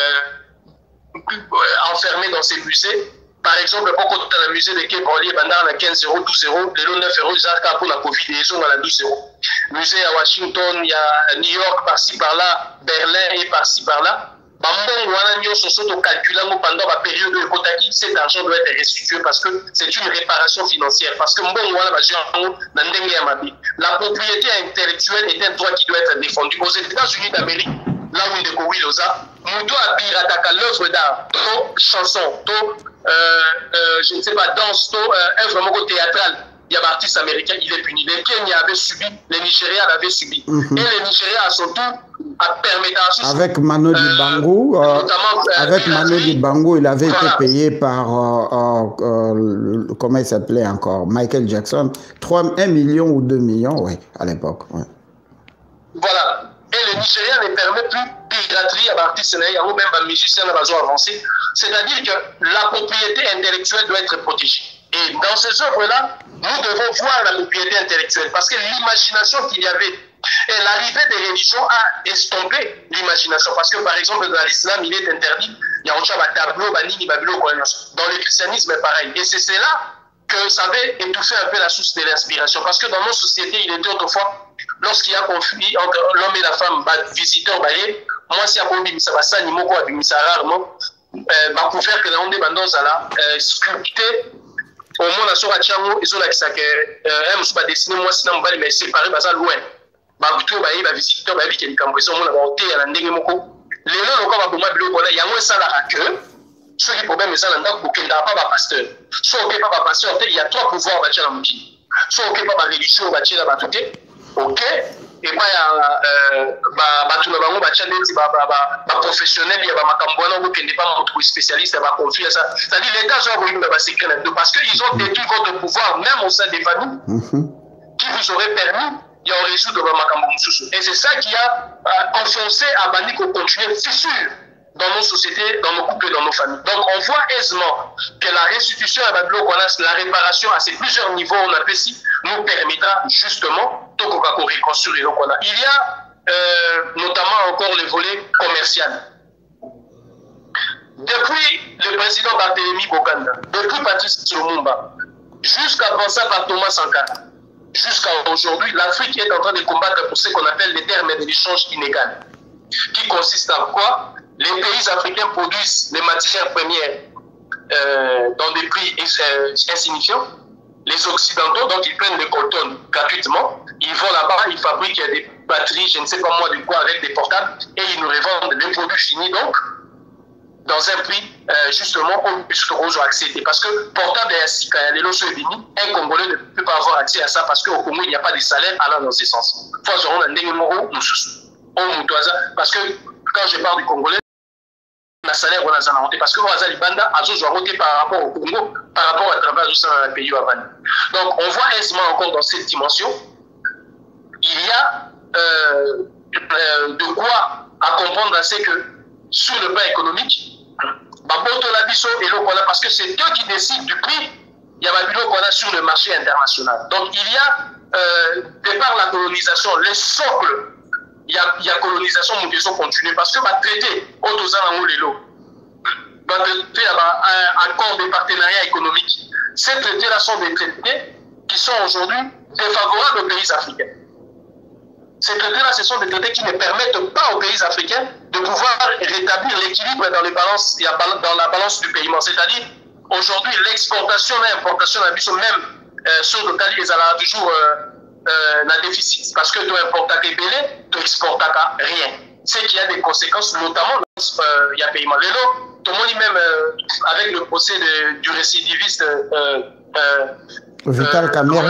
enfermées dans ces musées. Par exemple, quand on a le musée de Quai Branly, pendant 15 euros, 12 euros, les 9 euros, déjà pour la Covid, ils sont à 12 euros. Musée à Washington, il y a New York par-ci par-là, Berlin et par-ci par-là. Pendant la période de Kotaki, cet argent doit être restitué parce que c'est une réparation financière. Parce que la propriété intellectuelle est un droit qui doit être défendu. Aux États-Unis d'Amérique, là où il est Mouto a pirataka l'œuvre d'art, chanson, je ne sais pas, danse, œuvre théâtrale. Il y a un artiste américain, il est puni. Les Kenyans avaient subi, les Nigériens l'avaient subi. Et les Nigériens, à son tour, avec Manu Dibango, il avait été payé par, comment il s'appelait encore, Michael Jackson, 1 million ou 2 millions, oui, à l'époque. Ouais. Voilà. Et les Nigériens ne permettent plus piraterie à l'artiste, même à musicien avancé. C'est-à-dire que la propriété intellectuelle doit être protégée. Et dans ces œuvres-là, nous devons voir la propriété intellectuelle parce que l'imagination qu'il y avait et l'arrivée des religions a estompé l'imagination. Parce que par exemple, dans l'islam, il est interdit, il y a un tableau, dans le christianisme, pareil. Et c'est cela que ça avait étouffé un peu la source de l'inspiration. Parce que dans nos sociétés, il était autrefois, lorsqu'il y a conflit entre l'homme et la femme, visiteur, moi, si ça va ça, ça rarement, ma couvercle dans des bandes sculpté. Au moins, la soirée Tchango, ils ont la dessiné, moi, sinon, mais séparé, loin. Bakuto ba yeba visiteur ba biki likambo eso mona ba hotel na ndenge moko lelo loka ba boma biloko na yango esala que ce qui problème esala ndako kokenda pa ba pasteur so ke pa ba pasteur il y a trois pouvoirs ba tchala muki so ke pa ba religieux ba tchala ba tuté OK et pa ya ba tuna bango ba tchala ti ba professionnel ya ba makambo na ko kende pa moto spécialiste ba confier ça c'est-à-dire l'état genre ba secret parce que ils ont détruit votre pouvoir même au sein des familles qui vous aurait permis il y a un réseau de Makambo Moussoussou. Et c'est ça qui a enfoncé Abani qu'on continue fissure dans nos sociétés, dans nos couples, dans nos familles. Donc on voit aisément que la restitution à Babylone, la réparation à ces plusieurs niveaux, on appelle ici, nous permettra justement de reconstruire les lots qu'on a. Il y a notamment encore le volet commercial. Depuis le président Barthélemy Bokanda, depuis Patrice Lumumba, jusqu'à passer par Thomas Sankara, jusqu'à aujourd'hui, l'Afrique est en train de combattre pour ce qu'on appelle les termes de l'échange inégal, qui consiste à quoi? Les pays africains produisent les matières premières dans des prix insignifiants. Les Occidentaux, donc ils prennent le coltan gratuitement, ils vont là-bas, ils fabriquent des batteries, je ne sais pas moi de quoi, avec des portables, et ils nous revendent les produits finis, donc, dans un prix justement puisque nous accéder. Parce que portable et Asika, un Congolais ne peut pas avoir accès à ça parce qu'au Congo, il n'y a pas de salaire allant dans ce sens. Parce que quand je parle du Congolais, na salaire on a zana monté parce que on a libanda azo joa monté par rapport au Congo, par rapport à travers le pays avant. Donc on voit aisément encore dans cette dimension, il y a de quoi à comprendre, c'est que sur le plan économique, parce que c'est eux qui décident du prix, il y a qu'on a sur le marché international. Donc il y a, de par la colonisation, les socles, il y a colonisation, mon question continue, parce que va traiter un accord de partenariat économique. Ces traités-là sont des traités qui sont aujourd'hui défavorables aux pays africains. Ces traités-là, ce sont des traités qui ne permettent pas aux pays africains de pouvoir rétablir l'équilibre dans la balance du paiement. C'est-à-dire, aujourd'hui, l'exportation et l'importation même sur le Cali, ils ont toujours un déficit. Parce que tu importes à Kébélé, tu exportes à rien. C'est qu'il y a des conséquences, notamment il y a paiement. Lélo, tout le monde, même avec le procès du récidiviste Vital Kamerhe,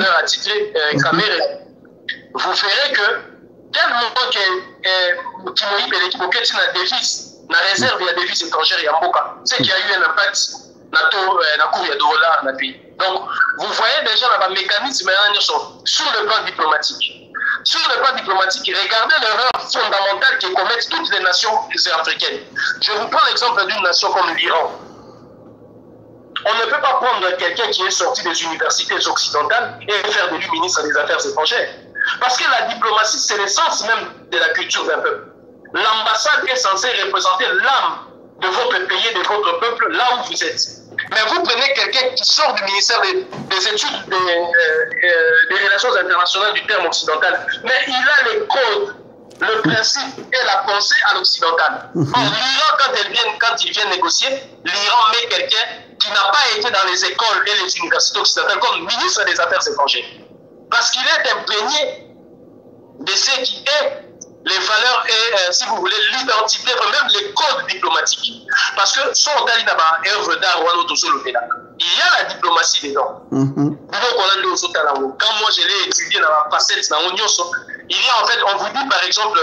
vous verrez que tellement que Kimoï Beleki Boketi n'a déficit, n'a réserve, il y a déficit étranger, il y a Mboka. C'est qu'il y a eu un impact dans la cour de dollars dans le pays. Donc, vous voyez déjà dans le mécanisme sur le plan diplomatique. Sur le plan diplomatique, regardez l'erreur fondamentale que commettent toutes les nations africaines. Je vous prends l'exemple d'une nation comme l'Iran. On ne peut pas prendre quelqu'un qui est sorti des universités occidentales et faire de lui ministre des Affaires étrangères. Parce que la diplomatie, c'est l'essence même de la culture d'un peuple. L'ambassade est censée représenter l'âme de votre pays et de votre peuple là où vous êtes. Mais vous prenez quelqu'un qui sort du ministère des études des relations internationales du terme occidental, mais il a les codes, le principe et la pensée à l'occidental. L'Iran, quand il vient négocier, l'Iran met quelqu'un qui n'a pas été dans les écoles et les universités occidentales comme ministre des Affaires étrangères. Parce qu'il est imprégné de ce qui est les valeurs et, si vous voulez, l'identité, même les codes diplomatiques. Parce que son œuvre d'art, il y a la diplomatie dedans. Quand moi je l'ai étudié dans la facette, il y a en fait, on vous dit par exemple,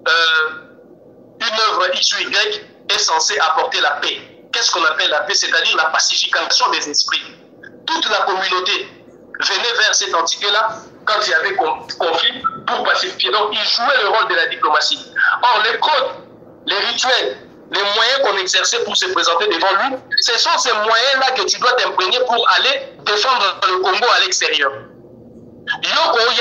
une œuvre X ou Y est censée apporter la paix. Qu'est-ce qu'on appelle la paix? C'est-à-dire la pacification des esprits. Toute la communauté venait vers cette entité-là quand il y avait conflit pour pacifier. Donc, il jouait le rôle de la diplomatie. Or, les codes, les rituels, les moyens qu'on exerçait pour se présenter devant lui, ce sont ces moyens-là que tu dois t'imprégner pour aller défendre le Congo à l'extérieur. Il y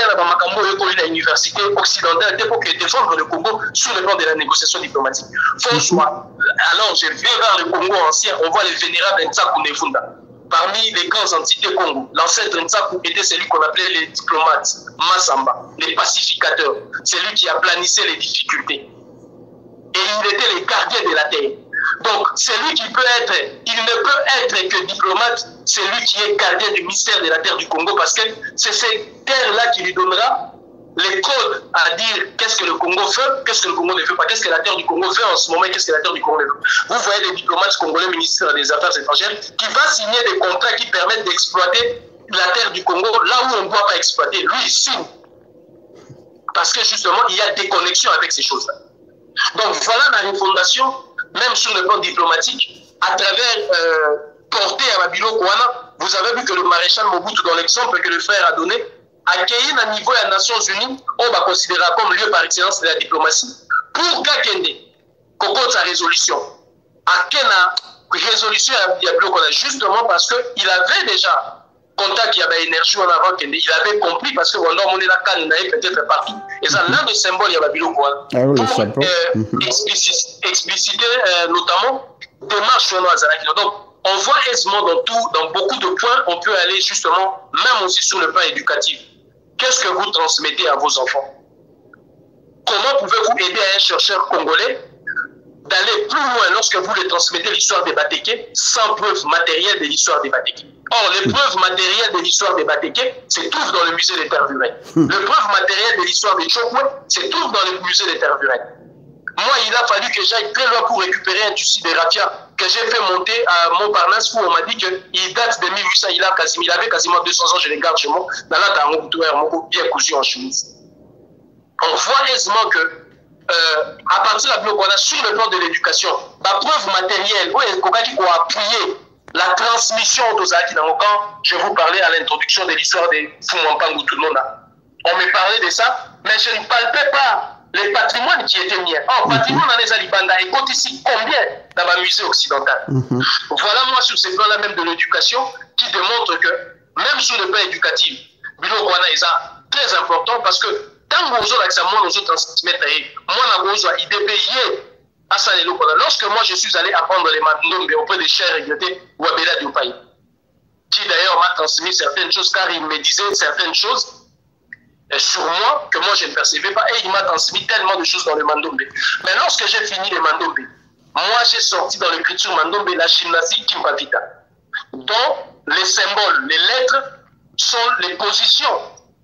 a une université occidentale pour défendre le Congo sur le plan de la négociation diplomatique. Franchement, alors je vais vers le Congo ancien, on voit les vénérables Nsaku Nefunda. Parmi les grandes entités Congo, l'ancêtre Nsaku était celui qu'on appelait les diplomates, Massamba, les pacificateurs. C'est lui qui a planissé les difficultés. Et il était le gardien de la terre. Donc, celui qui peut être, il ne peut être que diplomate, c'est lui qui est gardien du mystère de la terre du Congo, parce que c'est cette terre-là qui lui donnera les codes à dire qu'est-ce que le Congo fait, qu'est-ce que le Congo ne fait pas, qu'est-ce que la terre du Congo fait en ce moment, qu'est-ce que la terre du Congo ne fait. Vous voyez les diplomates congolais, ministres des Affaires étrangères, qui va signer des contrats qui permettent d'exploiter la terre du Congo là où on ne doit pas exploiter. Lui, il signe. Parce que justement, il y a des connexions avec ces choses-là. Donc voilà la refondation, même sur le plan diplomatique, à travers porter à Babilo Kouana. Vous avez vu que le maréchal Mobutu, dans l'exemple que le frère a donné, accueilli à niveau des Nations Unies, on va considérer comme lieu par excellence de la diplomatie, pour Gakende, qu'on sa résolution. À quelle résolution justement parce qu'il avait déjà contact qui avait énergie en avant, il avait compris parce que on est là quand il avait peut-être partout. Et ça, l'un des symboles, il y a Babilo Kouana. Pour expliciter notamment démarche sur nos. Donc, on voit aisément dans beaucoup de points, on peut aller justement, même aussi sur le plan éducatif. Qu'est-ce que vous transmettez à vos enfants? Comment pouvez-vous aider un chercheur congolais d'aller plus loin lorsque vous lui transmettez l'histoire des Batéké sans preuve matérielle de l'histoire des Batéké? Or, les preuves matérielles de l'histoire des Batéké se trouvent dans le musée des terres humaines. Les preuves matérielles de l'histoire des Chokwe se trouvent dans le musée des terres humaines. Moi, il a fallu que j'aille très loin pour récupérer un tissu de raffia que j'ai fait monter à Montparnasse où on m'a dit qu'il date de 1800, il avait quasiment 200 ans, je les garde chez moi, dans la bien cousu en chemise. On voit aisément que à partir de la sur le plan de l'éducation, la preuve matérielle, qui a appuyé la transmission aux acquis dans le camp. Je vous parlais à l'introduction de l'histoire de Fumampangu, tout le monde. On me parlait de ça, mais je ne palpais pas les patrimoines qui étaient mis. Oh, patrimoine dans les Alibanda, et compte ici combien dans ma musée occidental. Voilà, moi, sur ces plans-là même de l'éducation, qui démontre que, même sur le plan éducatif, Bilo Kwana est très important parce que tant que nous transmettre, lorsque moi je suis allé apprendre les mandombe auprès des chers regrettés Wabela Diopaï, qui d'ailleurs m'a transmis certaines choses car il me disait certaines choses sur moi que moi je ne percevais pas et il m'a transmis tellement de choses dans le mandombe. Mais lorsque j'ai fini les mandombe, moi j'ai sorti dans l'écriture mandombe la gymnastique Kimpavita, dont les symboles, les lettres sont les positions.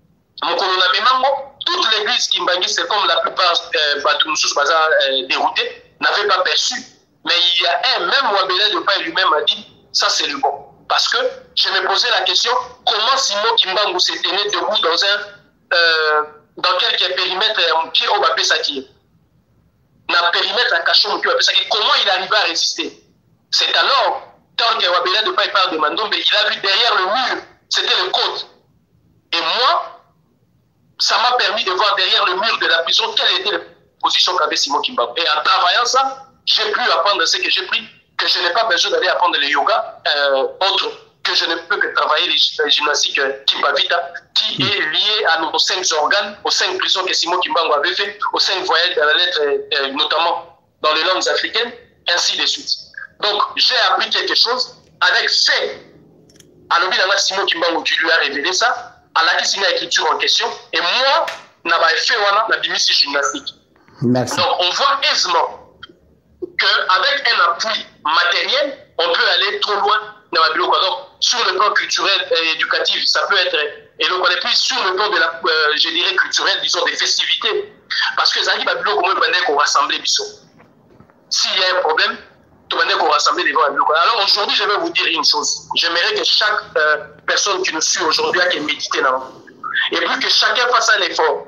Toute l'église Kimbangi, c'est comme la plupart déroutés, n'avait pas perçu. Mais il y a même Wabela Diopaï lui-même a dit, ça c'est le bon. Parce que je me posais la question, comment Simon Kimbangu s'est tenu debout dans quelques périmètres qui ont appelé ça qui dans le périmètre à Kachon, comment il arrivait à résister. C'est alors, tant que Wabela Diopaï parle de Mandombe, il a vu derrière le mur, c'était le côte. Et moi, ça m'a permis de voir derrière le mur de la prison quelle était la position qu'avait Simon Kimbangu. Et en travaillant ça, j'ai pu apprendre ce que j'ai pris, que je n'ai pas besoin d'aller apprendre le yoga, autre que je ne peux que travailler les gymnastiques Kimpavita, qui est lié à nos 5 organes, aux 5 prisons que Simon Kimbangu avait fait, aux 5 voyages de la lettre, notamment dans les langues africaines, ainsi de suite. Donc, j'ai appris quelque chose avec fait. Alors, Simon Kimbangu qui lui a révélé ça, à la écriture en question, et moi, je suis gymnastique. Merci. Donc, on voit aisément qu'avec un appui matériel, on peut aller trop loin dans la bio. Donc, sur le plan culturel et éducatif, ça peut être, et donc on est plus sur le plan de la, je dirais, culturel, disons, des festivités. Parce que ça dit, qu'on rassemble Bissot. S'il y a un problème, qu'on rassemble devant la bio. Alors aujourd'hui, je vais vous dire une chose. J'aimerais que chaque personne qui nous suit aujourd'hui a médité dans et puis que chacun fasse un effort.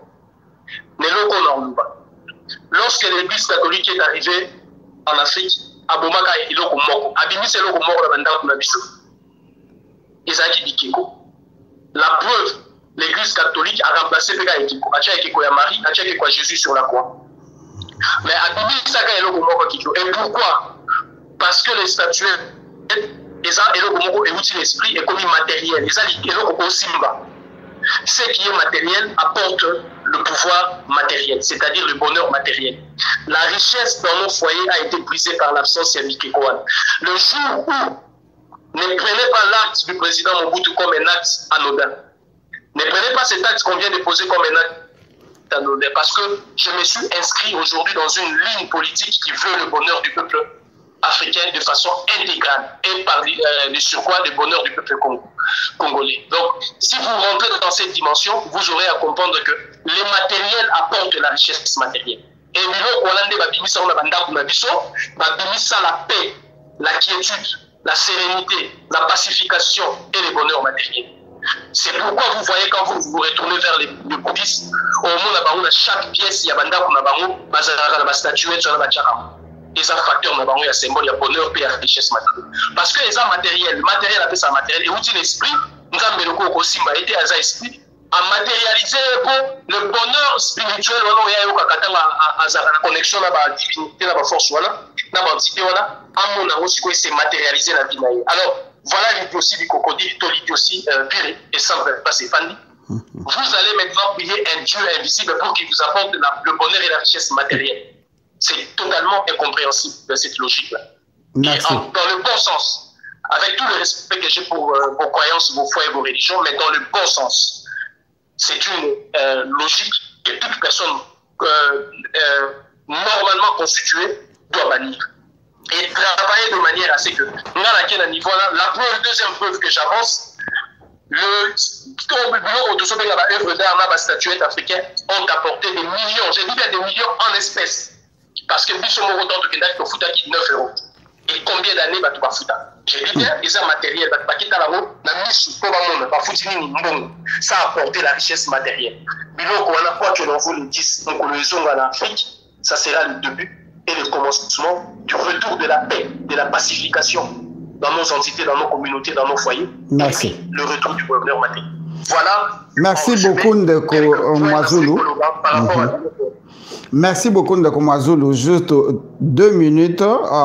Lorsque l'église catholique est arrivée en Afrique, à Bomaka et Lokomoko, Abimi c'est Lokomoko la banda pour la Bissot. Isaki Bikeko. La preuve, l'église catholique a remplacé Pega Ekeko. Acha Ekeko ya Marie, Acha Ekeko ya Jésus sur la croix. Mais Abimi Saka et Lokomoko Kiko. Et pourquoi? Parce que les statuettes, l'esprit est comme matériel. Ce qui est matériel apporte le pouvoir matériel, c'est-à-dire le bonheur matériel. La richesse dans nos foyers a été brisée par l'absence de Bikekoan. Le jour où ne prenez pas l'acte du président Mobutu comme un acte anodin, ne prenez pas cet acte qu'on vient de poser comme un acte anodin, parce que je me suis inscrit aujourd'hui dans une ligne politique qui veut le bonheur du peuple africain de façon intégrale et par le surcroît le bonheur du peuple congolais. Donc, si vous rentrez dans cette dimension, vous aurez à comprendre que les matériels apportent la richesse matérielle. Et la paix, la quiétude, la sérénité, la pacification et le bonheur matériel. C'est pourquoi vous voyez quand vous vous retournez vers le bouddhisme, au monde à chaque pièce, il y a une statuette sur la les facteurs il y a symbole, il y a bonheur et la richesse matérielle. Parce que les matériels, le matériel appelle ça matériel, et outil l'esprit, nous avons aussi été à l'esprit, à matérialiser le bonheur spirituel, la connexion à la divinité, à la force, à l'entité, c'est matérialiser la vie. Alors, voilà l'idiotie du crocodile, l'idiotie pire et sans passer Fanny. Vous allez maintenant prier un Dieu invisible pour qu'il vous apporte le bonheur et la richesse matérielle. C'est totalement incompréhensible de cette logique-là. Dans le bon sens, avec tout le respect que j'ai pour vos croyances, vos foi et vos religions, mais dans le bon sens. C'est une logique que toute personne normalement constituée doit bannir. Et travailler de manière à ce que, dans laquelle niveau-là, la deuxième preuve que j'avance, le bureau de l'œuvre d'art, la statuette africaine, ont apporté des millions, j'ai dit bien des millions en espèces. Parce que Bissot Moro dans le Québec, il faut 9 €. Et combien d'années va tu vas foutre? J'ai dit bien, ils ont matériel, ça a apporté la richesse matérielle. Bilo qu'on a quoi que l'on vous le dise, donc on le zone en Afrique, Ça sera le début et le commencement du retour de la paix, de la pacification dans nos entités, dans nos communautés, dans nos foyers. Merci. Et puis, le retour du bonheur matériel. Voilà. Merci beaucoup Ndeko Mwazulu. Merci beaucoup Ndeko Mwazulu. Juste 2 minutes.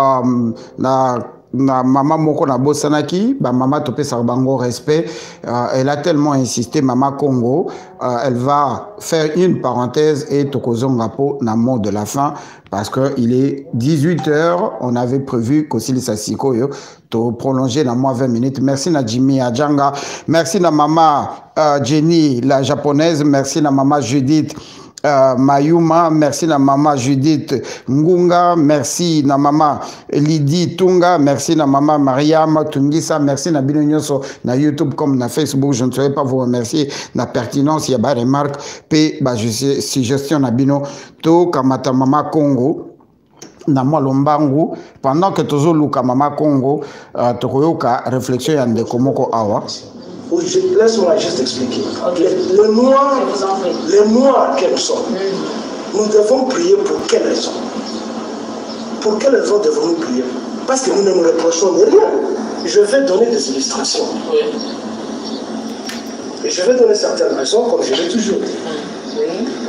Na maman moko na bosanaki, ba maman topé sarbango respect. Elle a tellement insisté, maman Congo. Elle va faire une parenthèse et tokozonga po na mot de la fin parce que il est 18h. On avait prévu qu'aussi les Sassiko yo to prolonger dans moins 20 minutes. Merci na Jimmy Adjanga. Merci na maman Jenny la japonaise. Merci na maman Judith. Mayuma, merci na maman Judith Ngunga, merci na maman Lydie Tunga, merci na maman Mariam Tungisa, merci na bino nyonso na YouTube comme na Facebook. Je ne saurais pas vous remercier na pertinence, il y a ba remarque pe ba suggestion na bino to kamata maman Congo na moi lombangu pendant que tozo luka maman Congo tokoyoka réflexion ya ndeko moko awa. Laisse-moi juste expliquer. Les noirs que nous sommes, nous devons prier pour quelle raison? Pour quelle raison devons-nous prier? Parce que nous ne nous reprochons de rien. Je vais donner des illustrations. Et je vais donner certaines raisons, comme je l'ai toujours dit.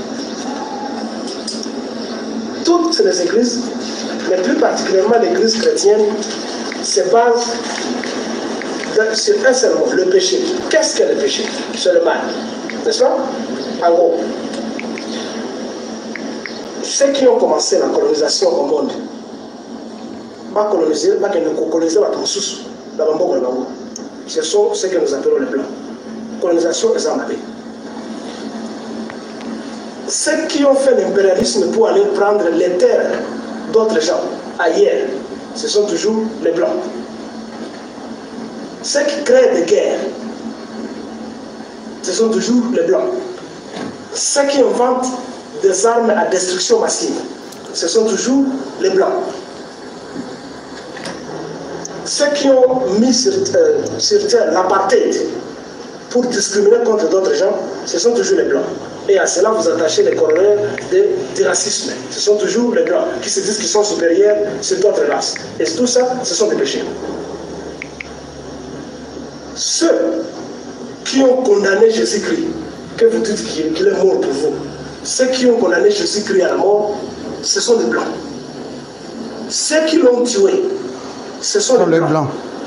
Toutes les églises, mais plus particulièrement l'église chrétienne, se basent sur un seul mot, le péché. Qu'est-ce que le péché? C'est le mal. N'est-ce pas? En gros, ceux qui ont commencé la colonisation au monde, ce sont ceux que nous appelons les Blancs. Colonisation des armes. Ceux qui ont fait l'impérialisme pour aller prendre les terres d'autres gens ailleurs, ce sont toujours les Blancs. Ceux qui créent des guerres, ce sont toujours les Blancs. Ceux qui inventent des armes à destruction massive, ce sont toujours les Blancs. Ceux qui ont mis sur terre l'apartheid pour discriminer contre d'autres gens, ce sont toujours les Blancs. Et à cela, vous attachez les corollaires du racisme. Ce sont toujours les Blancs qui se disent qu'ils sont supérieurs sur d'autres races. Et tout ça, ce sont des péchés. Ceux qui ont condamné Jésus-Christ, que vous dites qu'il est mort pour vous, ceux qui ont condamné Jésus-Christ à la mort, ce sont les Blancs. Ceux qui l'ont tué, ce sont les Blancs.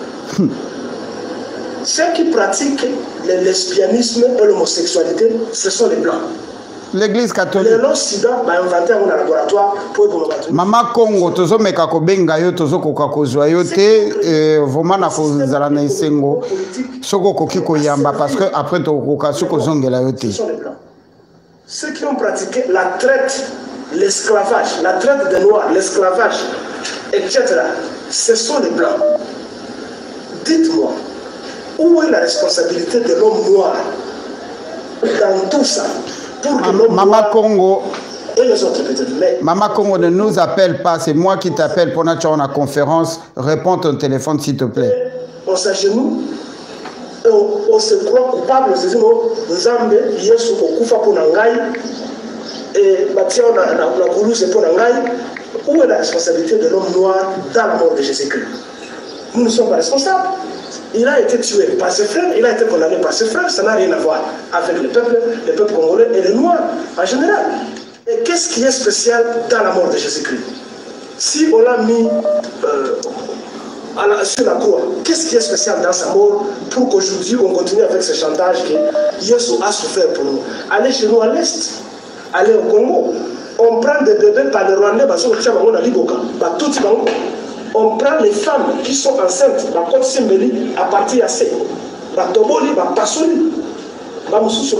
Ceux qui pratiquent le lesbianisme et l'homosexualité, ce sont les Blancs. L'église catholique. Le sida va inventer un laboratoire pour Mama Congo, tozo meka ko benga yo tozo koka ko zwa yo te vraiment na ko zala na isengo soko koki ko yamba parce que après to koka soko zongela yo te. Ceux qui ont pratiqué la traite, l'esclavage, la traite des noirs, l'esclavage, etc. Ce sont les Blancs. Dites-moi, où est la responsabilité de l'homme noir dans tout ça? Maman Congo, et les autres peut-être. Mais Maman Congo ne nous appelle pas, c'est moi qui t'appelle pour notre conférence. Réponds ton téléphone s'il te plaît. On s'agenouille, on se croit coupable, on se dit non, Nzambe, Yesu, Okufa pour Nangai, et Matia, la Goulou, c'est pour Nangai. Où est la responsabilité de l'homme noir dans la mort de Jésus-Christ? Nous ne sommes pas responsables. Il a été tué par ses frères, il a été condamné par ses frères, ça n'a rien à voir avec le peuple congolais et les Noirs en général. Et qu'est-ce qui est spécial dans la mort de Jésus-Christ? Si on l'a mis sur la croix, qu'est-ce qui est spécial dans sa mort pour qu'aujourd'hui on continue avec ce chantage que Yesu a souffert pour nous? Allez chez nous à l'Est, allez au Congo, on prend des bébés par les Rwandais, on prend les femmes qui sont enceintes, la côte Simbeli, à partir de C. La Toboli, la Passoli, la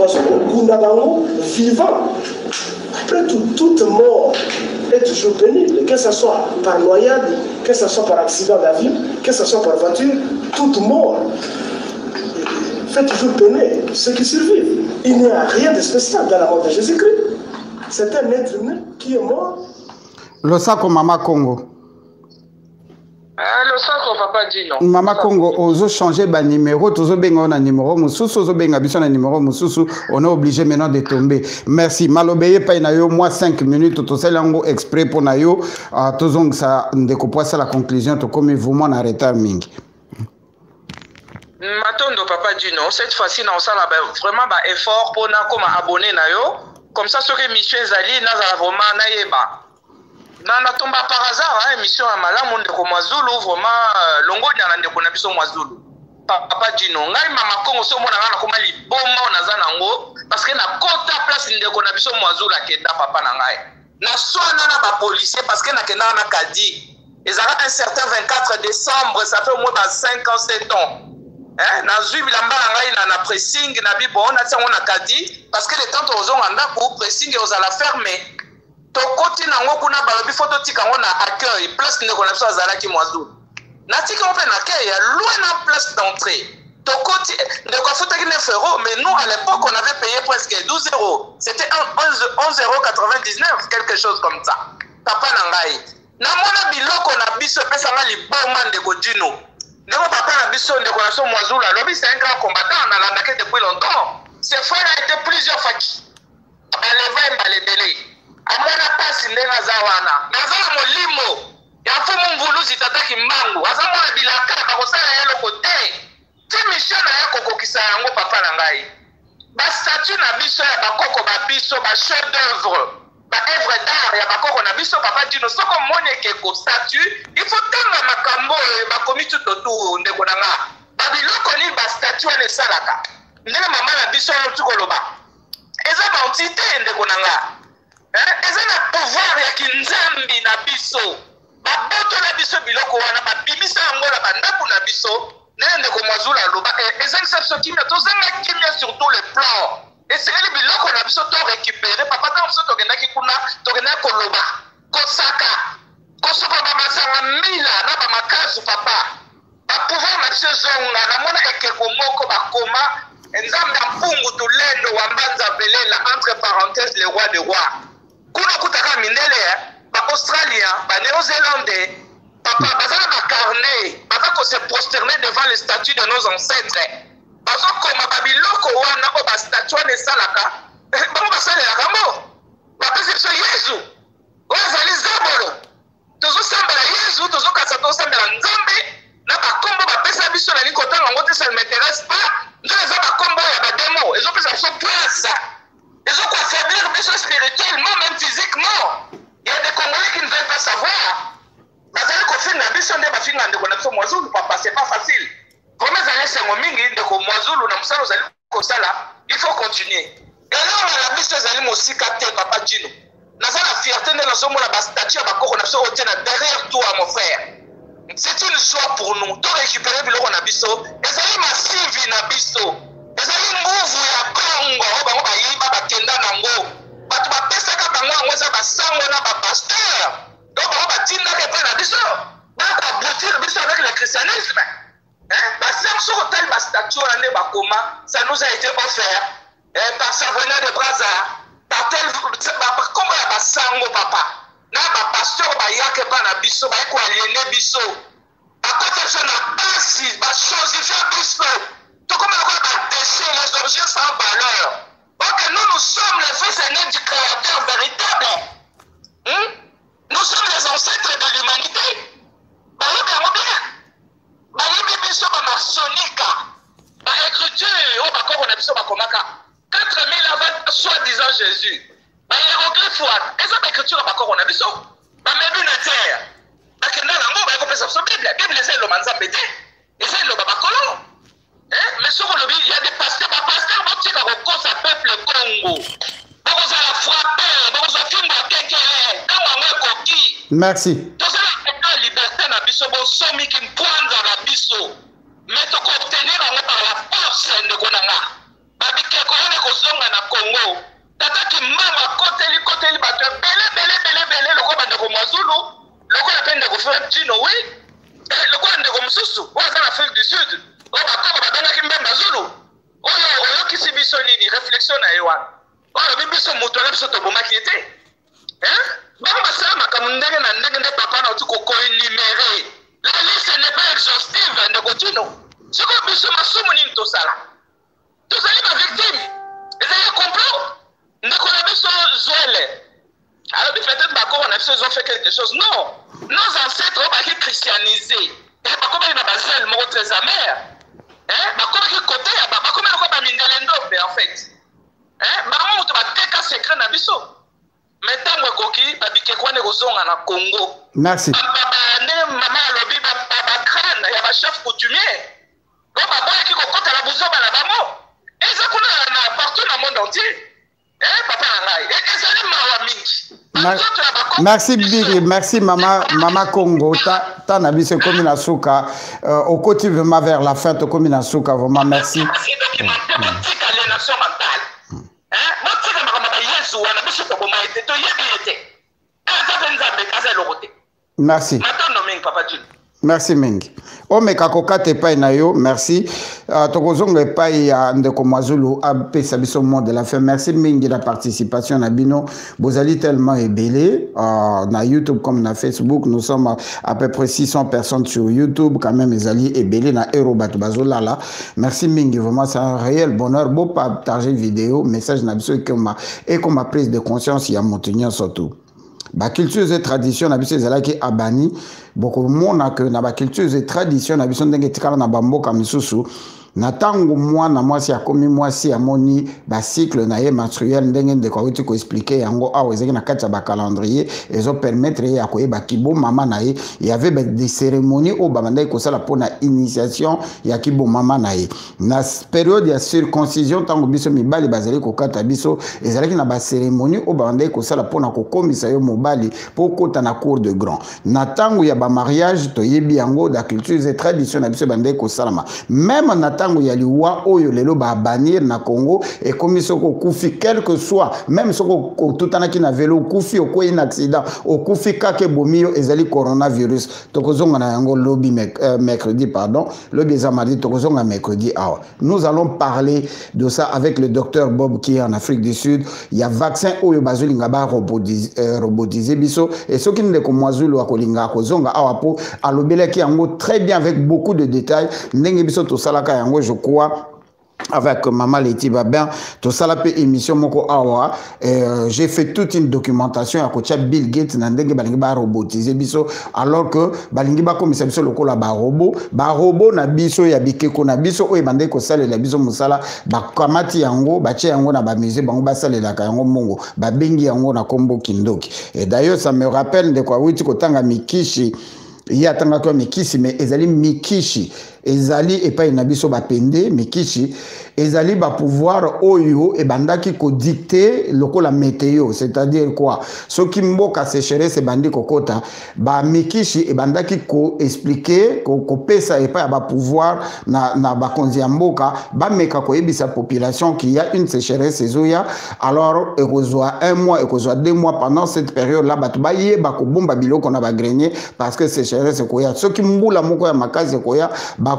vivant. Après tout, toute mort est toujours pénible, que ce soit par noyade, que ce soit par accident d'avion, que ce soit par voiture, toute mort fait toujours peiner ceux qui survivent. Il n'y a rien de spécial dans la mort de Jésus-Christ. C'est un être humain qui est mort. Le Sako Mama Congo. Le sacre, papa dit non. Mama Congo, ozo changer ba numéro, tozo benga na numéro mususu, ozo benga biso na numéro mususu, on est obligé maintenant de tomber. Merci. Malobeye pa na yo moi 5 minutes to selango exprès pour na yo, tozong ça ndeko poisa la conclusion to comme vraiment na retard mingi. Matondo papa dit non, cette fois-ci on ça vraiment ba effort pour na comme abonné na yo, comme ça ce que mission ezali na za vraiment na yeba. Na tomba par hasard émission ya malamu ndeko Mwazulu vraiment longo nyana ndeko na biso Mwazulu papa dino ngai mama Congo so mona ngana koma liboma onaza nango parce que na kota place ndeko na biso Mwazulu akenda papa na ngai na swana na ba policier parce que na kenda na kadi ezala un certain 24 décembre ça fait au moins 5 ans 7 ans na zui bilamba na ngai na pressing na bibo on a tsango na kadi parce que les temps ozonga ndako pressing ozala fermé. Tokoti nango kuna balobi photo tika ngo na accueil place ndeko na biso azalaki Mwazulu na tika ngo pe na accueil ya loin na place d'entrée tokoti ndeko afutaki 9 euros mais nous à l'époque on avait payé presque 12 euros c'était 11,99 quelque chose comme ça papa na ngai na mona biloko na biso pesa nga liboma ndeko dino ndeko papa na biso ndeko na biso Mwazulu alobi c'est un grand combattant na landaka depuis longtemps ses frères a été plusieurs fois baleva mbalebele amona pasi ndenga za wana nazala molimo ya fumu mvuluzi tataki mbangu azamona bilaka bakosala eloko te ti mission na ye kokokisa yango papa na ngai bastatue na biso ya bakoko babiso bachef d'œuvre baœuvre d'art ya bakoko na biso papa dino soko omoni ekeko statue il faut tanga makambo bakomi tutotu ndeko na nga babiloko nini bastatue wana esalaka ndenge mama na biso tukoloba eza baentité ndeko na nga eza na pouvoir ya kinzambi na biso baboto na biso biloko wana babimisa yango na bandako na biso nene ndeko Mwazulu aloba ezalisa biso kimia tozanga kimia sur tous les plans esengeli biloko na biso to récupérer papa ntango biso tokendaki kuna tokendaki koloba kosaka kosopa bamasanga mila na bamakasu papa bapouvoir na biso ezonga namona ekeko moko bakoma nzambe ya mpungu tulendo wa mbanza velela entre parenthèses le roi des rois kuna kutaka mindele ba australien ba néo-zélandais papa bazala ba carnet baza se prosterner devant les statues de nos ancêtres bazo koma babiloko wana o ba statue ne salaka bango basalelaka mo bapesi biso yesu oyo azali zabolo tozosambela yesu tozokasa tosambela nzambe na bakombo bapesa biso nalingi kotanga yango te ça ne m'intéresse pas nde eza bakombo ya bademo ezopesa biso place affaiblir biso spirituellement, même physiquement. Il y a des Congolais qui ne veulent pas savoir. Bazali kofinga biso nde bafinga ndeko na biso Mwazulu papa, c'est pas facile. Comme ezali sengo mingi ndeko Mwazulu na musala ozali kosala, il faut continuer. Et là la biso ezali mosika te papa Dino. Naza la fierté nde nazomona ba statue ba koko na biso otena derrière toi mon frère. C'est une joie pour nous. To récupérer biloko na biso, ezali massive na biso. Ezali nguvu ya Congo, bango bayiba bakenda nango. Batu bapesaka bango yango eza basango na bapasteur. Donc bango batindaka epai na biso. Bakaboutir biso avec le christianisme. Basango soko tali bastatue wana nde bakoma, ça nous a été offert par Sabrina de Braza, par tel comme ya basango papa. Na bapasteur bayaka epai na biso, bayeko aliéné biso. Bakota biso na basi, bachosifia biso. Tout comme on déchet les objets sans valeur. Donc nous sommes les fils aînés du Créateur véritable. Nous sommes les ancêtres de l'humanité. Soi-disant Jésus. Hiéroglyphe, et ça, l'écriture, on a vu ça. Mais une terre. Bible, c'est le manzambété. Et c'est le babacolo. Mais sur le il y a des pasteurs qui ont cause à peuple Congo. Merci. Mais tu peux obtenir par la force de Konanga. Babike Konanga Kozonga na Congo. Tata qui mama côté li bato belé le ko bande ko Mwazulu, le ko appelle de ko faire Dino oui. Le ko bande ko Mususu, ou en Afrique du Sud. O ba ko ba bana ki mbemba Zulu. Oyo ki sibiso nini réflexion na yewa. Oyo bibiso moto na biso to bomaki ete. Bamba sama kamundenge na ndenge nde papa na uti ko énumérer. La tino siko biso masumu nini tosala tozali ba victime ezali complot ndeko na biso Zoele alors peut-être bako on a fait quelque chose non nos ancêtres ont été christianisés et bako na basel moko très amer bako ki côté ya bako na ko ba mingalendo en fait bango to bateka secret na biso mais tango koki babike kwane kozonga na Congo. Merci. Maman lobi ba crâne ya ba chef coutumier. Ba qui kokota la buzoba la bango. Eza kuna na partout dans le monde entier. Papa ngai. Merci Big, merci Mama Congo. Ta na biso comme na suka au côté vraiment vers la fin to comme na suka vraiment merci. Merci. Merci Mingi. O meka kokate pai na yo, merci. Tokozonga pai ya ndeko Mwazulu apesa biso mot de la fin. Merci Mingi la participation na bino. Bozali tellement ébélé na YouTube comme na Facebook, nous sommes à peu près 600 personnes sur YouTube quand même ezali ébélé na Erobatu bazola là. Merci Mingi, vraiment c'est un réel bonheur beau partager vidéo, message na biso et comme ma prise de conscience ya montenir surtout. Ba culture et tradition na biso ezalaki abani beaucoup mona que na ba culture et tradition na biso ndenge tikala na bamboka misusu na tango mwana mwasi akomi mwasi amoni ba cycle na ye menstruel ndenge ndeko awuti ko expliquer yango awa ezaki na kati ya ba calendrier ezo permettre ya koyeba kibo mama na ye il y avait des cérémonies au babandai ko sala pona initiation ya kibo mama na ye na période ya circoncision tango biso mibali bazali ko kata biso ezalaki na ba cérémonie au babandai ko sala pona ko komisa yo mobali po kota na cour de grand na tango ya ba mariage to yebi yango da culture et tradition na biso bandai ko salama même na tango ya liwa oyo lelo ba bannir na Congo et comme soko kufi quel que soit même soko tutana ki na vélo kufi o ko un accident o kufi ka ke bomio ezali coronavirus tokozonga na yango lobby mercredi pardon lobby za mardi tokozonga mercredi awa nous allons parler de ça avec le docteur Bob qui est en Afrique du Sud il y a vaccin oyo bazolinga ba robotiser biso et soki ndeko Mwazulu akolinga kozonga awa po alobelaki yango très bien avec beaucoup de détails ndenge biso to salaka yango je crois avec Maman Leti Babin, tout ça la émission moko awa, j'ai fait toute une documentation à côté Bill Gates nandenge balingi ba robotiser biso alors que balingi ba comme ça biso lokola ba robot na biso ya bikeko na biso o ebande ko sala la biso musala ba kamati yango ba tie yango na ba musée bango ba sala la yango mongo ba bengi yango na kombo kindoki et d'ailleurs ça me rappelle de quoi witi ko tanga mikishi il y a tanga ko mikishi mais ezali mikishi ezali epai na biso bapende mikishi ezali ba pouvoir oyo e bandaki ko dicter lokola météo c'est-à-dire quoi soki mboka sécheresse bandi kokota ba mikishi e bandaki ko expliquer ko pesa epai ba pouvoir na ba konzi ya mboka ba meka ko yebisa population qu'il y a une sécheresse ezoya alors ekozwa 1 mois ekozwa 2 mois pendant cette période là batu ba yeba ko bomba biloko na ba grenier parce que sécheresse koya soki mbula moko ya makazi koya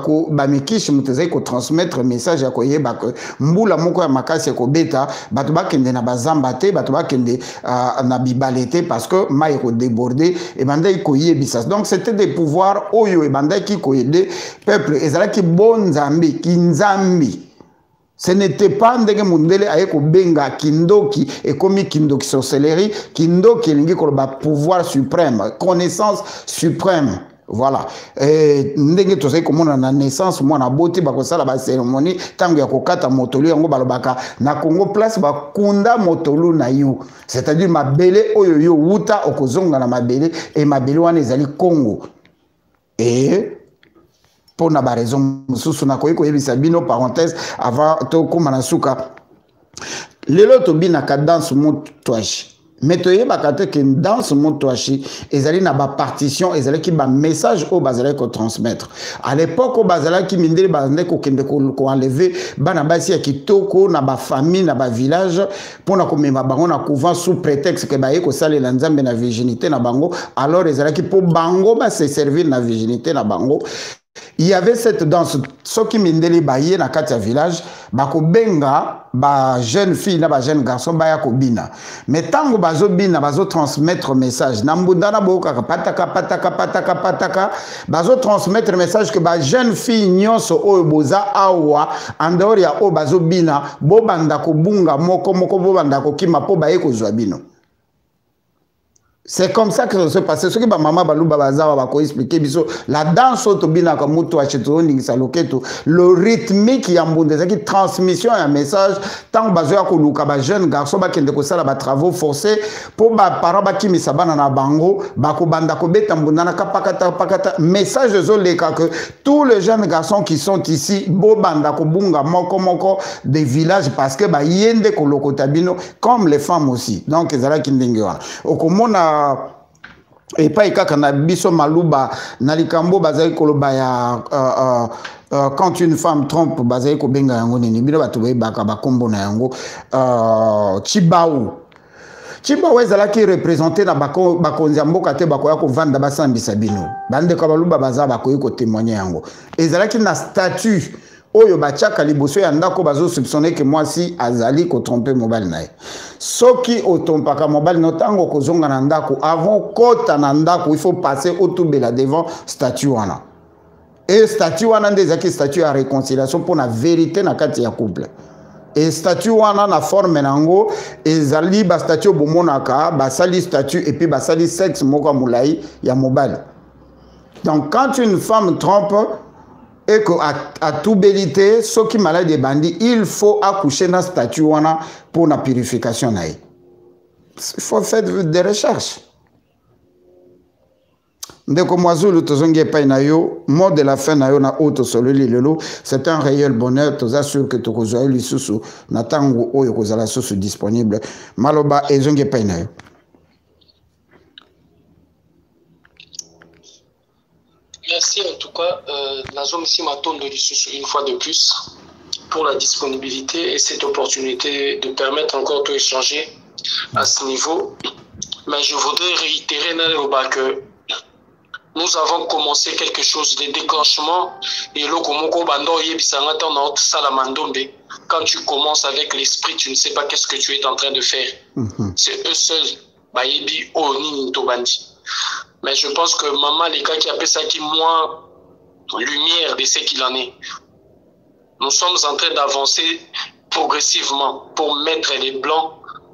ba mikishi mutezai ko transmettre message ya koyeba que mbula moko ya makasi ko beta batu bakende na bazamba te batu bakende na bibalete parce que mai ko déborder et bandai ko yebisa donc c'était des pouvoirs oyo et bandai ki ko aider peuple ezalaki bon nzambi kinzambi. Ce n'était pas ndenge mundele aye ko benga kindoki et komi kindoki sorcellerie kindoki lingi ko ba pouvoir suprême connaissance suprême. Voilà. Et ndenge tozai komona na naissance mwana boti bakosala ba cérémonie tango ya kokata motolu yango balobaka na Congo place bakunda motolu na yo c'est-à-dire mabele oyo yo wuta okozonga na mabele et mabele wana ezali Congo et pour na ba raison mususu na koyiko yebisa bino parenthèse avant to komana suka lelo to bina ka danse motwashi mais tu es que dans ce monde ezali na ba partition ezali ki ba message au bazala ko transmettre à l'époque au bazala ki mindele bazande ko kende ko enlever bana basi ya kitoko na ba famille na ba village pona ko mema bango na couvent sous prétexte que ba yeko sale la nzambe na virginité na bango alors ezali ki po bango ba se servir na virginité na bango il y avait cette danse ceux qui mindeli baye na kati ya village bako benga ba jeune fille na ba jeune garçon baya ko bina mais tango bazo bina bazo transmettre message na mbundana boka pataka bazo transmettre message que ba jeune fille nyonso oyo boza awa en dehors ya o bazo bina bo banda ko bunga moko bo banda ko kima po baye ko zwa bino. C'est comme ça que ça se passe. Ce que ma maman balouba bazawa bako expliquer biso la danse autobina comme mutu acheto ndingisa loketo le rythmique ya mbonde qui transmission un message tant bazoya ko luka ba jeune garçon ba kende ko sala ba travaux forcés pour ba parents ba kimisa bana na bango bako banda ko beta mbundana pakata message zo leka que tous les jeunes garçons qui sont ici bo banda ko bunga moko des villages parce que ba yende ko lokota bino comme les femmes aussi donc ezala kindingi wana okomona et pas kaka na biso maluba na likambo bazali koloba ya quand une femme trompe bazali ko benga yango nini bino bato bayebaka bakombo na yango Chibao ezala ki représenter na bakonzi ya mboka te bakoya kovanda basambisa bino bandeko baluba baza bakoyi ko témoigner yango ezala ki na statut oyo bachaka liboso ya ndako bazo soupçonner que moi si azali ko tromper mobile nae soki otompaka mobile notango kozonga na ndako avant kota na ndako il faut passer autobela devant statut wana et statut wana ndezaki statut ya réconciliation pour la vérité na kati ya couple et statut wana na forme nango ezali ba statut bomonaka basali statut et puis basali sexe moko mulai ya mobile. Donc quand une femme trompe et que à tout bélité, ceux qui malades des bandits, il faut accoucher dans statut wana pour la purification naï. Il faut faire des recherches. Ndeko mwazulu tozonge pa na yo mot de la fin na yo na auto sololi lelo c'est un réel bonheur toza sûr que tokozwa lisusu na tango oyo kozala susu disponible maloba ezonge pa na yo. Merci en tout cas, la zone ici m'attend de une fois de plus pour la disponibilité et cette opportunité de permettre encore d'échanger à ce niveau. Mais je voudrais réitérer que nous avons commencé quelque chose de déclenchement et quand tu commences avec l'esprit, tu ne sais pas qu'est-ce que tu es en train de faire. C'est eux seuls. Mais je pense que maman, les gars qui appellent ça qui moins lumière de ce qu'il en est. Nous sommes en train d'avancer progressivement pour mettre les blancs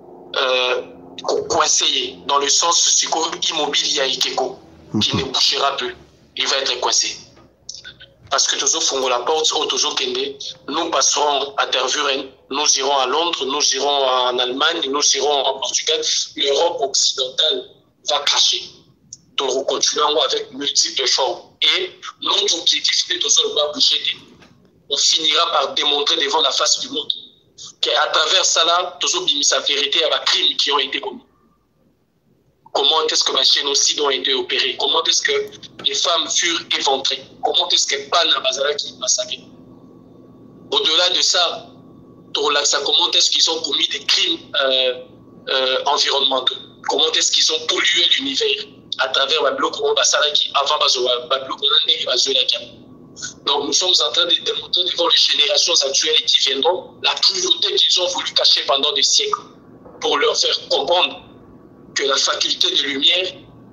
coincés dans le sens immobilier à Ikeko, qui ne bougera plus. Il va être coincé. Parce que toujours font la porte, toujours Kende, nous passerons à Tervuren, nous irons à Londres, nous irons en Allemagne, nous irons en Portugal. L'Europe occidentale va cracher. Nous continuons avec multiples choses. Et notre objectif est de se bouger. On finira par démontrer devant la face du monde qu'à travers ça, là, toujours sa vérité à la crime qui ont été commis. Comment est-ce que les génocides ont été opérés? Comment est-ce que les femmes furent éventrées? Comment est-ce que Bana Bazara qui est massacré? Au-delà de ça, comment est-ce qu'ils ont commis des crimes environnementaux? Comment est-ce qu'ils ont pollué l'univers à travers le bloc qui avant le bloc. Donc nous sommes en train de démontrer devant les générations actuelles qui viendront la cruauté qu'ils ont voulu cacher pendant des siècles pour leur faire comprendre que la faculté de lumière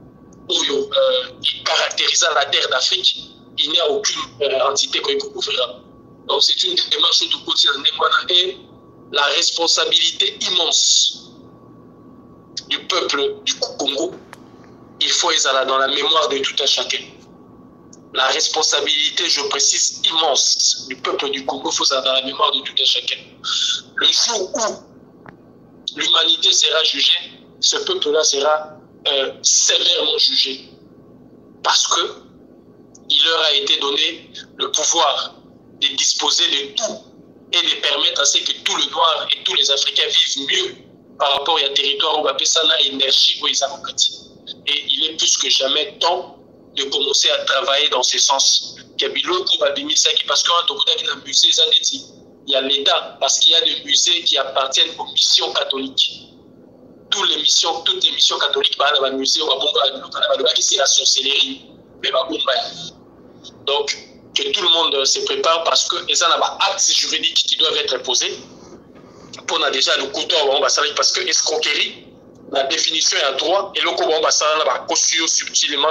qui caractérise la terre d'Afrique, il n'y a aucune entité qui peut couvrir. Donc c'est une démarche de quotidien et la responsabilité immense du peuple du Congo. Il faut être dans la mémoire de tout un chacun. La responsabilité, je précise, immense du peuple du Congo, il faut être dans la mémoire de tout un chacun. Le jour où l'humanité sera jugée, ce peuple-là sera sévèrement jugé. Parce que il leur a été donné le pouvoir de disposer de tout et de permettre à ce que tout le Noir et tous les Africains vivent mieux par rapport à un territoire où on ça énergie où ils ont. Et il est plus que jamais temps de commencer à travailler dans ce sens. Parce qu'un musée, il y a l'État, parce qu'il y a des musées qui appartiennent aux missions catholiques. Toutes les missions catholiques, le musée, c'est la sorcellerie, mais donc, que tout le monde se prépare parce que les actes juridiques qui doivent être posés. Pour déjà le couteau, parce que escroquerie, la définition est à droit, et le coup, va caution subtilement,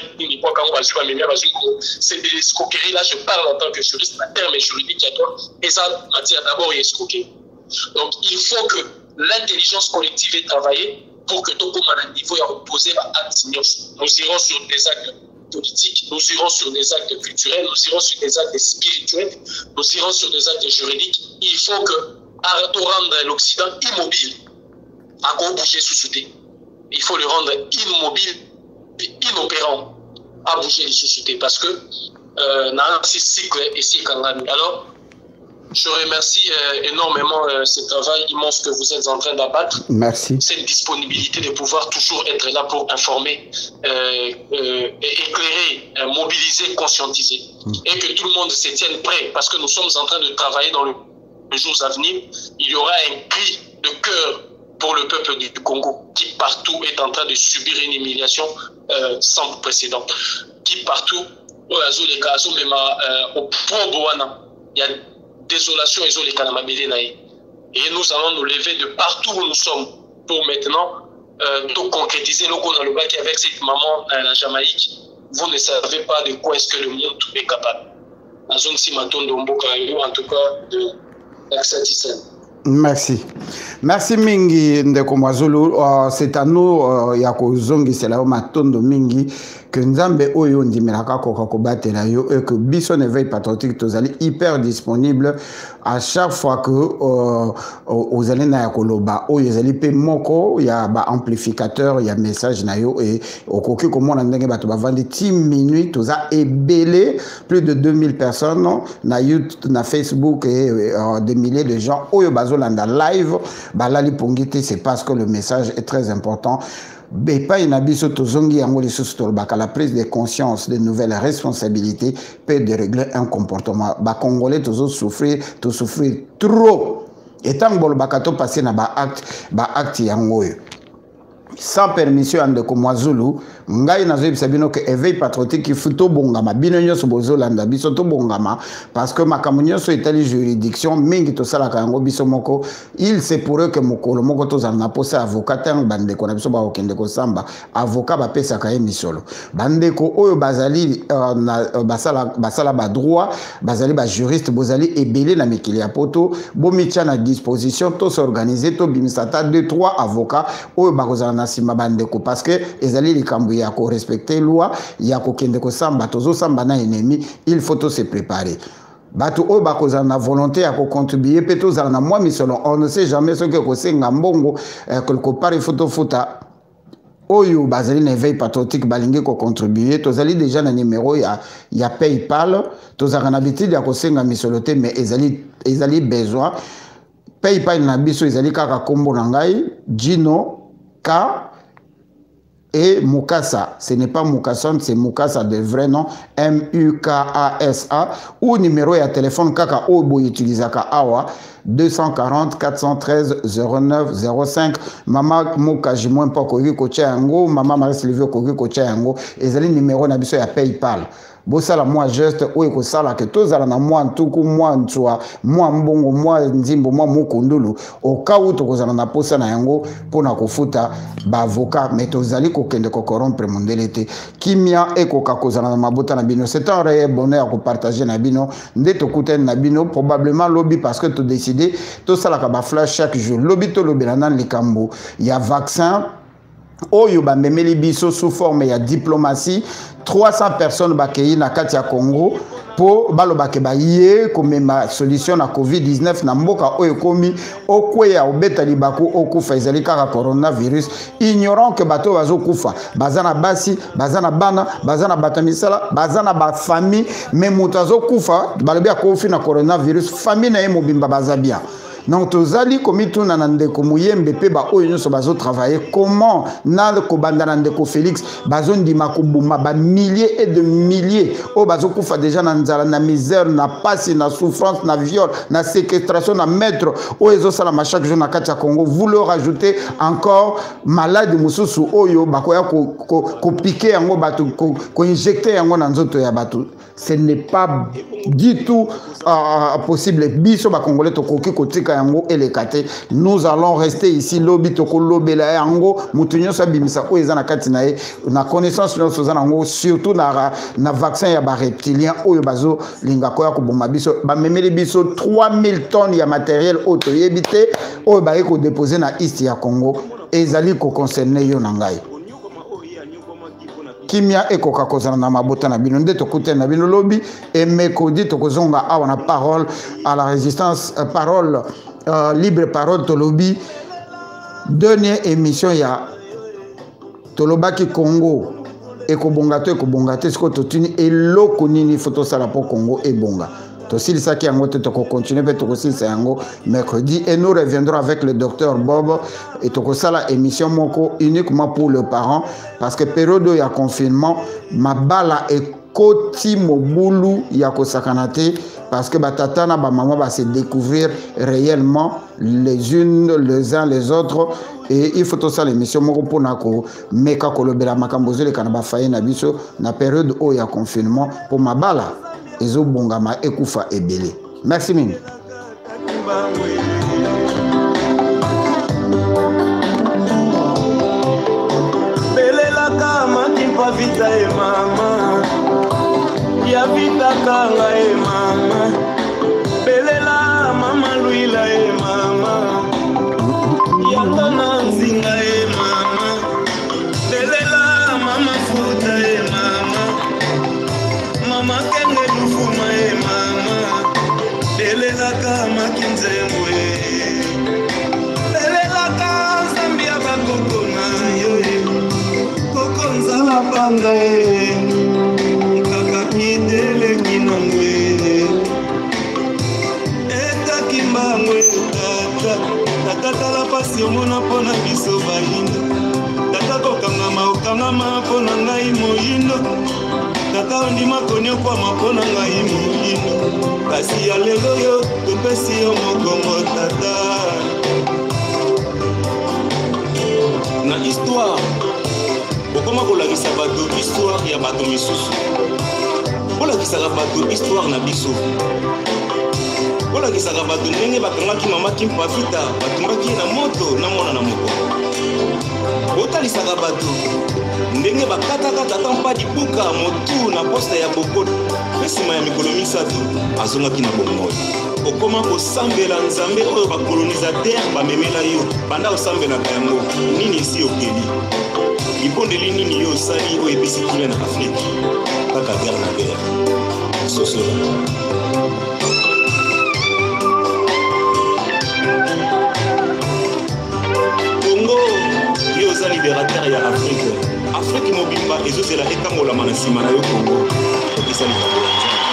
c'est de l'escroquerie. Là, je parle en tant que juriste, le terme juridique à toi, et ça, matière d'abord, il escroquerie. Donc, il faut que l'intelligence collective ait travaillé pour que tout comme à un niveau est reposé. Nous irons sur des actes politiques, nous irons sur des actes culturels, nous irons sur des actes spirituels, nous irons sur des actes juridiques. Il faut que rendre l'Occident immobile à quoi bouger sous souté. Il faut le rendre immobile et inopérant à bouger les sous-soutés parce que dans ce cycle et cycle. Alors, je remercie énormément ce travail immense que vous êtes en train d'abattre. Merci. Cette disponibilité de pouvoir toujours être là pour informer, éclairer, mobiliser, conscientiser. Et que tout le monde se tienne prêt parce que nous sommes en train de travailler dans les jours à venir. Il y aura un cri de cœur pour le peuple du Congo qui partout est en train de subir une humiliation sans précédent. Qui partout, au il y a désolation et nous allons nous lever de partout où nous sommes pour maintenant tout concrétiser le coup dans le bac avec cette maman à la Jamaïque. Vous ne savez pas de quoi est-ce que le monde est capable. En tout cas, de l'accès. Merci. Merci mingi ndeko Mwazulu. C'est à nous yakozongi c'est là matondo mingi que nzambe oyo ndimelaka koka kobatela yo et que biso ne veille patriotique tozali hyper disponible à chaque fois que aux allez na yakoloba oyo ezali pe moko ya ba amplificateur ya message na yo et okoki komona ndenge bato bavandi 10 minutes toza ebele plus de 2000 personnes na YouTube na Facebook et des milliers de gens oyo bazolanda live balali pongite. C'est parce que le message est très important. Bepa inabiso tozongi yango lisusu tolobaka la prise de conscience de nouvelles responsabilités peut dérégler un comportement. Ba Congolais tozo souffrir trop. Et tant que bolobaka to passer na ba acte yango yo. Sans permission andeko Mwazulu ngai nazoyebisa bino ke éveil patriotique futo bongama bino nyonso bozolanda biso to bongama parce que makambo nyonso etali juridiction mingi tosalaka yango biso moko. Il se pourrait que mokolo moko tozala na posa avocat tan bandeko na biso bakokende kosamba avocat bapesaka ye misolo bandeko oyo bazali basala ba droit bazali ba juriste bozali ebele na mikili ya poto bomitia na disposition to s'organiser to bimisata 2-3 avocats oyo bakozala na sima bandeko parce que ezali likambo ya ko respecter loi ya ko kende ko samba tozo samba na ennemi. Il faut se préparer. Bato o bakoza na volonté à contribuer peto za na moi misolo on ne sait jamais ce que ko senga mbongo quelque part il faut futa oyo bazali na éveil patriotique balingi ko contribuer tozali déjà na numéro ya PayPal tozaka na habitude ya ko senga misolo te mais ezali besoin PayPal na biso ezali kaka kombo na ngai Gino K et Mukasa. Ce n'est pas Mukasson, c'est Mukasa de vrai nom, M-U-K-A-S-A, ou numéro et téléphone kaka obo utilisaka awa 240 413 09 05. Mama Mukaji moins pas kogi kocha yango, Mama Marie-Sylvie kogi kocha yango, ezali numéro na biso ya PayPal. Bosala moi geste oyo kosala ke tozala na moi ntuku moi ntwa moi mbongo moi nzimbo moi mukundulu okawu tokozala na posa na yango pona kofuta ba avocat mais tozali kokende ko corrompre mondele te kimia ekoka kozala na mabota na bino. C'est un réel bonheur ko partager na bino nde tokutene na bino probablement lobby parce que to décider to sala ka ba flash chaque jour lobby to lobela na likambo ya vaccin oyo bamemeli biso sous forme ya diplomatie 300 personnes bakei na kati ya Congo po balobake baye komema solution na COVID-19 na mboka oyo komi okweya obeta libako okufa ezali kaka coronavirus ignorant que bato bazokufa bazana basi bazana bana bazana batamisala bazana ba famille mais mutu azokufa balobi akofi na coronavirus famille na ye mobimba bazabia donc tozali komituna na ndeko Muyembe pe ba oyo nyonso bazo travailler comment na kobanda na ndeko Félix bazo ndima kubuma ba milliers et de milliers o bazo kufa déjà na nzala na misère na pasi na souffrance na viol na séquestration na maître o ezo sala ma chaque jour na kati ya Congo. Vous leur rajoutez encore malade mususu oyo bakoya ko piquer yango batu ko injecter yango na nzoto ya batu. Ce n'est pas du tout possible. Biso ba Congolais tokoki kotika yango elekate. Nous allons rester ici lobi toko lobela yango mutunyo sa bimisa o ezana kati na e na connaissance nyonso za nango surtout na vaccin ya ba reptilien oyo bazo linga koya ko bomba biso ba memeli biso 3000 tonnes ya matériel auto yebité oyo ba ko déposer na East ya Congo ezali ko concerner yo na ngai. Kimia ekoka kozana na mabota na bino nde tokute na bino lobi et mercredi tokozonga awa na parole à la résistance parole libre parole tolobi dernière émission ya tolobaki Congo ekobonga te siko totuni eloko nini photo sala po Congo ebonga tosili saki yango te toko continuer pe toko silisa yango mercredi et nous reviendrons avec le docteur Bob et toko sala émission moko uniquement pour le parent parce que période ya confinement mabala e koti mobulu ya kosakana te parce que batata na ba maman va se découvrir réellement les unes les uns les autres et il faut tout ça l'émission moko pona ko meka kolobela makambo zele kana ba faye na biso na période o ya confinement pour mabala ezo bongama ekufa ebele. Merci mingi. Belela kama kimpa vita e mama ya vita kanga e mama belela mama luila e mama ya tana nzinga e mama belela mama futa e mama mama kenge lufuma e mama belela kama kinzembwe belela ka zambia bakoko na yo koko nzala banga e kaka kidele kinangwe eta kimbangwe tata la pasi omona pona biso bayindo tata kokangama pona ngai moyindo tata ondima konyokwama mpona ngai moyindo kasi ya lelo yo topesi yo mokongo tata na histoire okoma kolakisa bato histoire ya bato misusu olakisaka bato histoire na biso olakisaka bato ndenge bakangaki mama kimpa vita batumbaki na moto na mwana na moko otalisaka bato ndenge bakataka tata mpa dibuka motu na poste ya bokoto mpe nsima ya mikolo misato azongaki na bomoi okoma kosambela nzambe oyo bakolonisateur bamemela yo banda osambelaka yango nini esi okeli libondeli nini yo osali oyo ebisi kile na afrike kaka guerre na guerre sosola Congo yo oza libérateur ya afrique mobimba ezozela ekangolama na nsima na yo Congo okisa likambo ya nzambe